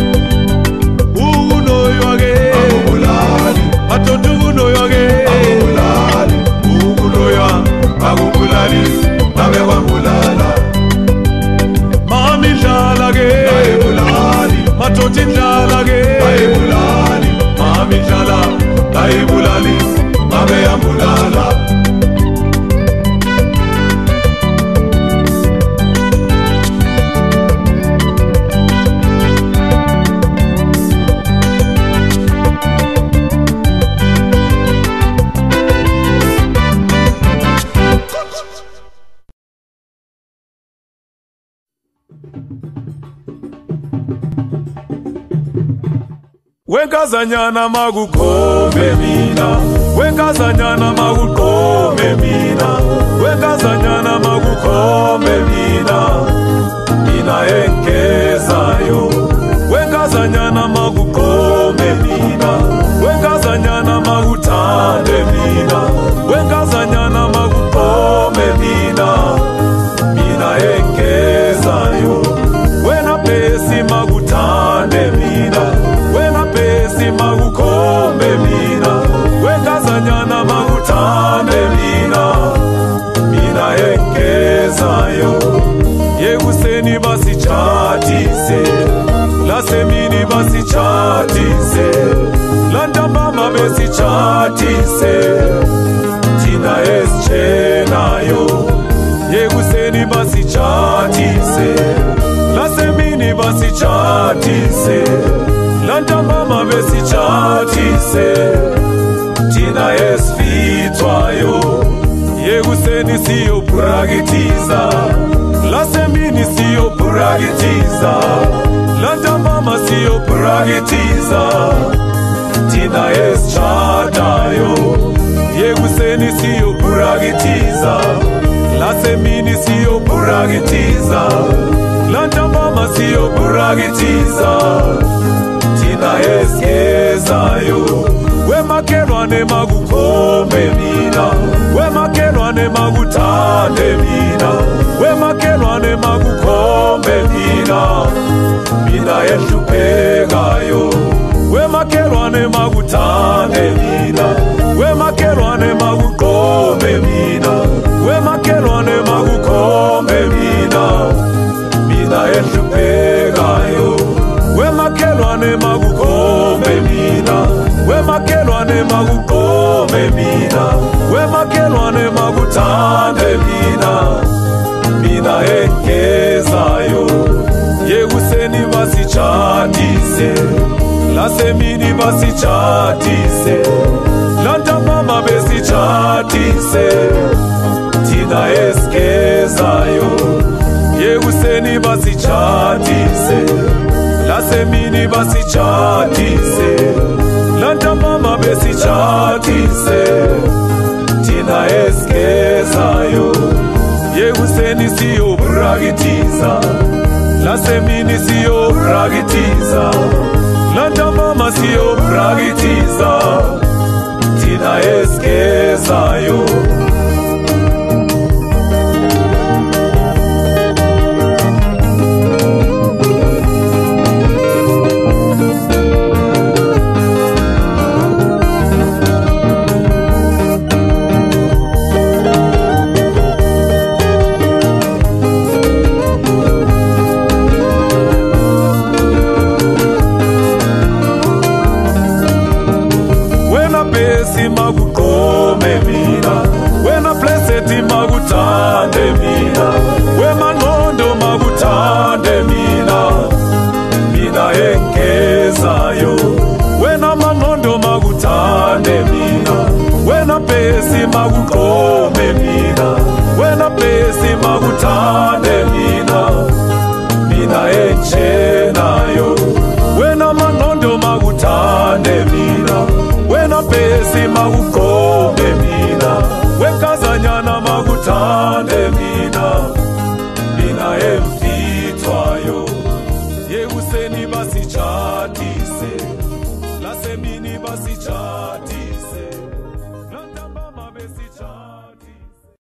uguloywa ke babulali matotu guloywa ke babulali uguloywa babulali babe bambulala mami dlala ke babulali matotu dlala ke babulali mami dlala babulali babe bambulala Wenkazanyana magukome mina Wenkazanyana magukome mina Wenkazanyana magukome mina Mina enkezayo Wenkazanyana magukome mina Wenkazanyana magutande mina Wenkazanyana magukome mina Mina enkezayo Wena pesi magutande mina magukombe mina Wenkazanyana magutande mina Mina enkezayo Yeguseni basi chatise Lasemini basi chatise Landambama besi chatise Tina eschenayo Yeguseni basi chatise Lasemini basi chatise Lantambama besi chatise Tina esfitwayo Yeguseni siyo puragitiza Lasemini siyo puragitiza Lantambama siyo puragitiza Tina eschatayo Yeguseni siyo puragitiza Lasemini siyo puragitiza Lantambama siyo puragitiza Tina eskezayo Wemakelwane magukome mina Wemakelwane magutande mina Wemakelwane magukome mina Mina eshupegayo Wemakelwane magutande mina Wemakelwane magukome mina Wemakelwane magukome mina Mina eshupegayo Wemakelwane magukome mina Wemakelwane magukome mina Wemakelwane magutande mina Mina enkezayo Yeguseni basi chatise lasemini basichatise, lantambama besichatise, thina esikezayo. Yekuseni basichatise, lasemini basichatise, lantambama besichatise, thina esikezayo. Yekuseni siyobrakitiza, lasemini siyobrakitiza, lantambama siyobrakitiza, thina esikezayo. Magukome mina, wena blessed magutande mina, wema ngondo magutande mina, mina engezayo. Wena mangondo magutande mina, wena pesi magukome mina, wena pesi magutande mina, mina enchenayo. Wena mangondo magutande mina, wena pesi magukome mina, wekazanyana magutande mina, mina emfitwayo. Yekuseni basichatise, lasemini basichatise, lantambama besichatise.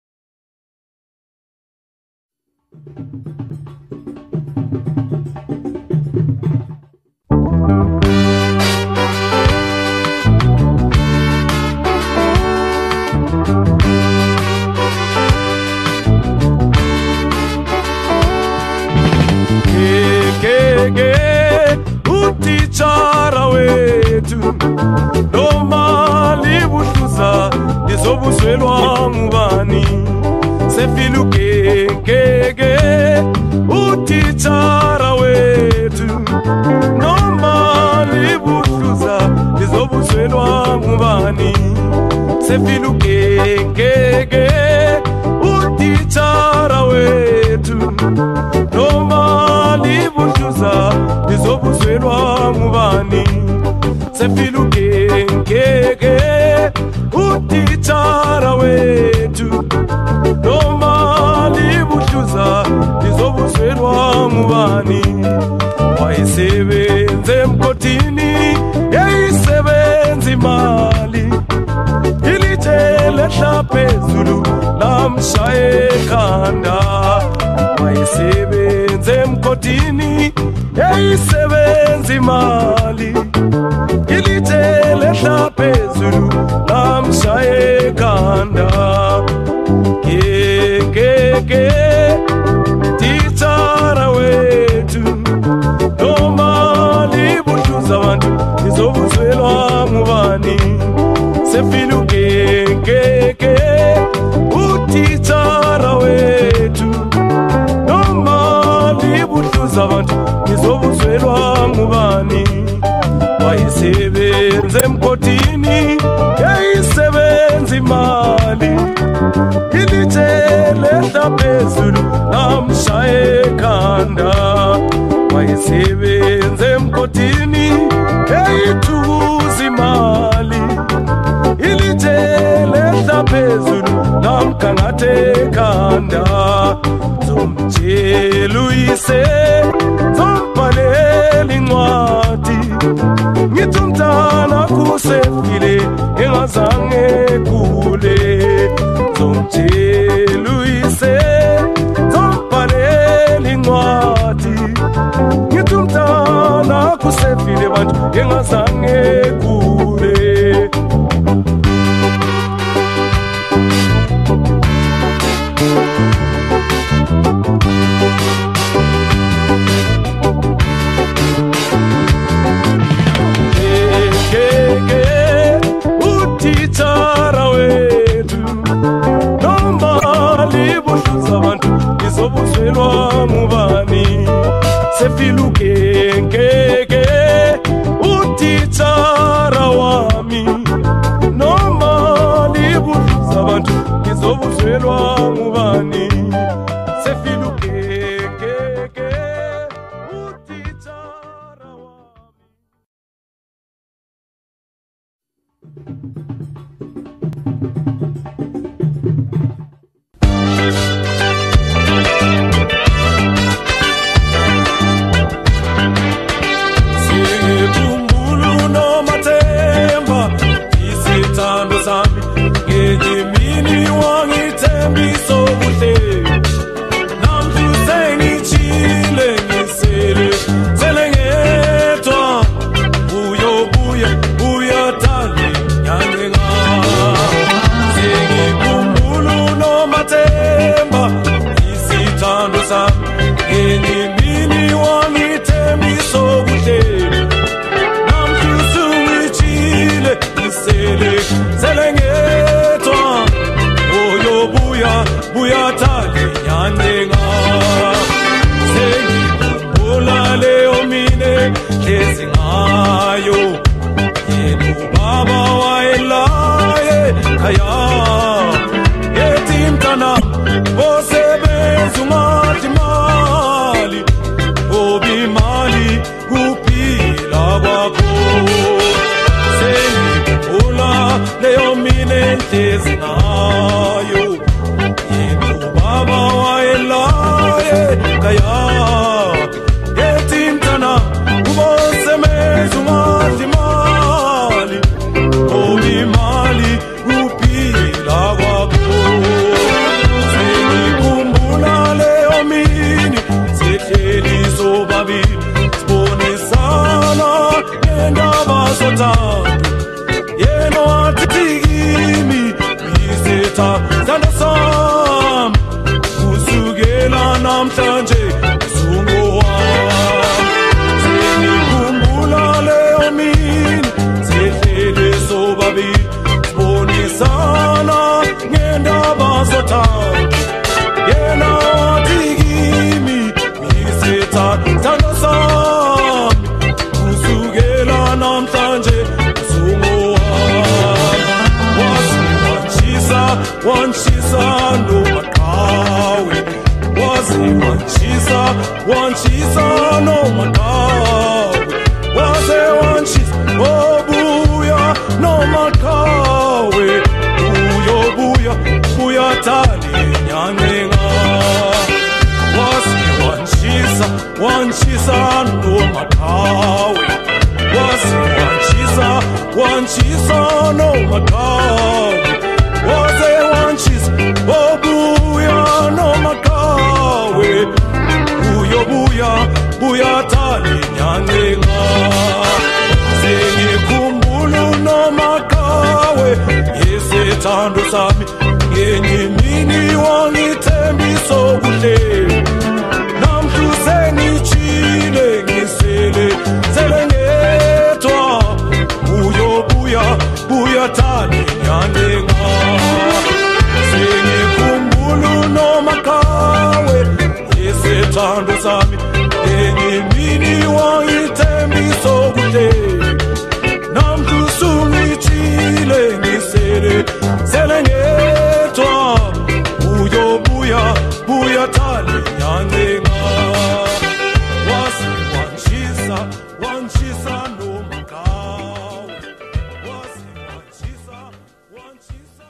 Utichara wetu noma libuhluza lizobuzwelwa ngubani sefiluke keke. Utichara wetu noma libuhluza lizobuzwelwa ngubani sefiluke keke. Utichara wetu noma libuhluza lizobuzwelwa ngubani sefiluke keke. Utichara wetu noma libuhluza lizobuzwelwa ngubani wayisebenze emkotini yayisebenza imali ilithe lehla phezulu lamshaye ekhanda. Wayisebenze emkotini yayisebenza imali ilithe lehla phezulu lamshaye ekhanda. Keke titshara wethu noma libuhluza abantu lizobuzwelwa ngubani sefiluke keke. Utitshara wethu noma libuhluza abantu lizobuzwelwa ngubani wayisebenza emkotini yayisebenza imali ilithe lehla phezulu lamshaye ekhanda. Wayisebenza emkotini yayithukuza imali ilithe lehla phezulu lamgangatha ekhanda. Zomtshela uyise zombhalela incwadi ngithi umntana kusefile engazange egule. Zomtshela uyise zombhalela incwadi ngithi umntana kusefile bantu engazange egule. Utitshara wethu noma libuhluza abantu lizobuzwelwa ngubani sefiluke keke. Uti nayo yena ubaba wayelaye khaya yethi mntana osebenza umadimali obi mali kuphila kwakho sengikhumbula leyo mina enhlezi nayo yena ubaba wayelaye khaya yethi mntana ubosebenza umadimali obi mali kuphila kwakho sengikhumbula leyo mini sihleli sobabili sibonisana ngendaba zothando yena wathi kimi ngisetha sithando sami kusukela namhlanje uzungu wami sengikhumbula leyo mini sihleli sobabili sibonisana ngendaba zothando yena wathi kimi ngisetha sithando sami kusukela namhlanje uzungu wami wazi wanchisa wanchisa nomaqhawe wazi wanchisa wanchisa nomaqhawe waze wanchisa obuya nomaqhawe uyobuya buya tali nyanenga wazi wanchisa wanchisa nomaqhawe wazi wanchisa wanchisa nomaqhawe waze wanchisa obuya nomaqhawe uyobuya buya tali nyanenga sengikhumbula nomaqhawe yesithando sami ngenye imini wangithembisa okuhle namhla sengitshile ngisele sele ngedwa uyobuya buya thani nyanenga sengikhumbula nomaqhawe yesithando sami ngenye imini wangithembisa okuhle namhla sengitshile ngisele sele ngedwa uyobuya buya thani nyanenga wazi wanchisa wanchisa nomaqhawe wazi wanchisa wanchisa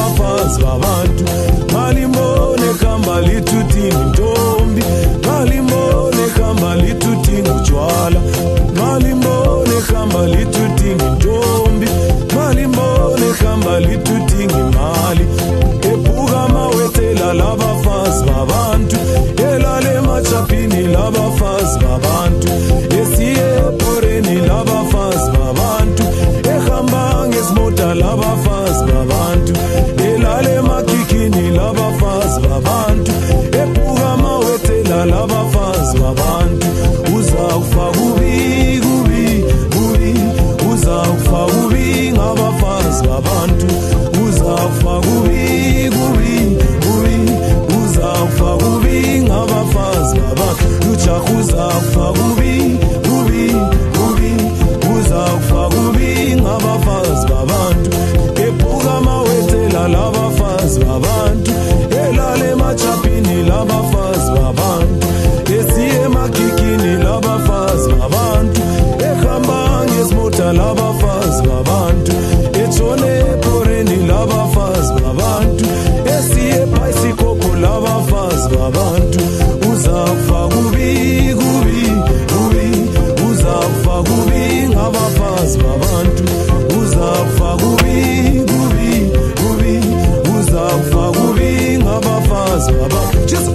Mali mbone kamba lituti ntombi mali labafazi babantu elale machapini labafazi babantu esiye makikini labafazi babantu ehamba ngesimota labafazi babantu etshone eporeni labafazi babantu esiye bhayisikopho labafazi babantu uzafa kubi kubi kubi uzafa kubi ngabafazi babantu uzafa kubi kubi kubi uzafa kubi ngabafazi babantu Jesus.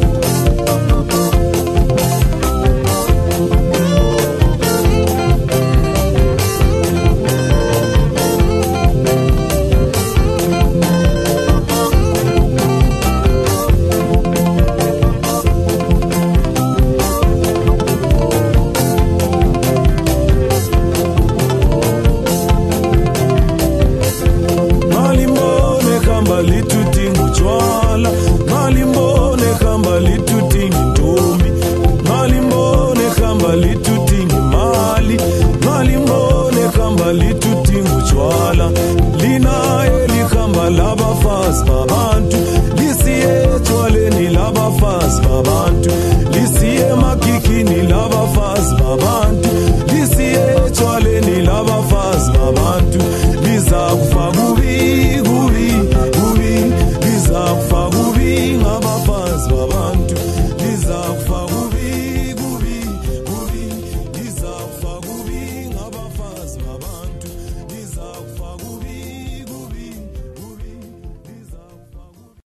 Babantu lisiye etshwaleni labafazi babantu lisiye makikini labafazi babantu lisiye etshwaleni labafazi babantu liza kufa kubi kubi kubi liza kufa kubi ngabafazi babantu liza kufa kubi kubi kubi liza kufa kubi ngabafazi babantu liza kufa kubi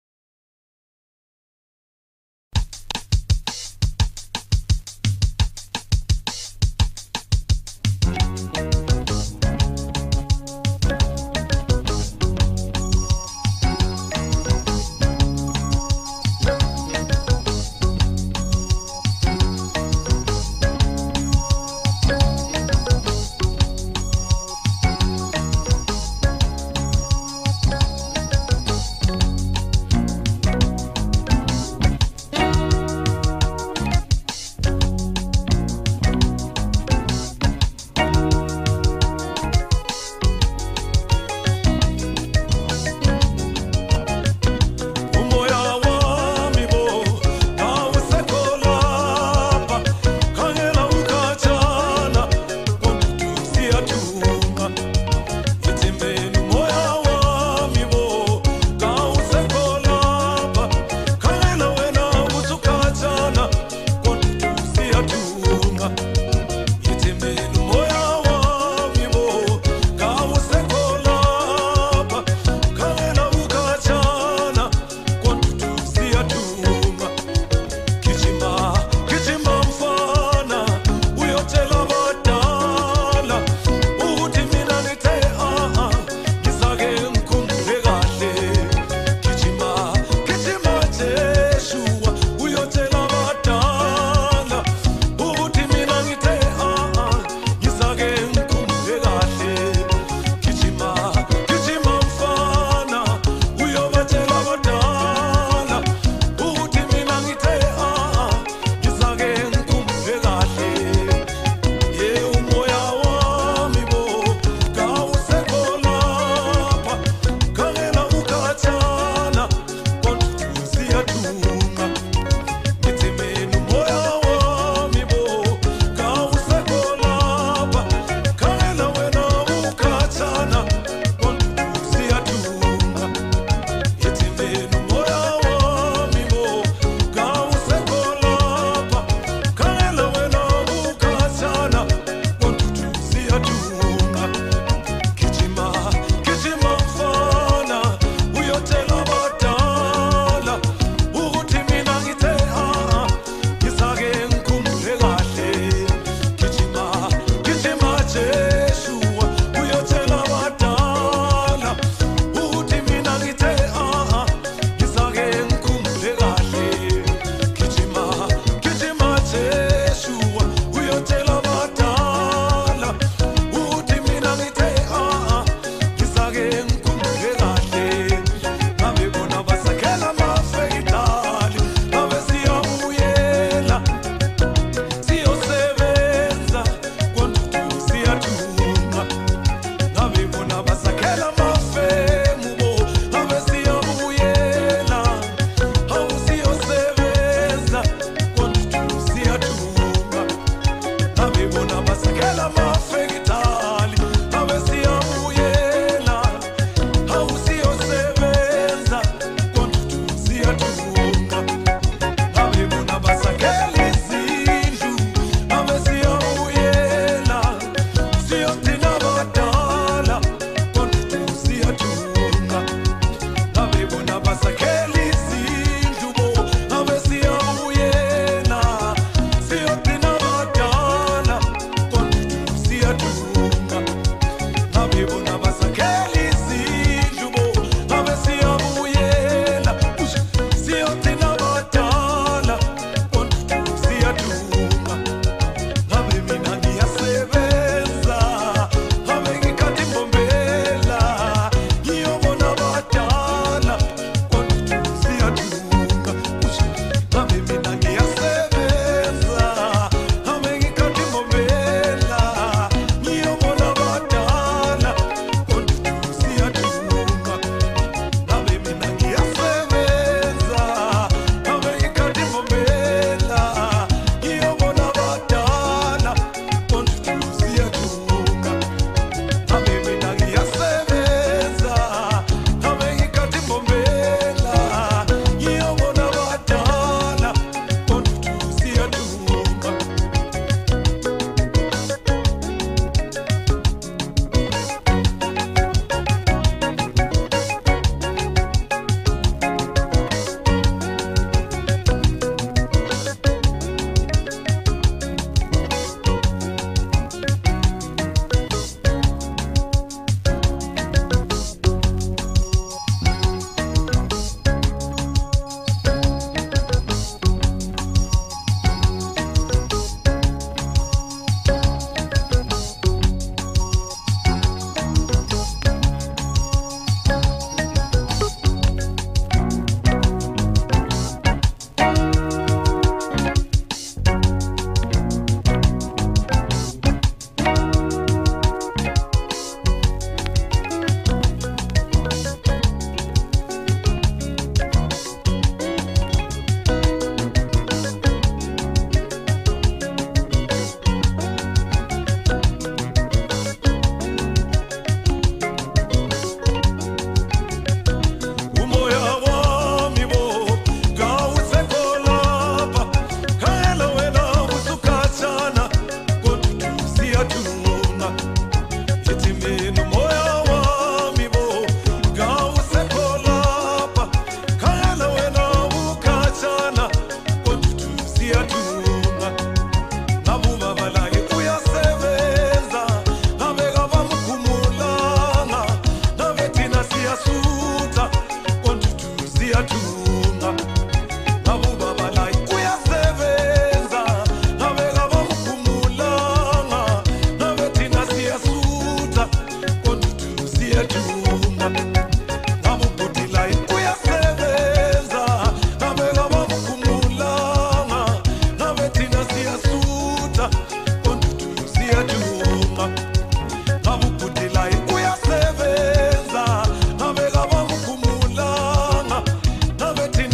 siyathunga ngabo baba la kuyasebenza ngabe kabakhumulanga ngabe thina siyasutha kodwa siyathunga ngabo bhuti la kuyasebenza ngabe kabakhumulanga ngabe thina siyasutha kodwa siyathunga ngabo bhuti la kuyasebenza ngabe kabakhumulanga ngabe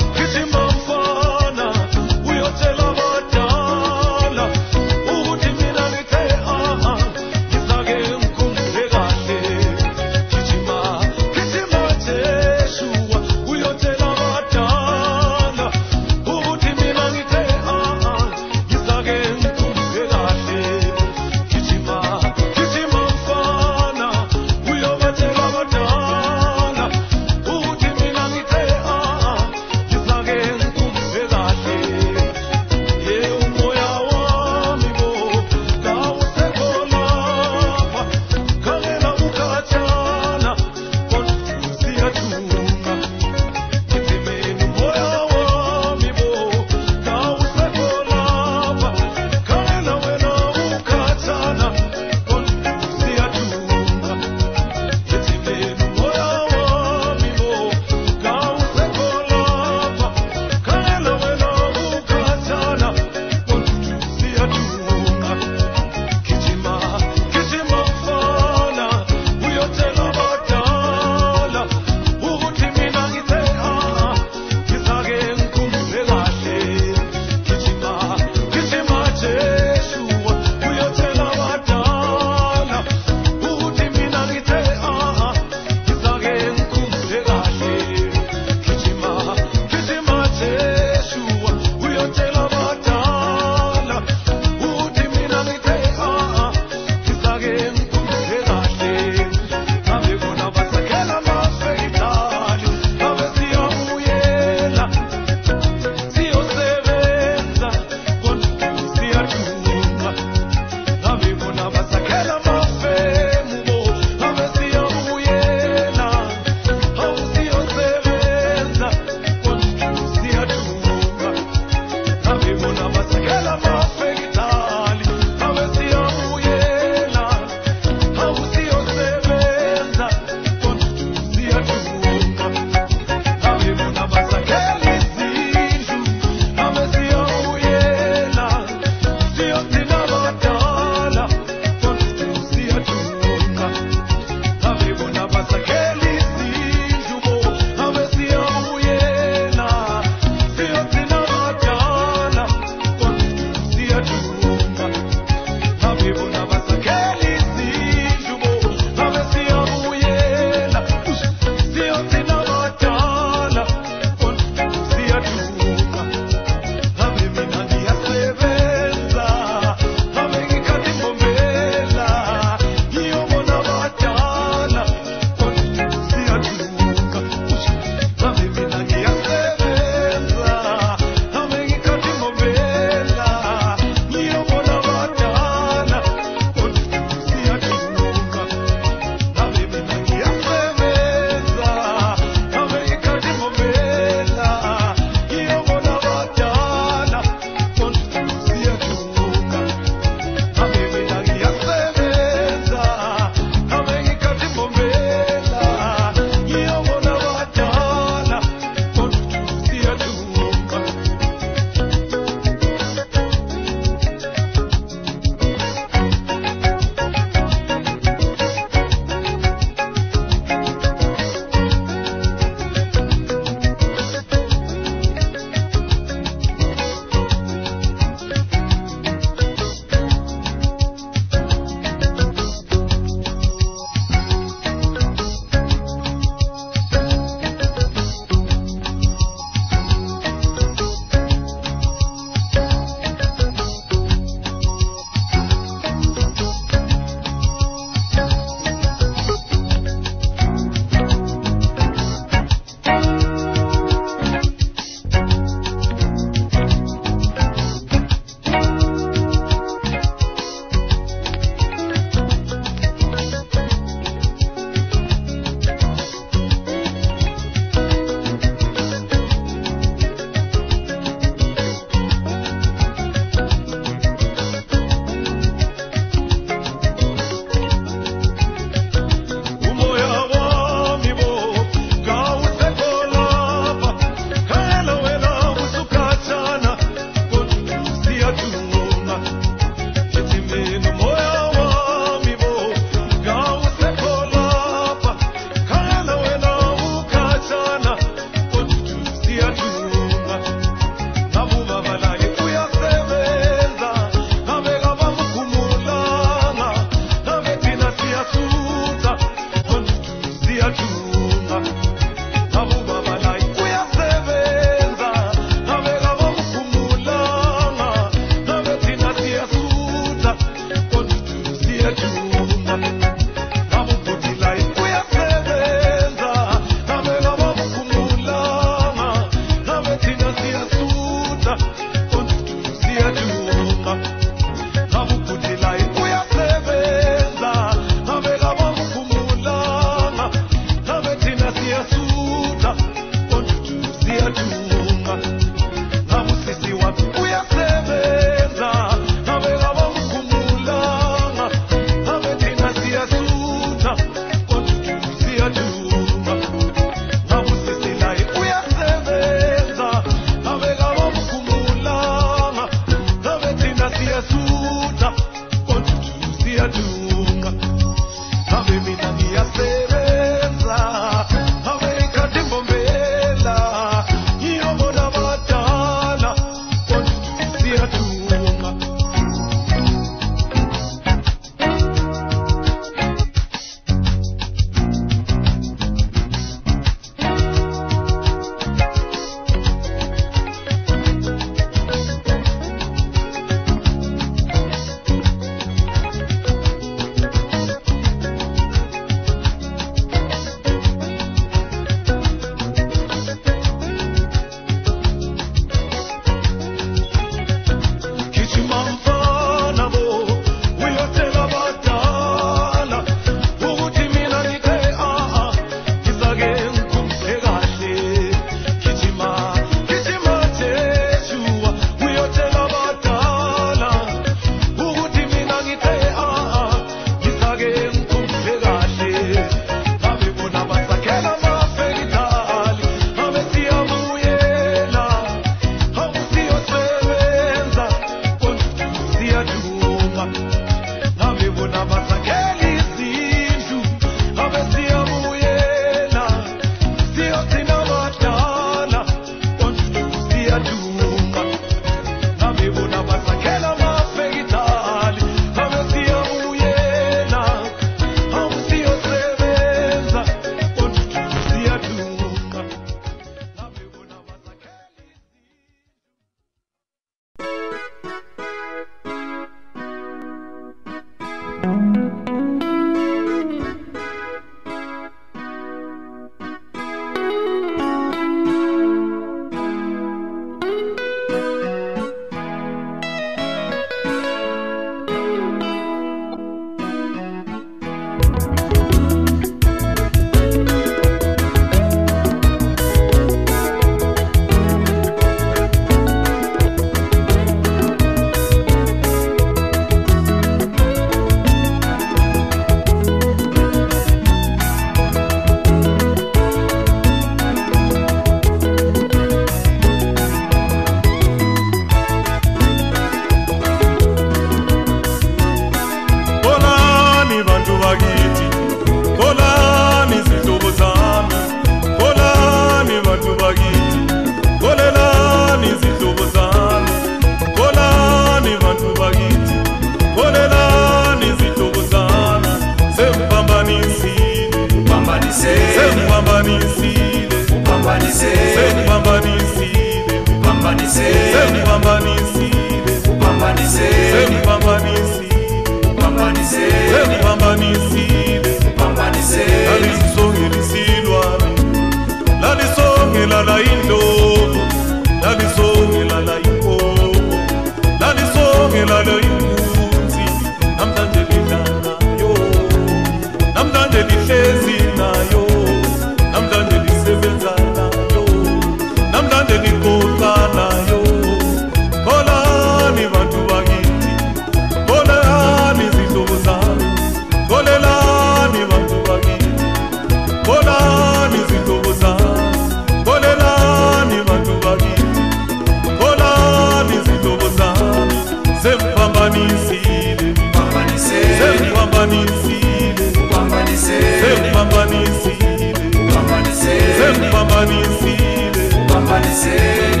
Sempambanisile, Upambanisele, sempambanisile, upambanisele, sempambanisile, upambanisele, sempambanisile, upambanisele, sempambanisile. upambanisele, Lalisongelisilwane, lalisongelala indlovu, lalisongelala inkomo, lalisongelala inkunzi. Namhlanje lidlanayo, namhlanje lihlezi nayo, namhlanje lisebenza nayo, namhlanje lixoxa nayo. Kholani bantu bakithi, kholani zihlobo zami, kholelani bantu bakithi, kholani zihlobo zami, kholelani bantu bakithi, kholani zihlobo zami. Sempambanisile, upambanisele, sempambanisile, upambanisele, sempambanisile, upambanisele, sempambanisile. upambanisele.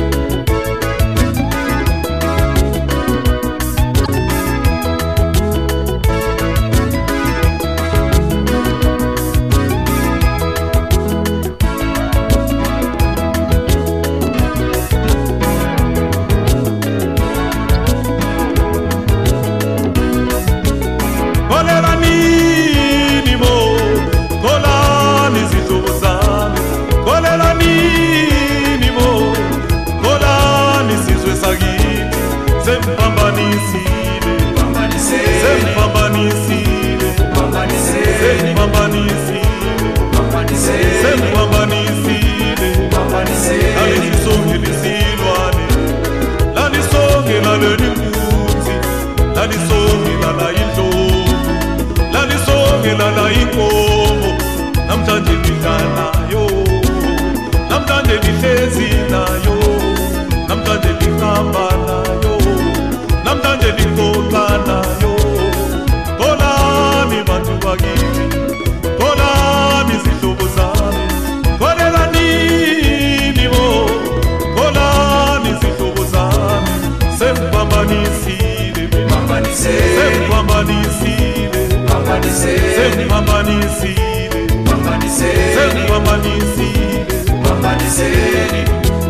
Kolelanini mo, kolani zihlobo zami, kolelanini mo, kolani sizwe sakithi. Sempambanisile, Upambanisele, sempambanisile, upambanisele, sempambanisile, upambanisele, sempambanisile. upambanisele, Lalisongelisilwane, lalisongelala inkunzi, lalisongelala indlovu, lalisongelala inkomo. Namhlanje lidlanayo, namhlanje lihlezi nayo, namhlanje lihamba nayo, namhlanje lixoxa nayo. Kholani bantu bakithi, kholani zihlobo zami, kholelanini mo, kholani zihlobo zami. Sempambanisile, upambanisele, sempambanisile, upambanisele, sempambanisile, upambanisele, sempambanisile. upambanisele.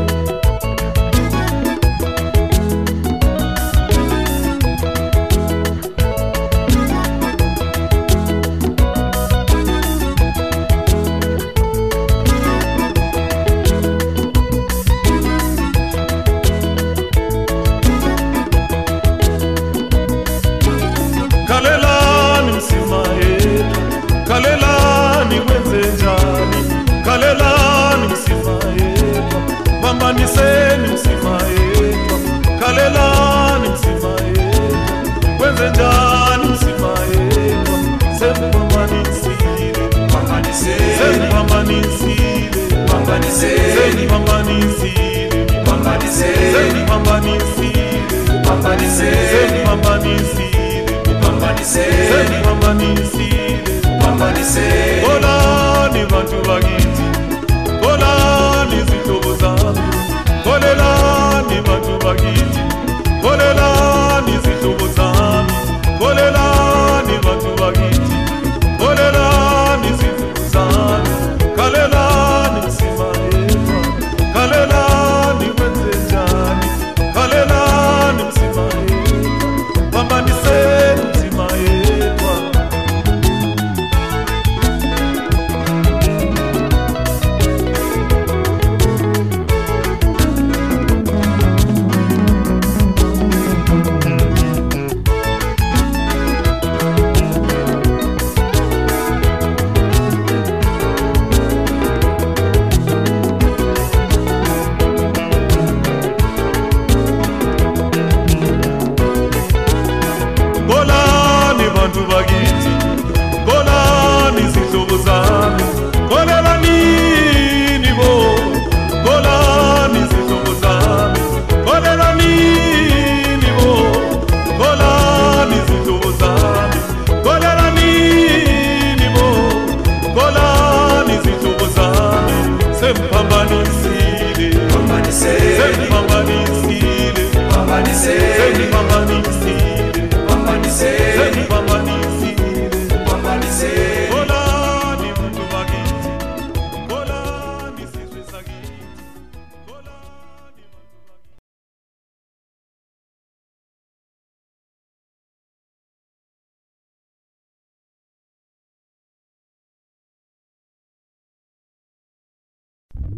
Khalelani msima yethu, khalelani kwenze njani, khalelani msima yethu, pambaniseni msima yethu, khalelani msima yethu, kwenze njani msima yethu. Sempambanisile, Upambanisele, sempambanisile, upambanisele, sempambanisile, upambanisele, sempambanisile, upambanisele, sempambanisile, upambanisele, sempambanisile. upambanisele. Kholani bantu bakithi, kholani zihlobo zami, kholelani bantu bakithi, kholelani zihlobo zami, kholelani bantu bakithi, kholelani zihlobo zami. Khalelani msima yethu, khalelani kwenze njani, khalelani msima yethu, pambaniseni msima yethu.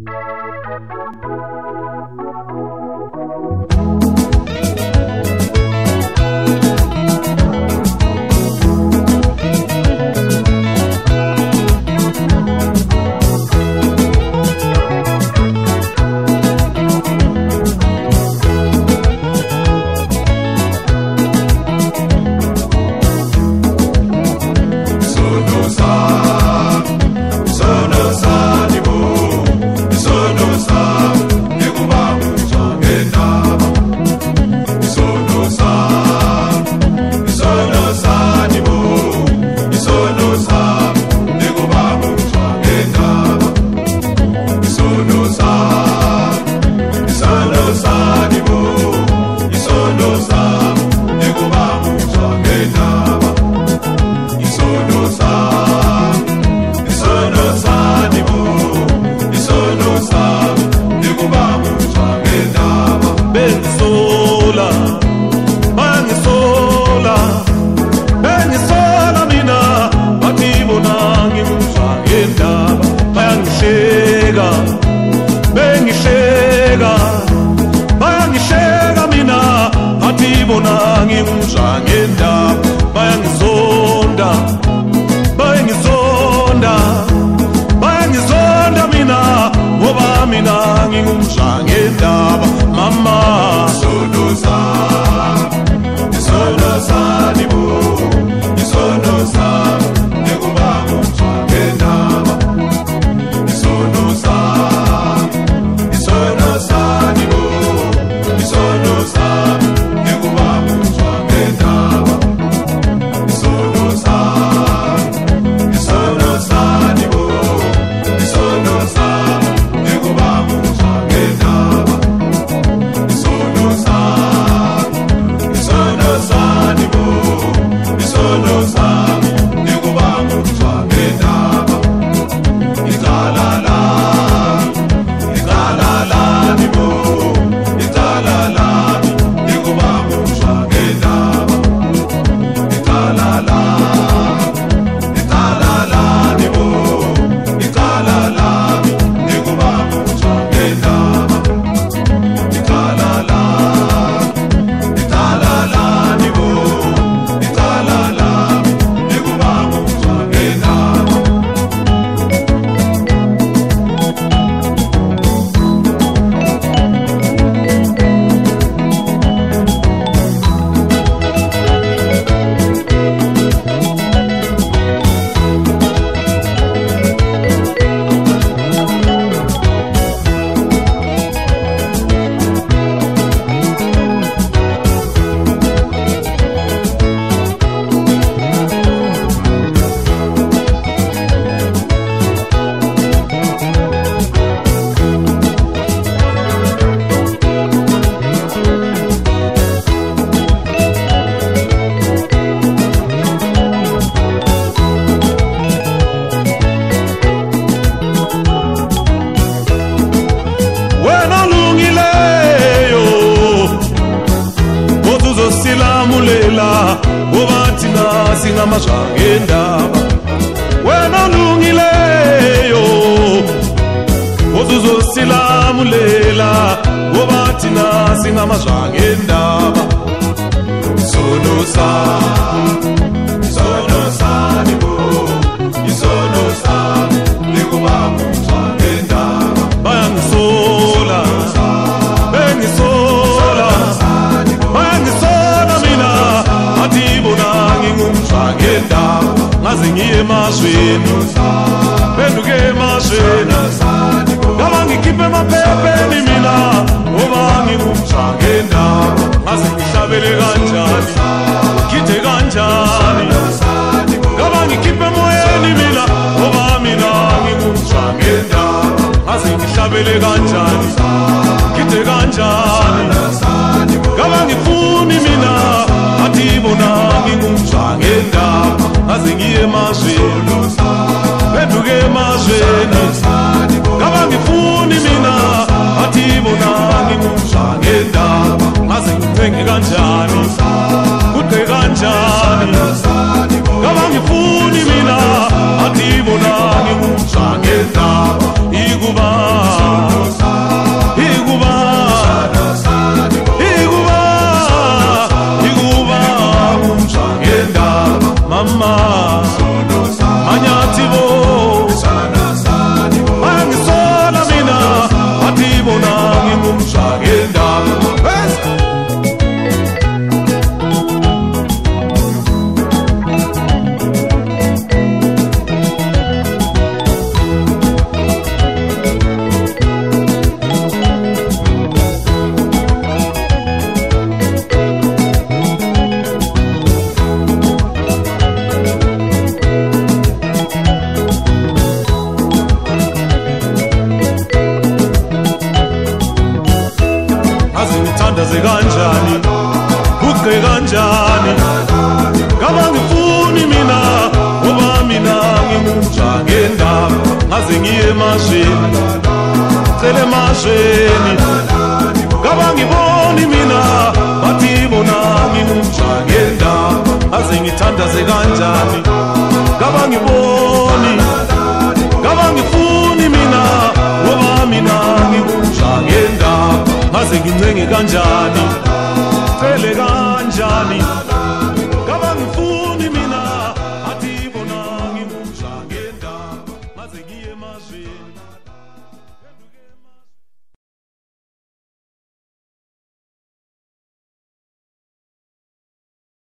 singamashangenda wena lungileyo uzuzosilamulela ngoba thina singamashangenda isono sa isono sa nibo isono sa likuba mshangenda bayangisola bengisola bangisola mina atibona ngingumshangenda ngaze ngiye emashweni benduke emashweni ngaba ngikhiphe emaphepheni mina ngoba ngingumshangenda ngaze ngihlabele kanjani ngide kanjani ngaba ngikhiphe emoyeni mina ngoba mina ngingumshangenda ngaze ngihlabele kanjani ngide kanjani ngaba ngifuni mina atibona ngingumshangenda ngaze ngiye emashweni benduke emashweni ngaba ngifuni mina atibona ngingumshangenda ngaze ngithenge kanjani kude kanjani ngaba ngifuni mina atibona ngingumshangenda ikuba ngaze ngithandaze kanjani uqe kanjani ngaba ngifuni mina ngoba mina ngimunja ngendaba ngaze ngiye emashweni cele emashweni ngaba ngiboni mina bathi bona ngimunja ngendaba ngaze ngithandaze kanjani ngaba ngiboni ngaba ngifuni mina ngoba mina ngimunja ngendaba ngaze ngincenge kanjani cele kanjani ngaba ngifuni mina athi bona ngimunja ngendaba ngaze ngiye emashweni